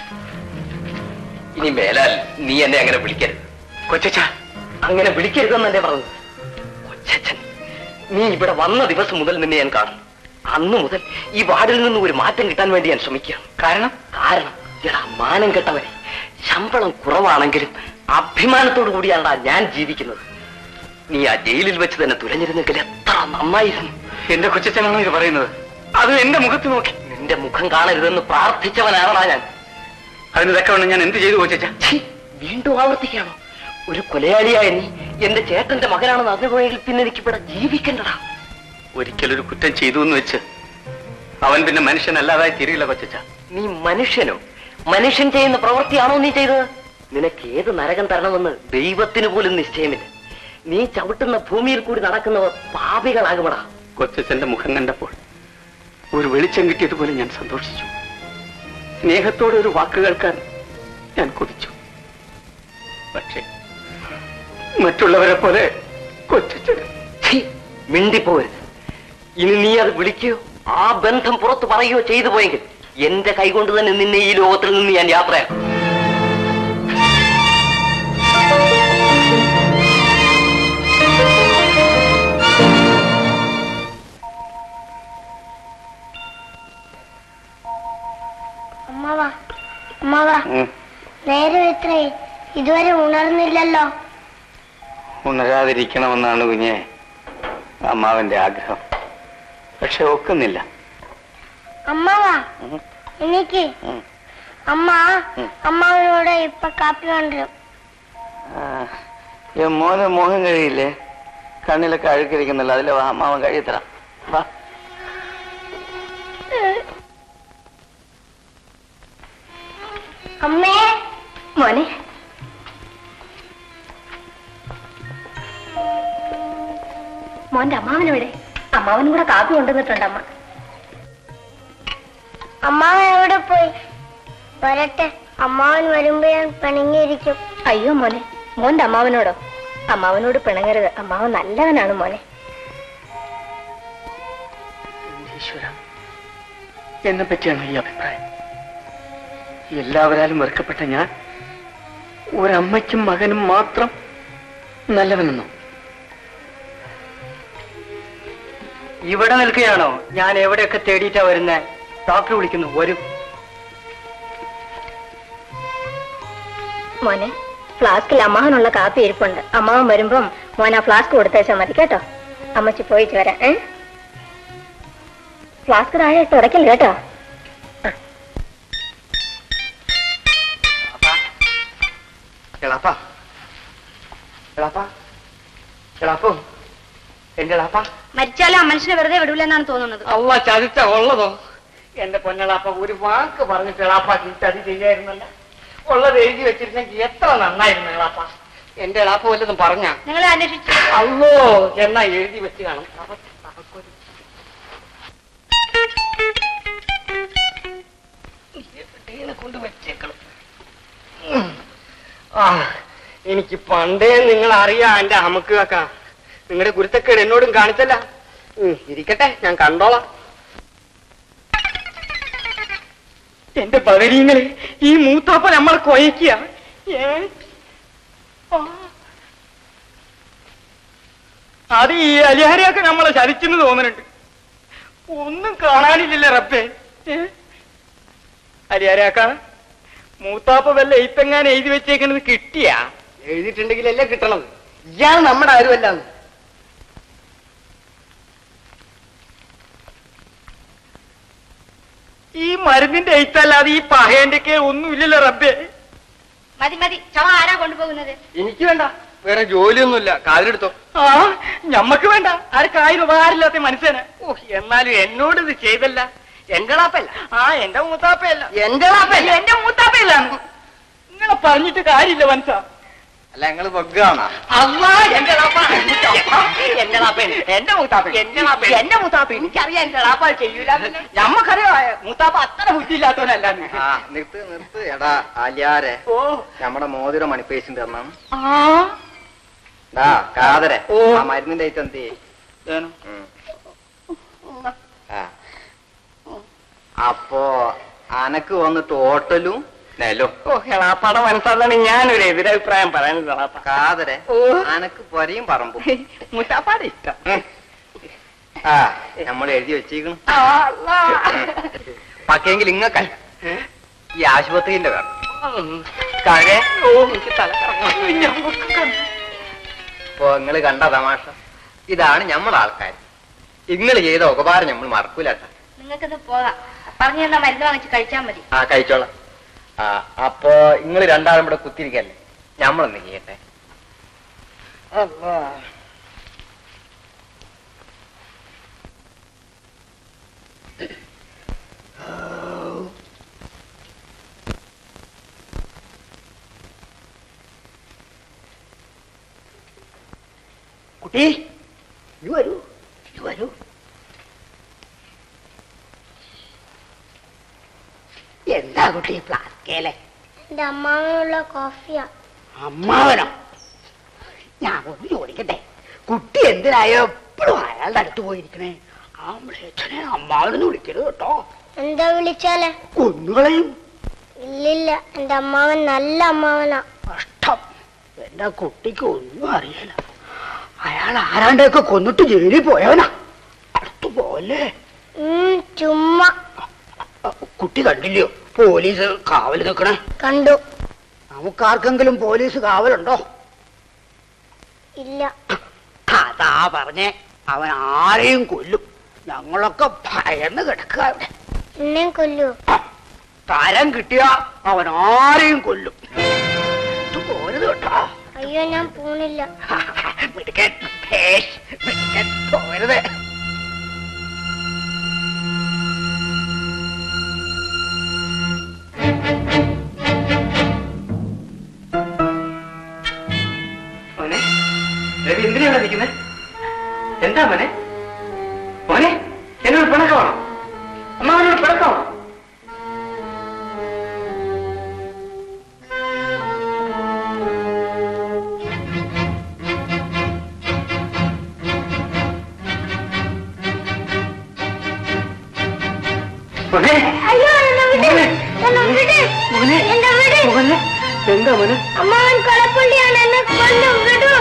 ഇനി മേലാൽ നീ എന്നെ അങ്ങനെ വിളിക്കരുത്. കൊച്ചച്ഛ, അങ്ങനെ വിളിക്കരുതെന്നല്ലേ പറഞ്ഞത്? കൊച്ചച്ഛൻ, നീ ഇവിടെ വന്ന ദിവസം മുതൽ നിന്നെ ഞാൻ കാണും. അന്നു മുതൽ ഈ വാർഡിൽ നിന്ന് ഒരു മാറ്റം കിട്ടാൻ വേണ്ടി ഞാൻ ശ്രമിക്കുകയാണ്. കാരണം കാരണം എടാ മാനം കെട്ടവരെ, ശമ്പളം കുറവാണെങ്കിലും അഭിമാനത്തോടു കൂടിയാണ് ഞാൻ ജീവിക്കുന്നത്. നീ ആ ജയിലിൽ വെച്ച് തന്നെ തുലഞ്ഞിരുന്നെങ്കിൽ എത്ര നന്നായിരുന്നു. എന്റെ കൊച്ചച്ഛനാണോ ഇത് പറയുന്നത്? അത് എന്റെ മുഖത്ത് നോക്കി. നിന്റെ മുഖം കാണരുതെന്ന് പ്രാർത്ഥിച്ചവനാണാ ഞാൻ. അതിന് തക്കവണ്ണം ഞാൻ എന്ത് ചെയ്തു കൊച്ചാ? വീണ്ടും ആവർത്തിക്കാണോ? ഒരു കൊലയാളിയായ നീ എന്റെ ചേട്ടന്റെ മകനാണെന്ന് അറിഞ്ഞുപോയെങ്കിൽ പിന്നെ എനിക്ക് ഇവിടെ ജീവിക്കണ്ടടാ. ഒരിക്കലൊരു കുറ്റം ചെയ്തു എന്ന് വെച്ച് അവൻ പിന്നെ മനുഷ്യനല്ലാതായി തീരില്ല കൊച്ചാ. നീ മനുഷ്യനോ? മനുഷ്യൻ ചെയ്യുന്ന പ്രവൃത്തിയാണോ നീ ചെയ്തത്? നിനക്ക് ഏത് നരകം തരണമെന്ന് ദൈവത്തിന് പോലും നിശ്ചയമില്ല. നീ ചവിട്ടുന്ന ഭൂമിയിൽ കൂടി നടക്കുന്നവർ പാപികളാകുമടാ. കൊച്ചച്ഛന്റെ മുഖം കണ്ടപ്പോൾ ഒരു വെളിച്ചം കിട്ടിയതുപോലെ ഞാൻ സന്തോഷിച്ചു. സ്നേഹത്തോടെ ഒരു വാക്ക് കേൾക്കാൻ ഞാൻ കൊതിച്ചു. പക്ഷേ മറ്റുള്ളവരെ പോലെ കൊച്ചച്ഛന് മിണ്ടിപ്പോരുത്. ഇനി നീ അത് വിളിക്കുകയോ ആ ബന്ധം പുറത്തു പറയുകയോ ചെയ്തു പോയെങ്കിൽ എന്റെ കൈകൊണ്ട് തന്നെ നിന്നെ ഈ ലോകത്തിൽ നിന്ന് ഞാൻ യാത്രയാക്കും. അമ്മാവാ അമ്മാവാ നേരം എത്രയായി? ഇതുവരെ ഉണർന്നില്ലല്ലോ. ഉണരാതിരിക്കണമെന്നാണ് കുഞ്ഞെ അമ്മാവന്റെ ആഗ്രഹം. പക്ഷെ ഒക്കുന്നില്ല. അമ്മാവാ എനിക്ക് അമ്മ അമ്മാവനോട് ഇപ്പൊ കാപ്പി കൊണ്ടുവരും. മോന് മോഹം കഴിയില്ലേ? കണ്ണിലൊക്കെ അഴുക്കിരിക്കുന്നല്ലോ. അതിലെ വാ, അമ്മാവൻ കഴിയത്തരാം. വാ. അമ്മേ മോനെ, മോന്റെ അമ്മാവനെവിടെ? അമ്മാവനും കൂടെ കാപ്പി കൊണ്ടുവന്നിട്ടുണ്ട് അമ്മ. അമ്മാവൻ എവിടെ പോയി? വരട്ടെ, അമ്മാവൻ വരുമ്പോ ഞാൻ പിണങ്ങിയിരിക്കും. അയ്യോ മോനെ, മോന്റെ അമ്മാവനോടോ? അമ്മാവനോട് പിണങ്ങരുത്. അമ്മാവൻ നല്ലവനാണ് മോനെ. എന്നെ പറ്റിയാണ് ഈ അഭിപ്രായം? എല്ലാവരാലും വെറുക്കപ്പെട്ട ഞാൻ ഒരമ്മയ്ക്കും മകനും മാത്രം നല്ലവനെന്നോ? ഇവിടെ നിൽക്കുകയാണോ? ഞാൻ എവിടെയൊക്കെ തേടിയിട്ടാ വരുന്നേ? ഡോക്ടർ വിളിക്കുന്നു, വരും. മോനെ, ഫ്ലാസ്കിൽ അമ്മാവനുള്ള കാപ്പി ഇരിപ്പുണ്ട്. അമ്മാവൻ വരുമ്പം മോൻ ആ ഫ്ലാസ്ക് കൊടുത്തേച്ചാൽ മതി കേട്ടോ. അമ്മച്ചി പോയിട്ട് വരാം. ഏ ഫ്ലാസ്ക് താഴെ ഇട്ട് ഉടക്കല്ലേ കേട്ടോ. മരിച്ചാലും ആ മനുഷ്യനെ വെറുതെ വിടൂലെന്നാണ് തോന്നുന്നത്. അല്ല ചതിച്ച ഉള്ളതോ? എന്റെ പൊന്നളാപ്പ ഒരു വാക്ക് പറഞ്ഞിട്ട് എളാപ്പാക്ക് ഈ ചതി ചെയ്യായിരുന്നല്ല. ഉള്ളത് എഴുതി വെച്ചിരുന്നെങ്കിൽ എത്ര നന്നായിരുന്നു എളാപ്പ. എന്റെ എളാപ്പ വല്ലതും പറഞ്ഞ നിങ്ങളെ അന്വേഷിച്ചു. അല്ലോ എന്നാ എഴുതി വെച്ച് കാണും. കൊണ്ട് വെച്ചേക്കണം. ആ എനിക്ക് പണ്ടേ നിങ്ങൾ അറിയാം എന്റെ അമുക്ക് കാക്ക. നിങ്ങളുടെ ഗുരുത്തക്കേട് എന്നോടും കാണിച്ചല്ല. ഇരിക്കട്ടെ, ഞാൻ കണ്ടോളാം. എന്റെ ബദരീങ്ങളെ, ഈ മൂത്താപ്പ നമ്മൾ കൊയക്കുക. അത് ഈ അലിഹാരിയൊക്കെ നമ്മളെ ചതിച്ചെന്ന് തോന്നുന്നുണ്ട്. ഒന്നും കാണാനില്ലല്ലേ റബ്ബേ. അലിഹാരിയാക്ക, മൂത്താപ്പ വല്ല എയ്ത്തെങ്ങാൻ എഴുതി വെച്ചേക്കുന്നത് കിട്ടിയാ? എഴുതിയിട്ടുണ്ടെങ്കിലല്ലേ കിട്ടണത്. ഇയാൾ നമ്മുടെ ആരുമല്ലാന്ന്. ഈ മരുന്നിന്റെ എഴുത്തല്ലാതെ ഈ പഹയന്റെ ഒക്കെ ഒന്നുമില്ലല്ലോ റബ്ബേ. മതി മതി, ചവ ആരാ കൊണ്ടുപോകുന്നത്? എനിക്ക് വേണ്ട, വേറെ ജോലിയൊന്നുമില്ല. കാതിലെടുത്തോ. ആ ഞമ്മക്ക് വേണ്ട. ആർക്കായാലും ഉപകാരമില്ലാത്ത മനുഷ്യന്. ഓ എന്നാലും എന്നോട് ഇത് ചെയ്തല്ല. എന്റെ ളാപ്പല്ല. ആ എന്റെ മൂത്താപ്പയല്ല. എന്റെ ളാപ്പല്ല, എന്റെ മൂത്താപ്പയല്ല. നിങ്ങളെ പറഞ്ഞിട്ട് കാര്യമില്ല മനസ്സാ. അല്ല ഞങ്ങള് ബഗ്ഗാണോ? അല്ല എന്റെ ളാപ്പ, എന്റെ ളാപ്പ, എന്റെ മൂത്താപ്പ, എന്റെ ളാപ്പ, എന്റെ മൂത്താപ്പ. എനിക്കറിയാം എന്റെ ളാപ്പ ചെയ്യൂല. ഞമ്മക്കറിയാം മൂത്താപ്പ അത്ര ബുദ്ധിയില്ലാത്തവനല്ല. ആ നിർത്ത് നിർത്ത്. എടാ അലിയാരെ, നമ്മുടെ മോതിരം മണിപ്പേശിന്റെ തന്നാണ്. ഡാ കാതരെ, ആ മരുന്നിന്റെ ഐറ്റം എന്തേ? അപ്പോ അനക്ക് വന്നിട്ട് ഹോട്ടലും നെലും. ഓ എളാപ്പാടെ മനസ്സാണ് ഞാനൊരു എതിരഭിപ്രായം പറയാനില്ല. കാതരെ, അനക്ക് പൊരയും പറമ്പും മുത്താപ്പാടെ ഇഷ്ടം. ആ നമ്മൾ എഴുതി വെച്ചേക്കണം. പക്കെങ്കിൽ ഇങ്ങക്കല്ല, ഈ ആശുപത്രിന്റെ വേണം. കഴേ ഇപ്പൊ നിങ്ങള് കണ്ട തമാശ ഇതാണ് ഞമ്മളെ ആൾക്കാർ. ഇങ്ങള് ചെയ്ത ഉപകാരം നമ്മൾ മറക്കൂലട്ട. നിങ്ങൾക്കിത് പോകാം. പറഞ്ഞു തന്നാ മരുന്ന് വാങ്ങിച്ച് കഴിച്ചാൽ മതി. ആ കഴിച്ചോളാം. ആ അപ്പൊ നിങ്ങൾ രണ്ടാളും ഇവിടെ കുത്തിരിക്കല്ലേ, ഞമ്മളൊന്ന് ചെയ്യട്ടെ. കുട്ടി ഇത് വരൂ, ഇത് വരൂ. എന്താ കുട്ടി ഫ്ലാസ്കേലെ? എന്റെ അമ്മാവനുള്ള കോഫിയാ. അമ്മാവനോ? ഞാൻ ഒന്ന് ചോദിക്കട്ടെ, കുട്ടി എന്തിനായോ എപ്പോഴും അയാളുടെ അടുത്ത് പോയിരിക്കണേ? ആമ്പളേച്ചനെ അമ്മാവനെന്ന് വിളിക്കരുത് കേട്ടോ. എന്താ വിളിച്ചാലേ? കൊന്നുകളയും. ഇല്ലില്ല, എന്റെ അമ്മാവൻ നല്ല അമ്മാവനാ. കഷ്ടം, എന്റെ കുട്ടിക്ക് ഒന്നും അറിയില്ല. അയാൾ ആരാണ്ടൊക്കെ കൊന്നിട്ട് ജയിലിൽ പോയവനാ. അടുത്തു പോലെ ചുമ്മാ. കുട്ടി കണ്ടില്ലയോ പോലീസ് കാവൽ നിൽക്കണേ? കണ്ടു. നമുക്കാർക്കെങ്കിലും പോലീസ് കാവലുണ്ടോ? ഇല്ല. അതാ പറഞ്ഞേ, അവൻ ആരെയും കൊല്ലും. ഞങ്ങളൊക്കെ ഭയന്ന് കിടക്കുക ഇവിടെ. എന്നെ കൊല്ലു? തരം കിട്ടിയ അവൻ ആരെയും കൊല്ലും. പോരുത് കേട്ടോ. അയ്യോ, ഞാൻ പോണില്ല. മിടുക്കൻ, ഭേഷ്, മിടുക്കൻ, പോരുത്. മോനെ രവി എന്തിനാണ് നിൽക്കുന്നത്? എന്താ മോനെ? മോനെ എന്നോട് പിണക്കമാണോ? അമ്മാവനോട് പിണക്കമാണോ? എന്താ മോനെ? അമ്മാവൻ കൊലപ്പുള്ളിയാണ്, എന്നെ കൊല്ലും. വിടൂ.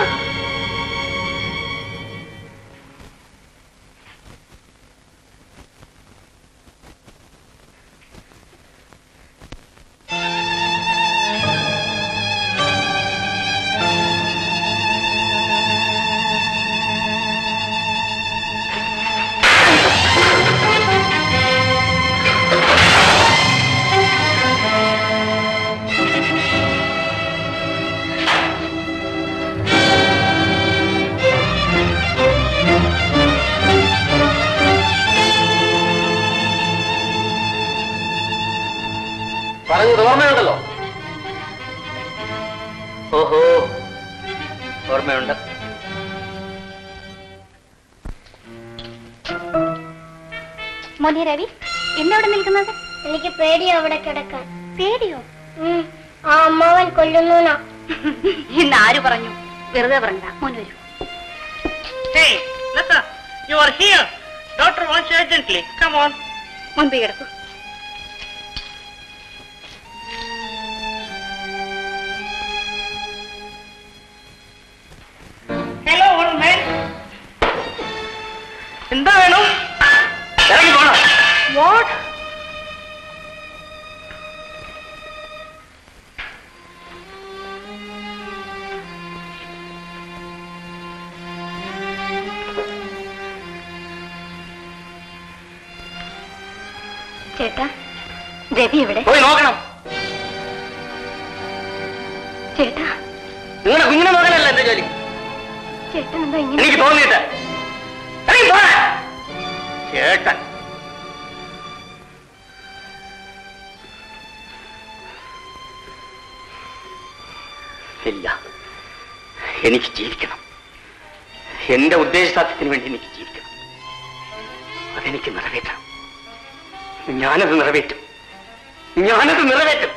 പറഞ്ഞത് ഓർമ്മയുണ്ടല്ലോ? ഓഹോ, ഓർമ്മയുണ്ട്. മോനെ രവി, എന്നവിടെ നിൽക്കുന്നത്? എനിക്ക് പേടിയോ അവിടെ കിടക്കാൻ. പേടിയോ? ആ അമ്മാവൻ കൊല്ലുന്നൂനാ. ഇന്ന് ആര് പറഞ്ഞു? വെറുതെ പറഞ്ഞ. മോൻ വരൂ. Hey, Lata, you are here. Doctor wants you urgently. Come on. മുൻപ് കിടക്കൂ. Hello, old man. എന്താ വേണം? ഇറങ്ങി പോണം. What? ചേട്ടാ, രവി എവിടെ? പോയി നോക്കണം. ചേട്ടാ, നിങ്ങളുടെ കുഞ്ഞിനെ നോക്കാനല്ല എന്റെ ജോലി. ചേട്ടൻ എന്താ ഇങ്ങനെ? എനിക്ക് തോന്നിയിട്ട് ചേട്ടൻ ഇല്ല, എനിക്ക് ജീവിക്കണം. എന്റെ ഉദ്ദേശസാധ്യത്തിന് വേണ്ടി എനിക്ക് ജീവിക്കണം. അതെനിക്ക് നിറവേറ്റണം. ഞാനത് നിറവേറ്റും. ഞാനത് നിറവേറ്റും.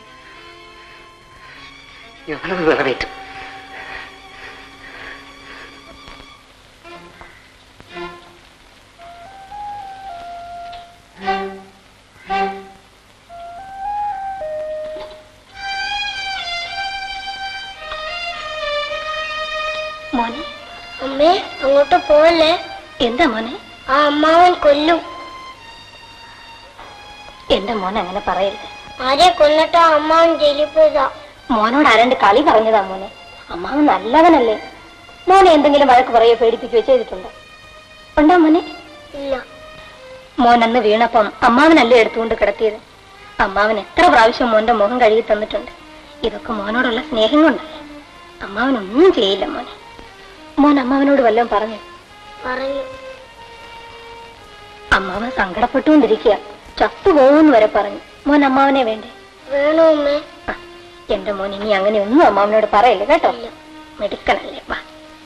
ഞാനത് നിറവേറ്റും. മോനെ, അമ്മേ അങ്ങോട്ട് പോവല്ലേ. എന്താ മോനെ? ആ അമ്മാവൻ കൊല്ലും. എന്റെ മോൻ അങ്ങനെ പറയരുത്. ആരെ കൊന്നിട്ടാ അമ്മാവൻ ജയിലിൽ പോയതാ. മോനോട് ആരണ്ട് കളി പറഞ്ഞതാ മോനെ. അമ്മാവൻ നല്ലവനല്ലേ. മോനെ എന്തെങ്കിലും വഴക്ക് പറയോ പേടിപ്പിക്കുകയോ ചെയ്തിട്ടുണ്ടോ? ഉണ്ടോ മോനെ? ഇല്ല. മോൻ അന്ന് വീണപ്പം അമ്മാവനല്ലേ എടുത്തുകൊണ്ട് കിടത്തിയത്. അമ്മാവൻ എത്ര പ്രാവശ്യം മോന്റെ മുഖം കഴുകി തന്നിട്ടുണ്ട്. ഇതൊക്കെ മോനോടുള്ള സ്നേഹം കൊണ്ടല്ലേ. അമ്മാവനൊന്നും ചെയ്യില്ല മോനെ. മോൻ അമ്മാവനോട് വല്ലതും പറഞ്ഞു? പറഞ്ഞു. അമ്മാവൻ സങ്കടപ്പെട്ടുകൊണ്ടിരിക്കുക. ചത്തുപോകുമെന്ന് വരെ പറഞ്ഞു. മോൻ അമ്മാവനെ വേണ്ടേ? വേണോ അമ്മേ? എന്റെ മോൻ ഇനി അങ്ങനെ ഒന്നും അമ്മാവനോട് പറയല്ലേ കേട്ടോ. മെടുക്കണല്ലേ. വാ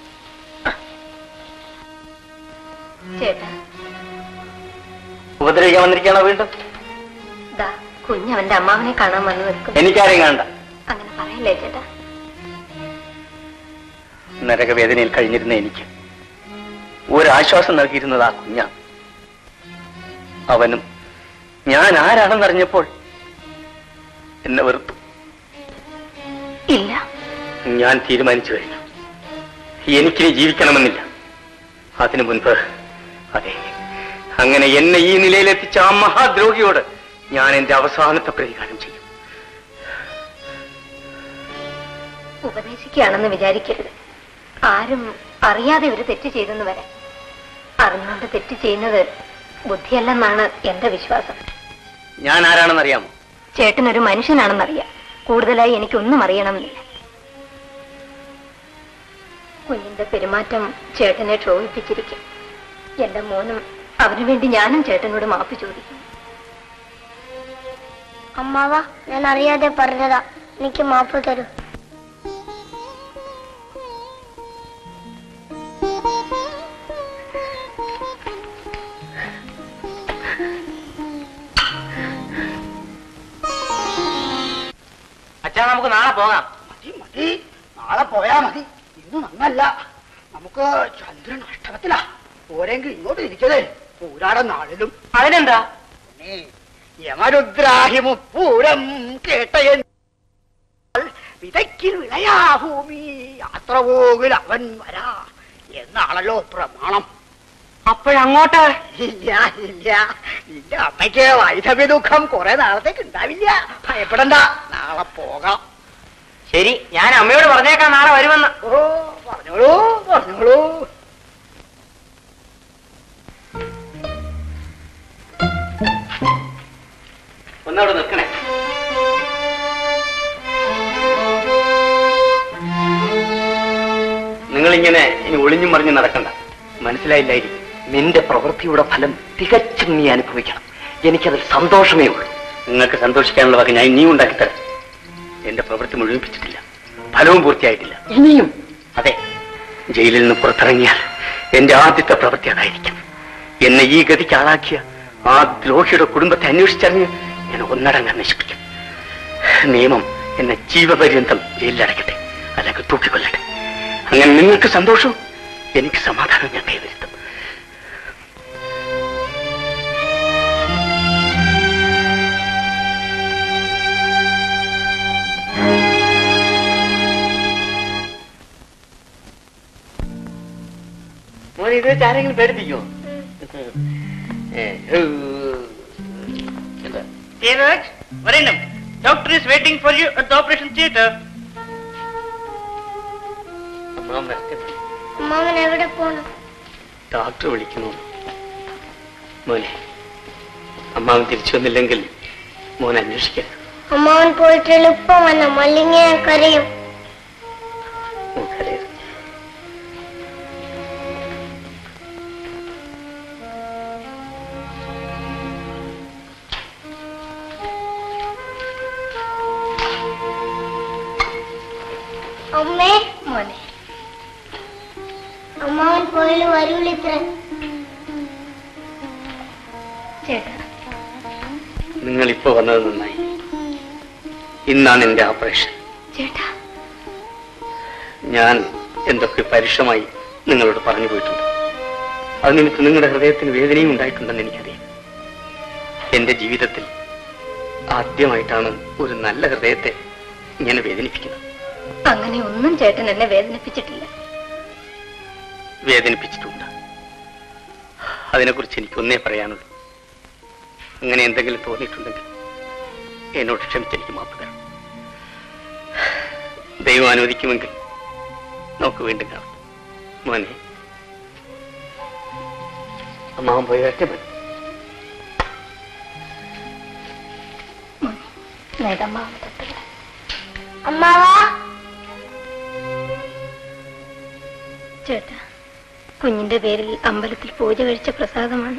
ചേട്ടാ. ഉപദ്രവിക്കാൻ വന്നിരിക്കണോ വീണ്ടും? ദാ കുഞ്ഞവന്റെ അമ്മാവനെ കാണാൻ വന്നു നിൽക്കും. എനിക്കാരെയും കാണണ്ട. അങ്ങനെ പറയല്ലേ ചേട്ടാ. നരകവേദനയിൽ കഴിഞ്ഞിരുന്ന എനിക്ക് ഒരാശ്വാസം നൽകിയിരുന്നത് ആ കുഞ്ഞാണ്. അവനും ഞാൻ ആരാണെന്നറിഞ്ഞപ്പോൾ എന്നെ വെറുത്തു. ഇല്ല, ഞാൻ തീരുമാനിച്ചു കഴിഞ്ഞു. എനിക്കിനി ജീവിക്കണമെന്നില്ല. അതിനു മുൻപ്, അതെ, അങ്ങനെ എന്നെ ഈ നിലയിലെത്തിച്ച ആ മഹാദ്രോഹിയോട് ഞാൻ എന്റെ അവസാനത്തെ പ്രതികാരം ചെയ്യും. ഉപദേശിക്കുകയാണെന്ന് വിചാരിക്കരുത്. ആരും അറിയാതെ ഒരു തെറ്റ് ചെയ്തെന്ന് വരാം. അറിഞ്ഞുകൊണ്ട് തെറ്റ് ചെയ്യുന്നത് ബുദ്ധിയല്ലെന്നാണ് എന്റെ വിശ്വാസം. ഞാൻ ആരാണെന്നറിയാമോ? ചേട്ടനൊരു മനുഷ്യനാണെന്നറിയാം. കൂടുതലായി എനിക്കൊന്നും അറിയണമെന്നില്ല. കുഞ്ഞിന്റെ പെരുമാറ്റം ചേട്ടനെ ക്ഷോഭിപ്പിച്ചിരിക്കും. എന്റെ മോനും അവനു വേണ്ടി ഞാനും ചേട്ടനോട് മാപ്പ് ചോദിക്കും. അമ്മാവ, ഞാൻ അറിയാതെ പറഞ്ഞതാ. എനിക്ക് മാപ്പ് തരൂ. അച്ഛാ, നമുക്ക് നാളെ പോകാം. മതി മതി, നാളെ പോയാ മതി. ഇന്ന് നന്നല്ല. നമുക്ക് ചന്ദ്രൻ അഷ്ടമത്തിലാ. പോരെങ്കിൽ ഇങ്ങോട്ട് ഇരിക്കതേ. പൂരാടം നാളിലും. അതിനെന്താ? യമരുദ്രാഹിമുപ്പൂരം കേട്ടയൻ വിതയ്ക്കിൽ വിളയാഭൂമി യാത്ര പോകിൽ അവൻ വരാ എന്നാണല്ലോ പ്രമാണം. അപ്പോഴങ്ങോട്ട്? ഇല്ല ഇല്ല, നിന്റെ അമ്മയ്ക്ക് വൈധവ്യ ദുഃഖം കുറെ നാളത്തേക്ക് ഉണ്ടാവില്ല. ഭയപ്പെടണ്ട, നാളെ പോകാം. ശരി, ഞാൻ അമ്മയോട് പറഞ്ഞേക്കാം നാളെ വരുമെന്ന്. ഓ, പറഞ്ഞോളൂ പറഞ്ഞോളൂ. ഒന്നവിടെ നിൽക്കണേ. നിങ്ങളിങ്ങനെ ഇനി ഒളിഞ്ഞും മറിഞ്ഞും നടക്കണ്ട. മനസ്സിലായില്ലായിരിക്കും. നിന്റെ പ്രവൃത്തിയുടെ ഫലം തികച്ചും നീ അനുഭവിക്കണം. എനിക്കതിൽ സന്തോഷമേ ഉള്ളൂ. നിങ്ങൾക്ക് സന്തോഷിക്കാനുള്ള വക ഞാൻ ഇനിയും ഉണ്ടാക്കിത്തരാം. എന്റെ പ്രവൃത്തി മുഴുവിപ്പിച്ചിട്ടില്ല, ഫലവും പൂർത്തിയായിട്ടില്ല. ഇനിയും? അതെ, ജയിലിൽ നിന്ന് പുറത്തിറങ്ങിയാൽ എന്റെ ആദ്യത്തെ പ്രവൃത്തി അതായിരിക്കും. എന്നെ ഈ ഗതിക്ക് ആളാക്കിയ ആ ദ്രോഹിയുടെ കുടുംബത്തെ അന്വേഷിച്ചറിഞ്ഞ് ഞാൻ ഒന്നടങ്കം നശിപ്പിക്കും. നിയമം എന്നെ ജീവപര്യന്തം ജയിലിലടയ്ക്കട്ടെ, അല്ലെങ്കിൽ തൂക്കിക്കൊല്ലട്ടെ. അങ്ങനെ നിങ്ങൾക്ക് സന്തോഷവും എനിക്ക് സമാധാനം ഞാൻ കൈവരുത്തും. മോനെ, ഇത് വെച്ച് ആരെങ്കിലും പേടിപ്പിക്കോ? വരണം. Doctor is waiting for you at the operation theatre. അമ്മാവൻ എവിടെ പോണം? ഡോക്ടർ വിളിക്കുന്നു. മോനെ, അമ്മാവൻ തിരിച്ചു വന്നില്ലെങ്കിൽ മോൻ അന്വേഷിക്കരുത്. അമ്മാവൻ പോയിട്ട് എളുപ്പം വന്ന മല്ലിങ്ങ കരയും. കരയരുത്. അമ്മേ, മോനെ, അമ്മാവൻ പോയാലും വരൂലിത്ര. ചേട്ടാ, നിങ്ങൾ ഇപ്പൊ വന്നത് നന്നായി. ഇന്നാണ് എന്റെ ഓപ്പറേഷൻ. ചേട്ടാ, ഞാൻ എന്തൊക്കെ പരുഷമായി നിങ്ങളോട് പറഞ്ഞു പോയിട്ടുണ്ട്. അത് നിമിത്തം നിങ്ങളുടെ ഹൃദയത്തിന് വേദനയും ഉണ്ടായിട്ടുണ്ടെന്ന് എനിക്കറിയാം. എന്റെ ജീവിതത്തിൽ ആദ്യമായിട്ടാണ് ഒരു നല്ല ഹൃദയത്തെ ഇങ്ങനെ വേദനിപ്പിക്കുന്നത്. അങ്ങനെ ഒന്നും ചേട്ടൻ എന്നെ വേദനിപ്പിച്ചിട്ടില്ല. വേദനിപ്പിച്ചിട്ടുണ്ട്. അതിനെക്കുറിച്ച് എനിക്ക് ഒന്നേ പറയാനുള്ളൂ. അങ്ങനെ എന്തെങ്കിലും തോന്നിയിട്ടുണ്ടെങ്കിൽ എന്നോട് ക്ഷമിച്ചെനിക്ക് മാപ്പ് തരണം. ദൈവം അനുവദിക്കുമെങ്കിൽ നമുക്ക് വീണ്ടും കാണാം. മോനെ, അമ്മാവൻ പോയി ഒറ്റ മതി. നേതമ്മാവൻ തൊട്ടുകിട. അമ്മാവാ ചേട്ടാ, കുഞ്ഞിന്റെ പേരിൽ അമ്പലത്തിൽ പൂജ കഴിച്ച പ്രസാദമാണ്.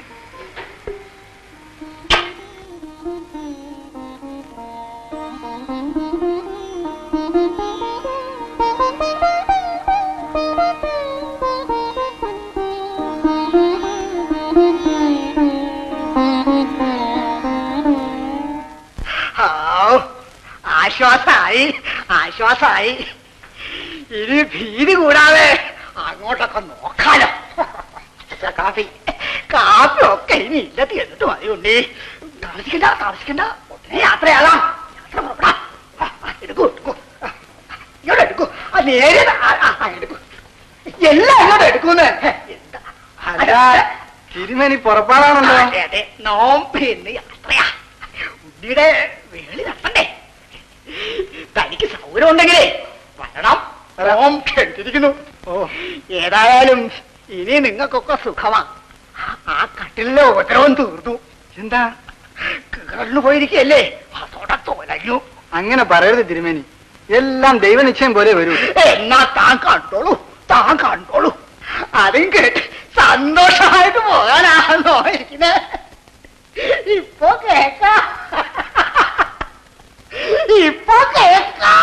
ആശ്വാസായി ആശ്വാസായി. ഇനി ഭീതി കൂടാതെ അങ്ങോട്ടൊക്കെ നോക്കാലോ. കാപ്പി കാപ്പി ഒക്കെ ഇനി ഇല്ലത്തി എന്നിട്ട് മതി ഉണ്ണി. താമസിക്കണ്ട താമസിക്കണ്ട ഉടനെ യാത്രയാകാം. യാത്ര പുറപ്പെടാം. എടുക്കൂ എടുക്കൂ ഇങ്ങോട്ട് എടുക്കൂ. ആ നേരെ എടുക്കൂ. എല്ലാം ഇങ്ങോട്ട് എടുക്കൂന്ന്. തിരുമേനി പുറപ്പാടാണല്ലോ. അതെ അതെ, നോമ്പ് ഇന്ന് യാത്രയാ. ഉണ്ണിയുടെ വേളി നടത്തണ്ടേ? തനിക്ക് സൗകര്യം ഉണ്ടെങ്കിലേ വരണം. ഓം ക്ഷണിച്ചിരിക്കുന്നു. ഓ, ഏതായാലും ഇനി നിങ്ങൾക്കൊക്കെ സുഖമാ. ആ കട്ടിലിലെ ഉപദ്രവം തീർന്നു. എന്താ കിണറിന് പോയിരിക്കല്ലേ, അതോടെ തോലഞ്ഞു. അങ്ങനെ പറയരുത് തിരുമേനി, എല്ലാം ദൈവനിശ്ചയം പോലെ വരൂ. എന്നാ താൻ കണ്ടോളൂ, താൻ കണ്ടോളൂ. അതും കേട്ട് സന്തോഷമായിട്ട് പോകാനാണോ ഇരിക്കുന്നത്? ഇപ്പൊ കേക്കാം, ഇപ്പൊ കേക്കാം.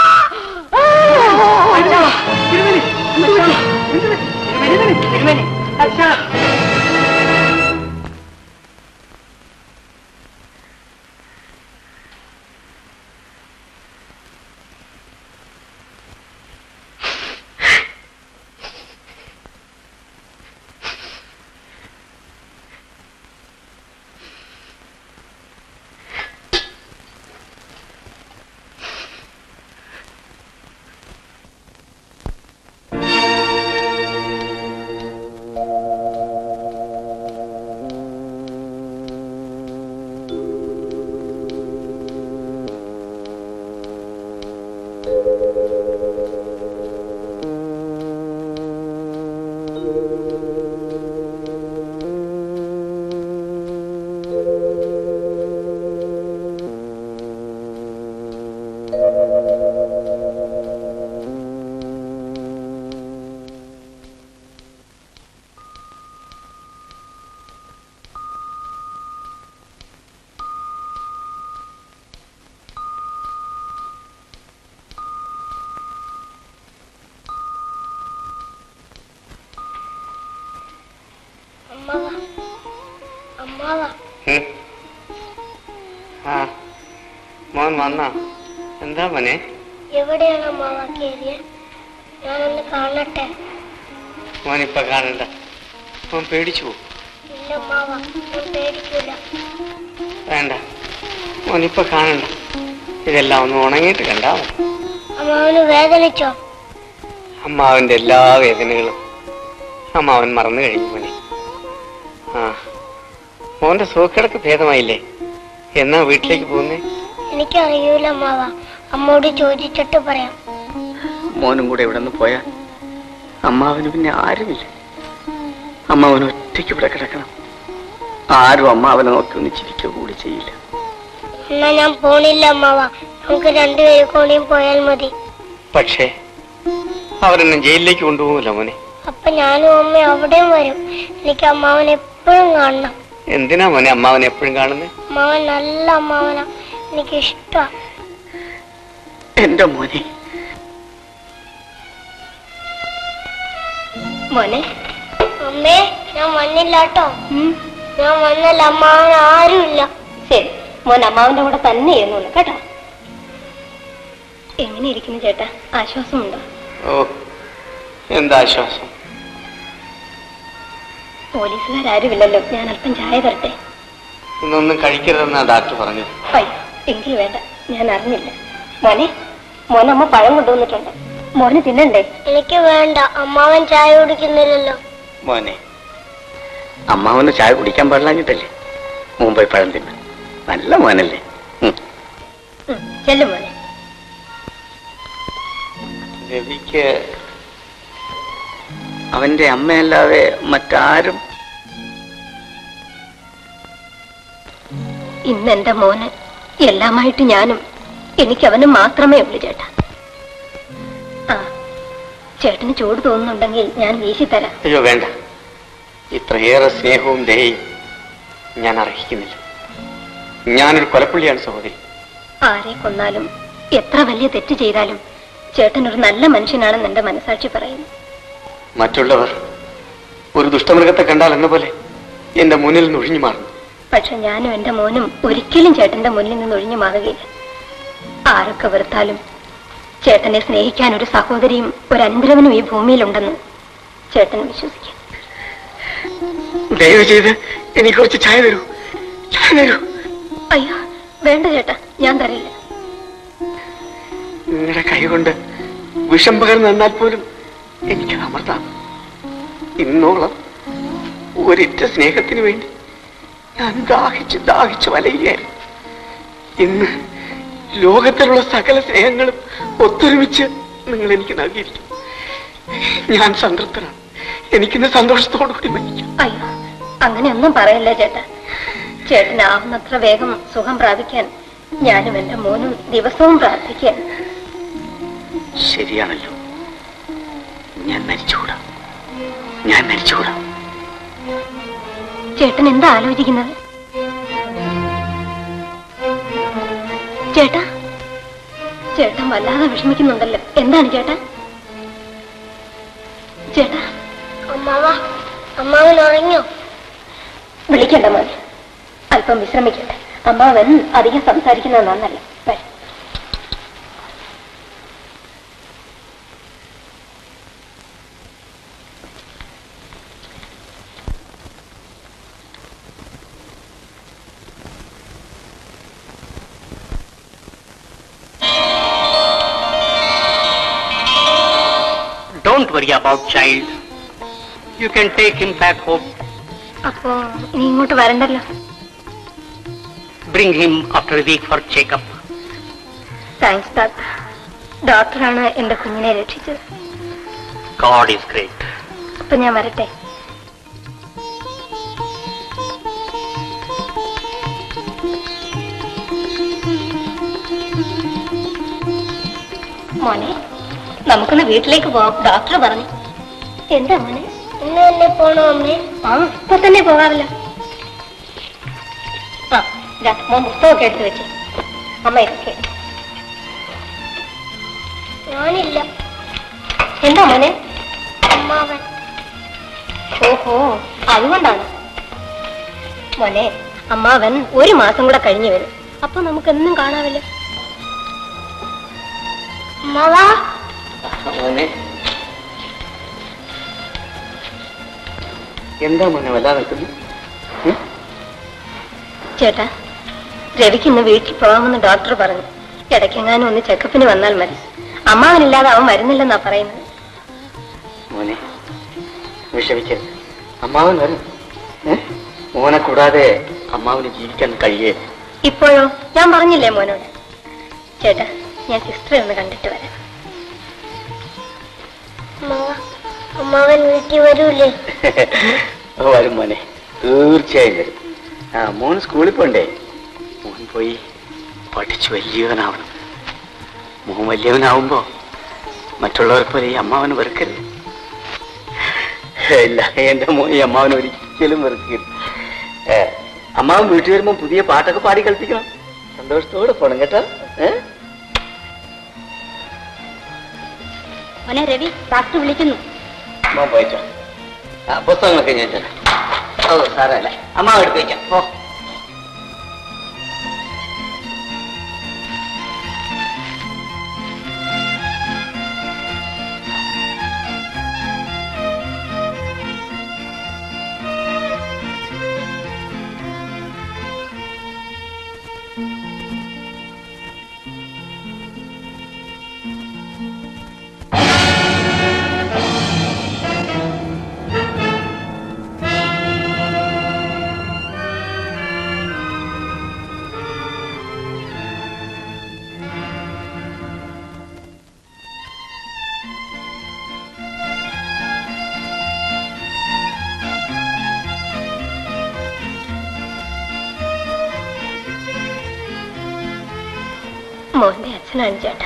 തിരുമേനി തിരുമേനി തിരുമേനി അച്ഛാ. മോൻ വന്നാ? എന്താ മോനെ? എവിടെയാണ് അമ്മാവ കേറിയ? ഞാനൊന്ന് കാണട്ടെ. മോനിപ്പൊ കാണണ്ട, മോൻ പേടിച്ചു പോകും. ഇല്ല അമ്മാവ, ഞാൻ പേടിക്കൂല. വേണ്ട, മോനിപ്പൊ കാണണ്ട. ഇതെല്ലാം ഒന്ന് ഉണങ്ങിയിട്ട് കണ്ടാ മതി. അമ്മാവന് വേദനിച്ചോ? അമ്മാവന്റെ എല്ലാ വേദനകളും അമ്മാവൻ മറന്നു കഴിഞ്ഞു മോനെ. ആ, മോന്റെ സുഖക്കിടക്ക് ഭേദമായില്ലേ? എന്നാ വീട്ടിലേക്ക് പോകുന്നേ? എനിക്കറിയൂല അമ്മാവ, അമ്മോട് ചോദിച്ചിട്ട് പറയാം. മോനും കൂടെ ഇവിടെ നിന്ന് പോയാൽ അമ്മാവന് പിന്നെ ആരുമില്ല. അമ്മാവൻ ഒറ്റയ്ക്ക് ഇവിടെ കിടക്കണം. ആരും അമ്മാവനെ നോക്കി ഒന്ന് ചിരിക്കുക കൂടി ചെയ്യില്ല. എന്നാ ഞാൻ പോണില്ല അമ്മാവ, നമുക്ക് രണ്ടുപേരും കൂടിയും പോയാൽ മതി. പക്ഷേ അവരെന്നെ ജയിലിലേക്ക് കൊണ്ടുപോകില്ല മോനെ. അപ്പൊ ഞാനും അമ്മ അവിടെയും വരും. എനിക്ക് അമ്മാവൻ എപ്പോഴും കാണണം. എന്തിനാ മോനെ അമ്മാവൻ എപ്പോഴും കാണുന്നത്? അമ്മാവൻ നല്ല അമ്മാവനാ, എനിക്ക് ഇഷ്ടാ. എന്റെ മോനെ. മോനെ. അമ്മേ, ഞാൻ വന്നില്ല കേട്ടോ. ഞാൻ വന്നല്ല, അമ്മാവൻ ആരുമില്ല. ശരി, മോൻ അമ്മാവന്റെ കൂടെ തന്നെ ചെയ്യുന്നു കേട്ടോ. എങ്ങനെ ഇരിക്കുന്നു ചേട്ടാ, ആശ്വാസമുണ്ടോ? ഓ, എന്താ ആശ്വാസം. പോലീസുകാരുമില്ലല്ലോ, ഞാൻ അല്പം ചായ തരട്ടെ. ഇന്നൊന്നും കഴിക്കരുതെന്നാ ഡോക്ടർ പറഞ്ഞത്. അയ്യോ, എങ്കിൽ വേണ്ട, ഞാൻ അറിഞ്ഞില്ല. മോനെ, മോനമ്മ പഴം കൊണ്ടുവന്നിട്ടുണ്ട്, മോന് തിന്നണ്ടേ? എനിക്ക് വേണ്ട, അമ്മാവൻ ചായ കുടിക്കുന്നില്ലല്ലോ. മോനെ, അമ്മാവന് ചായ കുടിക്കാൻ പാടില്ലാഞ്ഞിട്ടല്ലേ മുമ്പേ പഴം തിന്ന. നല്ല മോനല്ലേ. ചെല്ലു മോനെ. രവിക്ക് അവന്റെ അമ്മയല്ലാതെ മറ്റാരും. ഇന്നെന്റെ മോന് എല്ലാമായിട്ട് ഞാനും എനിക്ക് അവന് മാത്രമേ ഉള്ളൂ ചേട്ടാ. ആ ചേട്ടന് ചൂട് തോന്നുന്നുണ്ടെങ്കിൽ ഞാൻ വീശിത്തരാം. അയ്യോ വേണ്ട, ഇത്രയേറെ സ്നേഹവും ദയയും ഞാൻ അർഹിക്കുന്നില്ല. ഞാനൊരു കൊലപ്പുള്ളിയാണ് സഹോദരി. ആരെ കൊന്നാലും എത്ര വലിയ തെറ്റ് ചെയ്താലും ചേട്ടൻ ഒരു നല്ല മനുഷ്യനാണെന്ന് എന്റെ മനസാക്ഷി പറയുന്നു. മറ്റുള്ളവർ ഒരു ദുഷ്ടമൃഗത്തെ കണ്ടാൽ എന്ന പോലെ എന്റെ മുന്നിൽ നിന്ന് ഒഴിഞ്ഞു മാറുന്നു. പക്ഷെ ഞാനും എന്റെ മോനും ഒരിക്കലും ചേട്ടന്റെ മുന്നിൽ നിന്ന് ഒഴിഞ്ഞു മാറുകയില്ല. ആരൊക്കെ വെറുത്താലും ചേട്ടനെ സ്നേഹിക്കാൻ ഒരു സഹോദരിയും ഒരു അനന്തരവനും ഈ ഭൂമിയിലുണ്ടെന്ന് ചേട്ടൻ വിശ്വസിക്കാം. ദയവ് ചെയ്ത് എനിക്ക് കുറച്ച് ചായ തരൂ, ചായ തരൂ. അയ്യോ വേണ്ട ചേട്ടാ, ഞാൻ തരില്ല. നിങ്ങളുടെ കൈ കൊണ്ട് വിഷം പകർന്നു തന്നാൽ പോലും എനിക്ക് അമർത്താം. ഇന്നോളം ഒരിറ്റ സ്നേഹത്തിന് വേണ്ടി ഞാൻ ദാഹിച്ച് ദാഹിച്ച് വലയുകയായിരുന്നു. ഇന്ന് ലോകത്തിലുള്ള സകല സ്നേഹങ്ങളും ഒത്തൊരുമിച്ച് നിങ്ങൾ എനിക്ക് നൽകിയിരിക്കും. ഞാൻ സംതൃപ്തനാണ്. എനിക്കിന്ന് സന്തോഷത്തോടുകൂടി മരിക്കാം. അയ്യോ അങ്ങനെയൊന്നും പറയല്ലേ ചേട്ടാ. ചേട്ടനാവുന്നത്ര വേഗം സുഖം പ്രാപിക്കാൻ ഞാനും എന്റെ മോനും ദിവസവും പ്രാർത്ഥിക്കാൻ. ശരിയാണല്ലോ, ഞാൻ മരിച്ചുകൂടാ, ഞാൻ മരിച്ചുകൂടാ. ചേട്ടൻ എന്താ ആലോചിക്കുന്നത്? ചേട്ടാ ചേട്ടൻ വല്ലാതെ വിഷമിക്കുന്നുണ്ടല്ലോ. എന്താണ് ചേട്ടാ? ചേട്ടാ അമ്മാവാ, അമ്മാവൻ ഉറങ്ങിയോ? വിളിക്കണ്ട മോനെ, അല്പം വിശ്രമിക്കട്ടെ. അമ്മാവൻ അധികം സംസാരിക്കുന്നത് നന്നല്ല. വരും. Don't worry about child. You can take him back home. അപ്പോ ഇനി ഇങ്ങോട്ട് വരണ്ടല്ലോ. Bring him after a week for check-up. Thanks doctor. ഡോക്ടറാണ് എന്റെ കുഞ്ഞിനെ രക്ഷിച്ചത്. God is great. അപ്പൊ ഞാൻ വരട്ടെ. മോനെ നമുക്കൊന്ന് വീട്ടിലേക്ക് പോവാം, ഡോക്ടർ പറഞ്ഞു. എന്താ മോനെ? ഇന്ന് തന്നെ പോണോ അമ്മേ? ആ ഇപ്പൊ തന്നെ പോകാമല്ലോ. ആ ഇതാ മോൻ പുസ്തകമൊക്കെ എടുത്ത് വെച്ച്. അമ്മ ഇതൊക്കെ ഞാനില്ല. എന്താ മോനെ? അമ്മാവൻ. ഓഹോ അതുകൊണ്ടാണ് മോനെ. അമ്മാവൻ ഒരു മാസം കൂടെ കഴിഞ്ഞു വരും. അപ്പൊ നമുക്ക് എന്നും കാണാമല്ലോ. അമ്മാവാ, എന്താ മോനെ വല്ലാതെ നിൽക്കുന്നു? ചേട്ടാ രവിക്ക് ഇന്ന് വീട്ടിൽ പോകാമെന്ന് ഡോക്ടർ പറഞ്ഞു. ഇടയ്ക്കെങ്ങാനും ഒന്ന് ചെക്കപ്പിന് വന്നാൽ മതി. അമ്മാവനില്ലാതെ അവൻ വരുന്നില്ലെന്നാ പറയുന്നത്. മോനെ വിഷമിക്കരുത്, അമ്മാവൻ വരും. മോനെ കൂടാതെ അമ്മാവന് ജീവിക്കാൻ കഴിയേ? ഇപ്പോഴോ? ഞാൻ പറഞ്ഞില്ലേ മോനോട്. ചേട്ടാ ഞാൻ സിസ്റ്ററെ ഒന്ന് കണ്ടിട്ട് വരാം. അമ്മാവൻ വീട്ടിൽ വരൂലേ? വരും മോനെ, തീർച്ചയായും വരും. ആ മോൻ സ്കൂളിൽ പോണ്ടേ? മോൻ പോയി പഠിച്ചു വലിയവനാവണം. മോൻ വലിയവനാവുമ്പോ മറ്റുള്ളവരെ പോലെ ഈ അമ്മാവന് വെറുക്കരുത്. ഇല്ല, എന്റെ മോൻ ഈ അമ്മാവൻ ഒരിക്കലും വെറുക്കരുത്. അമ്മാവൻ വീട്ടിൽ വരുമ്പോ പുതിയ പാട്ടൊക്കെ പാടി കളിപ്പിക്കണം. സന്തോഷത്തോടെ പോണം കേട്ടോ. ഏഹ് മോനെ രവി, ഡോക്ടർ വിളിക്കുന്നു. മോൻ പോയിട്ടോ. ആ പുസ്തകങ്ങളൊക്കെ ഞാൻ തരാം. ഓ സാറല്ലേ, അമ്മാവ് എടുത്ത് വയ്ക്കാം. ഓ മോന്റെ അച്ഛനാണ് ചേട്ടാ.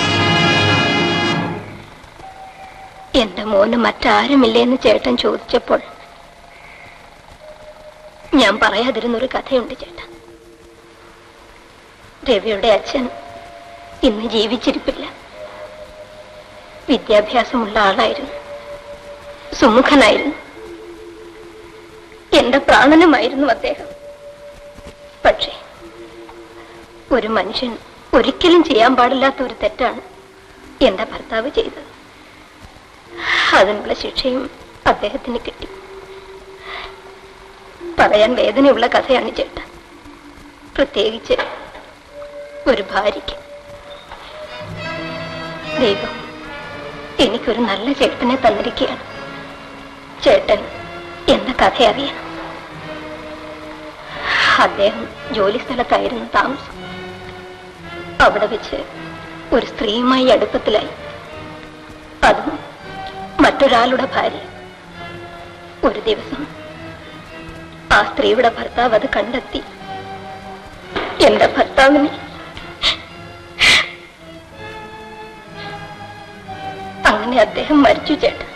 എന്റെ മോന് മറ്റാരുമില്ലേന്ന് ചേട്ടൻ ചോദിച്ചപ്പോൾ ഞാൻ പറയാതിരുന്നൊരു കഥയുണ്ട് ചേട്ടാ. രവിയുടെ അച്ഛൻ ഇന്ന് ജീവിച്ചിരിപ്പില്ല. വിദ്യാഭ്യാസമുള്ള ആളായിരുന്നു, സുമുഖനായിരുന്നു, എന്റെ പ്രാണനുമായിരുന്നു അദ്ദേഹം. പക്ഷേ ഒരു മനുഷ്യൻ ഒരിക്കലും ചെയ്യാൻ പാടില്ലാത്ത ഒരു തെറ്റാണ് എന്റെ ഭർത്താവ് ചെയ്തത്. അതിനുള്ള ശിക്ഷയും അദ്ദേഹത്തിന് കിട്ടി. പറയാൻ വേദനയുള്ള കഥയാണ് ചേട്ടാ, പ്രത്യേകിച്ച് ഒരു ഭാര്യയ്ക്ക്. ദൈവം എനിക്കൊരു നല്ല ചേട്ടനെ തന്നിരിക്കുകയാണ്. ചേട്ടൻ എന്ന കഥ അറിയണം. അദ്ദേഹം ജോലി സ്ഥലത്തായിരുന്നു താമസം. അവിടെ വെച്ച് ഒരു സ്ത്രീയുമായി അടുപ്പത്തിലായി, അതും മറ്റൊരാളുടെ ഭാര്യ. ഒരു ദിവസം ആ സ്ത്രീയുടെ ഭർത്താവ് അത് കണ്ടെത്തി. എന്റെ ഭർത്താവിനെ അങ്ങനെ അദ്ദേഹം മരിച്ചു ചേട്ടാ.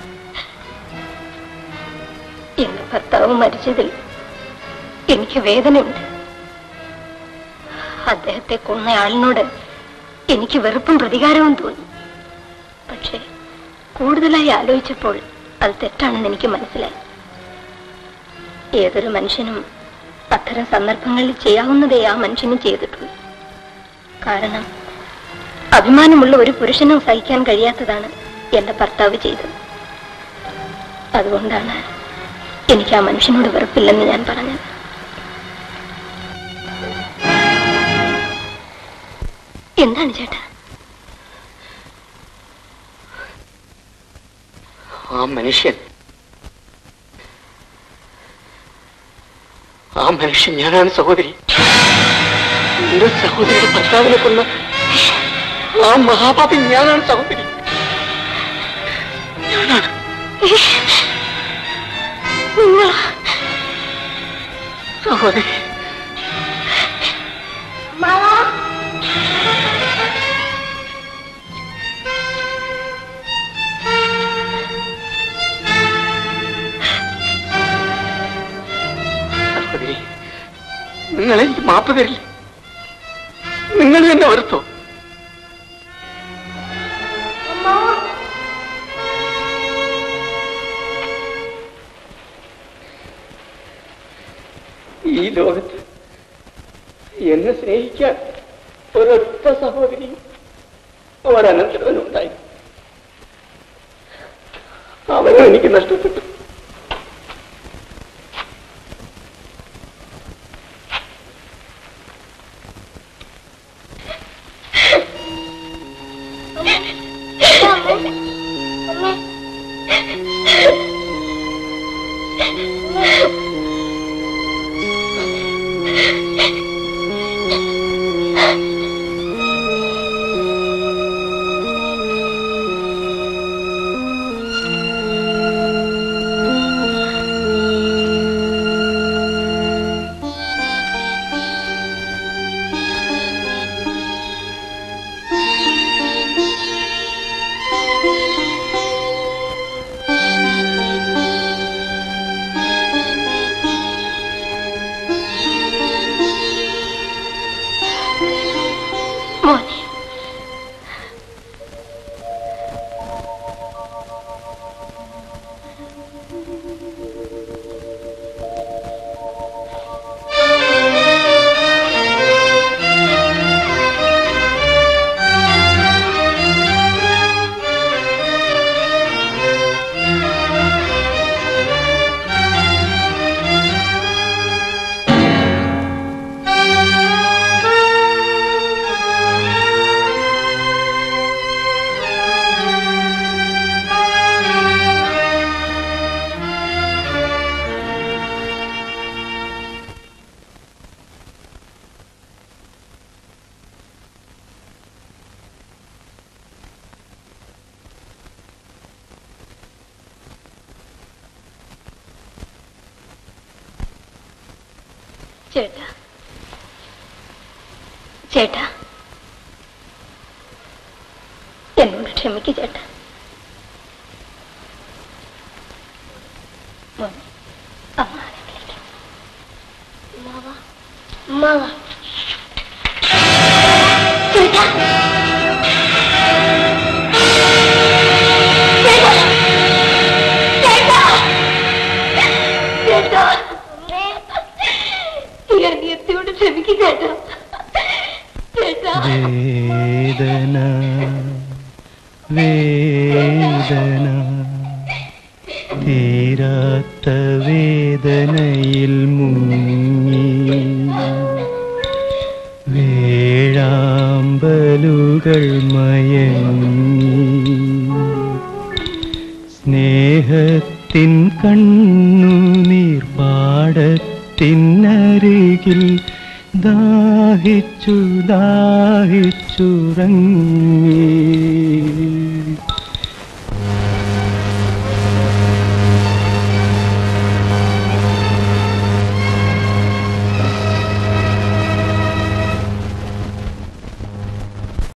എന്റെ ഭർത്താവ് മരിച്ചതിൽ എനിക്ക് വേദനയുണ്ട്. അദ്ദേഹത്തെ കൊന്നയാളിനോട് എനിക്ക് വെറുപ്പും പ്രതികാരവും തോന്നി. പക്ഷേ കൂടുതലായി ആലോചിച്ചപ്പോൾ അത് തെറ്റാണെന്ന് എനിക്ക് മനസ്സിലായി. ഏതൊരു മനുഷ്യനും അത്തരം സന്ദർഭങ്ങളിൽ ചെയ്യാവുന്നതേ ആ മനുഷ്യനും ചെയ്തിട്ടുള്ളൂ. കാരണം അഭിമാനമുള്ള ഒരു പുരുഷനും സഹിക്കാൻ കഴിയാത്തതാണ് എന്റെ ഭർത്താവ് ചെയ്തത്. അതുകൊണ്ടാണ് എനിക്ക് ആ മനുഷ്യനോട് വെറുപ്പില്ലെന്ന് ഞാൻ പറഞ്ഞത്. എന്താണ് ചേട്ടാ? ആ മനുഷ്യൻ ആ മനുഷ്യൻ ഞാനാണ് സഹോദരി. എന്റെ സഹോദരിയുടെ ഭർത്താവിനെ കൊന്ന ആ മഹാപാപി ഞാനാണ് സഹോദരി. ഞാനാണ്. സഹോദരി സഹോദരി, നിങ്ങളെനിക്ക് മാപ്പ് തരില്ലേ? നിങ്ങൾ തന്നെ ഓർത്തോ? ഈ ലോകത്ത് എന്നെ സ്നേഹിക്കാൻ ഒരൊറ്റ സഹോദരി ഒരനന്തരവനുണ്ടായി. അവനും എനിക്ക് നഷ്ടപ്പെട്ടു. ചേട്ടാ ചേട്ടാ ക്ഷമിക്കു ചേട്ടാ. മോനെ, അമ്മാവനെ വിളിക്കാം. ചേട്ടാ, ചേട്ടാ, ഈ അനിയത്തിയോട് ക്ഷമിക്കു ചേട്ടാ. ചേട്ടാ, വേദന വേദന തീരാത്ത വേദനയിൽ മുങ്ങി വേഴാമ്പലുകൾ മയങ്ങി സ്നേഹത്തിൻ കണ്ണുനീർ പാടത്തിനരികിൽ ദാഹിച്ചു ദാഹിച്ചുറങ്ങി.